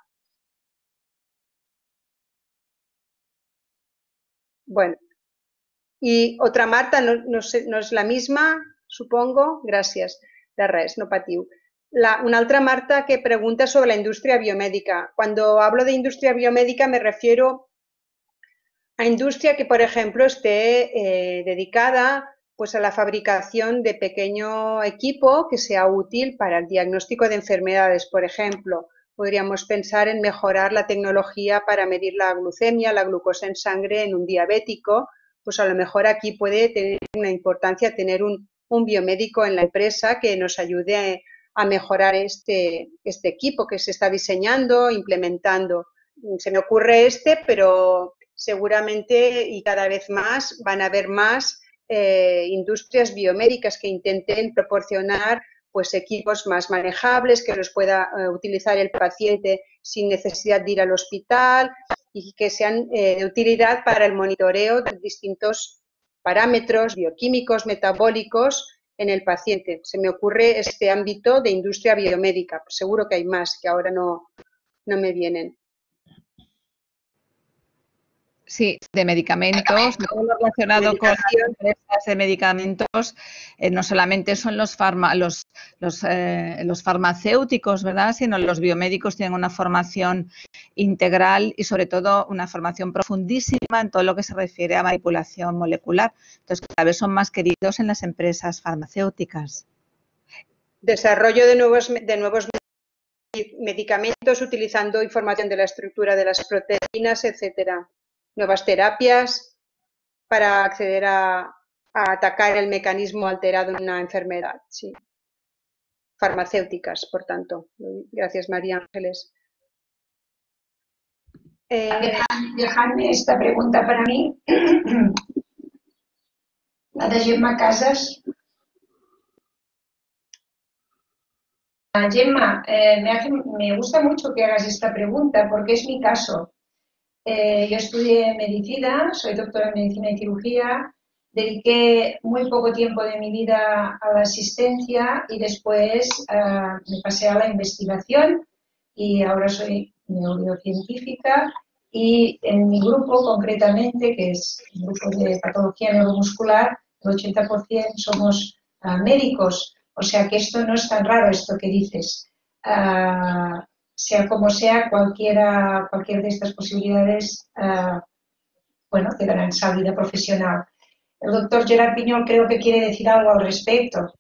Bueno, y otra Marta, no, no, sé, no és la misma, supongo, gràcies, de res, no patiu. La, una altra Marta que pregunta sobre la industria biomédica. Cuando hablo de industria biomédica me refiero a industria que, por ejemplo, esté eh, dedicada pues, a la fabricación de pequeño equipo que sea útil para el diagnóstico de enfermedades, por ejemplo. Podríamos pensar en mejorar la tecnología para medir la glucemia, la glucosa en sangre en un diabético, pues a lo mejor aquí puede tener una importancia tener un, un biomédico en la empresa que nos ayude a, a mejorar este, este equipo que se está diseñando, implementando. Se me ocurre este, pero seguramente y cada vez más van a haber más eh, industrias biomédicas que intenten proporcionar pues equipos más manejables, que los pueda eh, utilizar el paciente sin necesidad de ir al hospital y que sean eh, de utilidad para el monitoreo de distintos parámetros bioquímicos, metabólicos en el paciente. Se me ocurre este ámbito de industria biomédica. Seguro que hay más que ahora no, no me vienen. Sí, de medicamentos, de todo lo relacionado con las empresas de medicamentos, eh, no solamente son los, farma, los, los, eh, los farmacéuticos, ¿verdad?, sino los biomédicos tienen una formación integral y sobre todo una formación profundísima en todo lo que se refiere a manipulación molecular. Entonces, cada vez son más queridos en las empresas farmacéuticas. Desarrollo de nuevos, de nuevos medicamentos utilizando información de la estructura de las proteínas, etcétera. Nuevas terapias para acceder a, a atacar el mecanismo alterado en una enfermedad. Sí. Farmacéuticas, por tanto. Gracias, María Ángeles. Eh, Dejadme esta pregunta para mí. La de Gemma Casas. Gemma, eh, me, hace, me gusta mucho que hagas esta pregunta porque es mi caso. Eh, yo estudié medicina, soy doctora en medicina y cirugía, dediqué muy poco tiempo de mi vida a la asistencia y después uh, me pasé a la investigación y ahora soy neurocientífica y en mi grupo concretamente, que es el grupo de patología neuromuscular, el ochenta por ciento somos uh, médicos, o sea que esto no es tan raro esto que dices. Uh, sea como sea, cualquiera, cualquier de estas posibilidades, uh, bueno, te darán salida profesional. El doctor Gerard Piñol creo que quiere decir algo al respecto.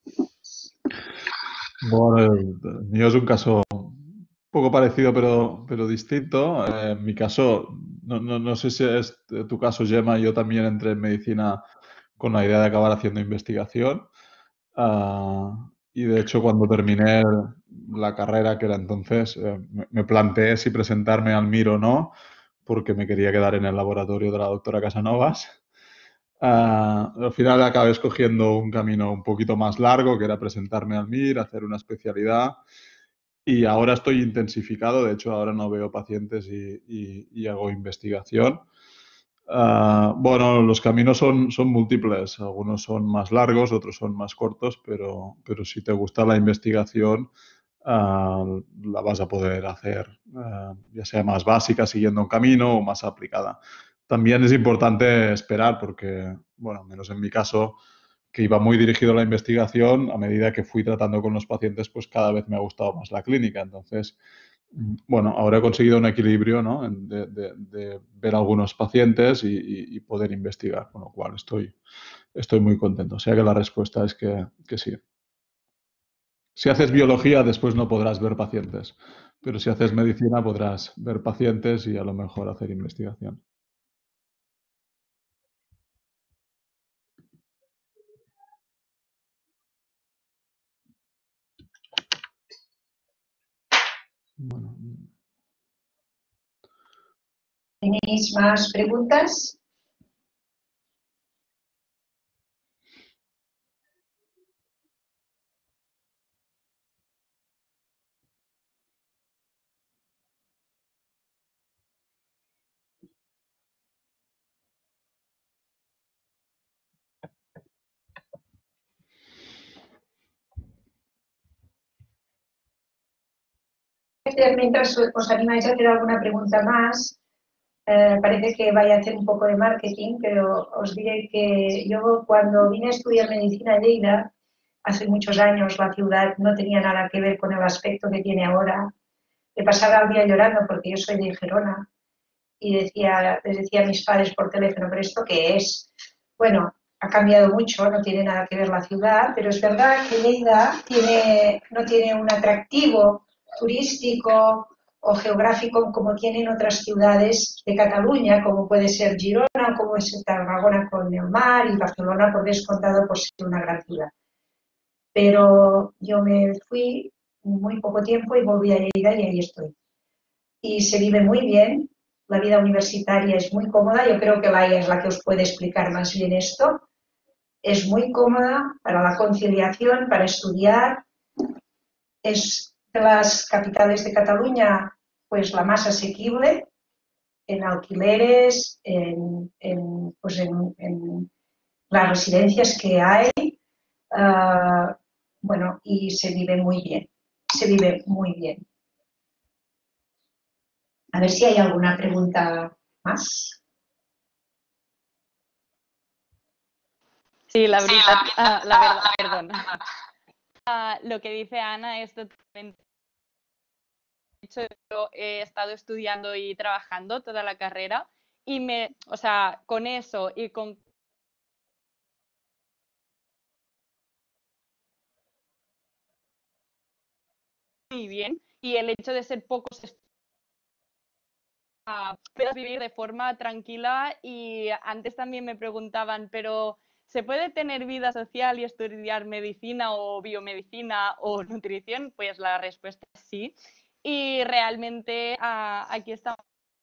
Bueno, el, el mío es un caso un poco parecido pero, pero distinto. Eh, en mi caso, no, no, no sé si es tu caso, Gemma, yo también entré en medicina con la idea de acabar haciendo investigación. Uh, y de hecho, cuando terminé la carrera, que era entonces, eh, me, me planteé si presentarme al M I R o no, porque me quería quedar en el laboratorio de la doctora Casanovas. Uh, al final acabé escogiendo un camino un poquito más largo, que era presentarme al M I R, hacer una especialidad. Y ahora estoy intensificado, de hecho ahora no veo pacientes y, y, y hago investigación. Uh, bueno, los caminos son, son múltiples, algunos son más largos, otros son más cortos, pero, pero si te gusta la investigación, uh, la vas a poder hacer, uh, ya sea más básica, siguiendo un camino, o más aplicada. También es importante esperar porque, bueno, menos en mi caso, que iba muy dirigido a la investigación, a medida que fui tratando con los pacientes, pues cada vez me ha gustado más la clínica. Entonces, bueno, ahora he conseguido un equilibrio, ¿no?, de, de, de ver algunos pacientes y, y, y poder investigar, con lo cual estoy, estoy muy contento. O sea que la respuesta es que, que sí. Si haces biología, después no podrás ver pacientes, pero si haces medicina podrás ver pacientes y a lo mejor hacer investigación. Bueno. ¿Tenéis más preguntas? Mientras os animáis a hacer alguna pregunta más, eh, parece que vaya a hacer un poco de marketing, pero os diré que yo cuando vine a estudiar medicina en Lleida, hace muchos años la ciudad no tenía nada que ver con el aspecto que tiene ahora. Me pasaba el día llorando porque yo soy de Gerona y decía, les decía a mis padres por teléfono, ¿pero esto qué es? Bueno, ha cambiado mucho, no tiene nada que ver la ciudad, pero es verdad que Lleida tiene, no tiene un atractivo turístico o geográfico como tienen otras ciudades de Cataluña, como puede ser Girona, como es Tarragona con el mar y Barcelona por descontado por ser una gran ciudad. Pero yo me fui muy poco tiempo y volví a Lleida y ahí estoy. Y se vive muy bien, la vida universitaria es muy cómoda, yo creo que Laia es la que os puede explicar más bien esto. Es muy cómoda para la conciliación, para estudiar, es de las capitales de Cataluña, pues la más asequible en alquileres, en, en, pues en, en las residencias que hay, uh, bueno, y se vive muy bien, se vive muy bien. A ver si hay alguna pregunta más. Sí, la verdad, uh, la verdad, perdón. Uh, lo que dice Ana es totalmente. De hecho, yo he estado estudiando y trabajando toda la carrera y me, o sea, con eso y con muy bien y el hecho de ser pocos uh, puedas vivir de forma tranquila y antes también me preguntaban, pero ¿se puede tener vida social y estudiar medicina o biomedicina o nutrición? Pues la respuesta es sí. Y realmente uh, aquí estamos.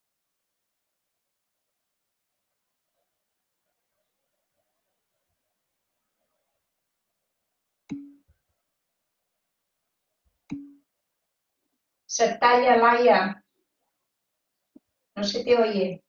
Se talla, Laia. No se te oye.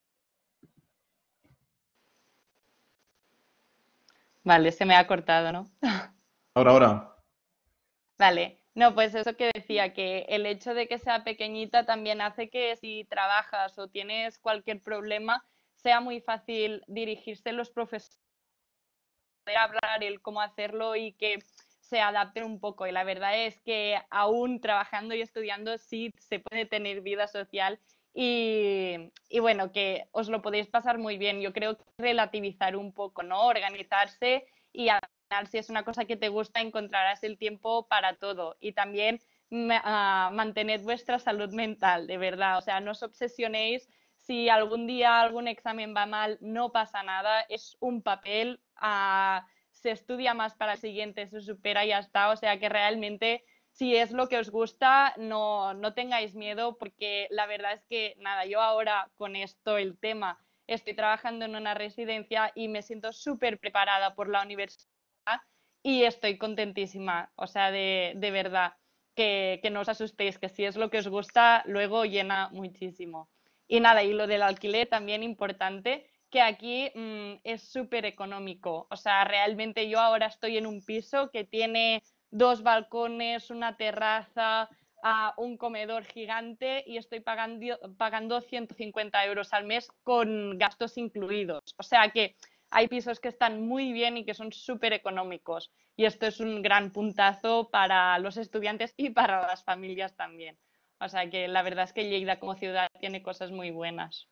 Vale, se me ha cortado, ¿no? Ahora, ahora. Vale, no, pues eso que decía, que el hecho de que sea pequeñita también hace que si trabajas o tienes cualquier problema, sea muy fácil dirigirse a los profesores, poder hablar el cómo hacerlo y que se adapten un poco. Y la verdad es que aún trabajando y estudiando sí se puede tener vida social y, y bueno, que os lo podéis pasar muy bien. Yo creo que relativizar un poco, ¿no? Organizarse y al final, si es una cosa que te gusta, encontrarás el tiempo para todo. Y también uh, mantened vuestra salud mental, de verdad. O sea, no os obsesionéis. Si algún día algún examen va mal, no pasa nada. Es un papel. Uh, se estudia más para el siguiente, se supera y ya está. O sea que realmente, si es lo que os gusta, no, no tengáis miedo, porque la verdad es que, nada, yo ahora con esto, el tema, estoy trabajando en una residencia y me siento súper preparada por la universidad y estoy contentísima. O sea, de, de verdad, que, que no os asustéis, que si es lo que os gusta, luego llena muchísimo. Y nada, y lo del alquiler también importante, que aquí mmm, es súper económico. O sea, realmente yo ahora estoy en un piso que tiene dos balcones, una terraza, uh, un comedor gigante y estoy pagando, pagando ciento cincuenta euros al mes con gastos incluidos. O sea que hay pisos que están muy bien y que son súper económicos. Y esto es un gran puntazo para los estudiantes y para las familias también. O sea que la verdad es que Lleida como ciudad tiene cosas muy buenas.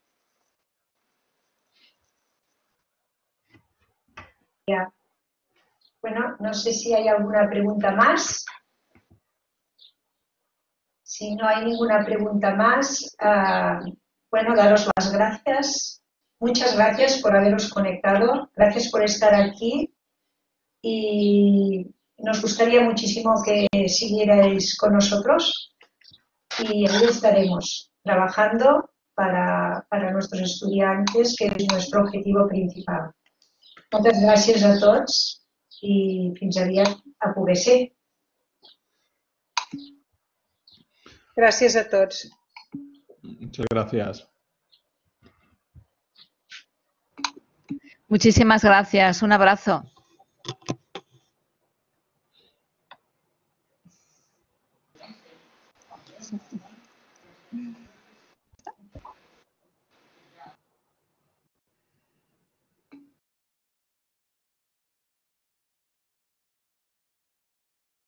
Ya. Bueno, no sé si hay alguna pregunta más. Si no hay ninguna pregunta más, uh, bueno, daros las gracias. Muchas gracias por haberos conectado. Gracias por estar aquí. Y nos gustaría muchísimo que siguierais con nosotros. Y ahí estaremos trabajando para, para nuestros estudiantes, que es nuestro objetivo principal. Moltes gràcies a tots i fins aviat a poder ser. Gràcies a tots. Muchas gracias. Muchísimas gracias. Un abrazo.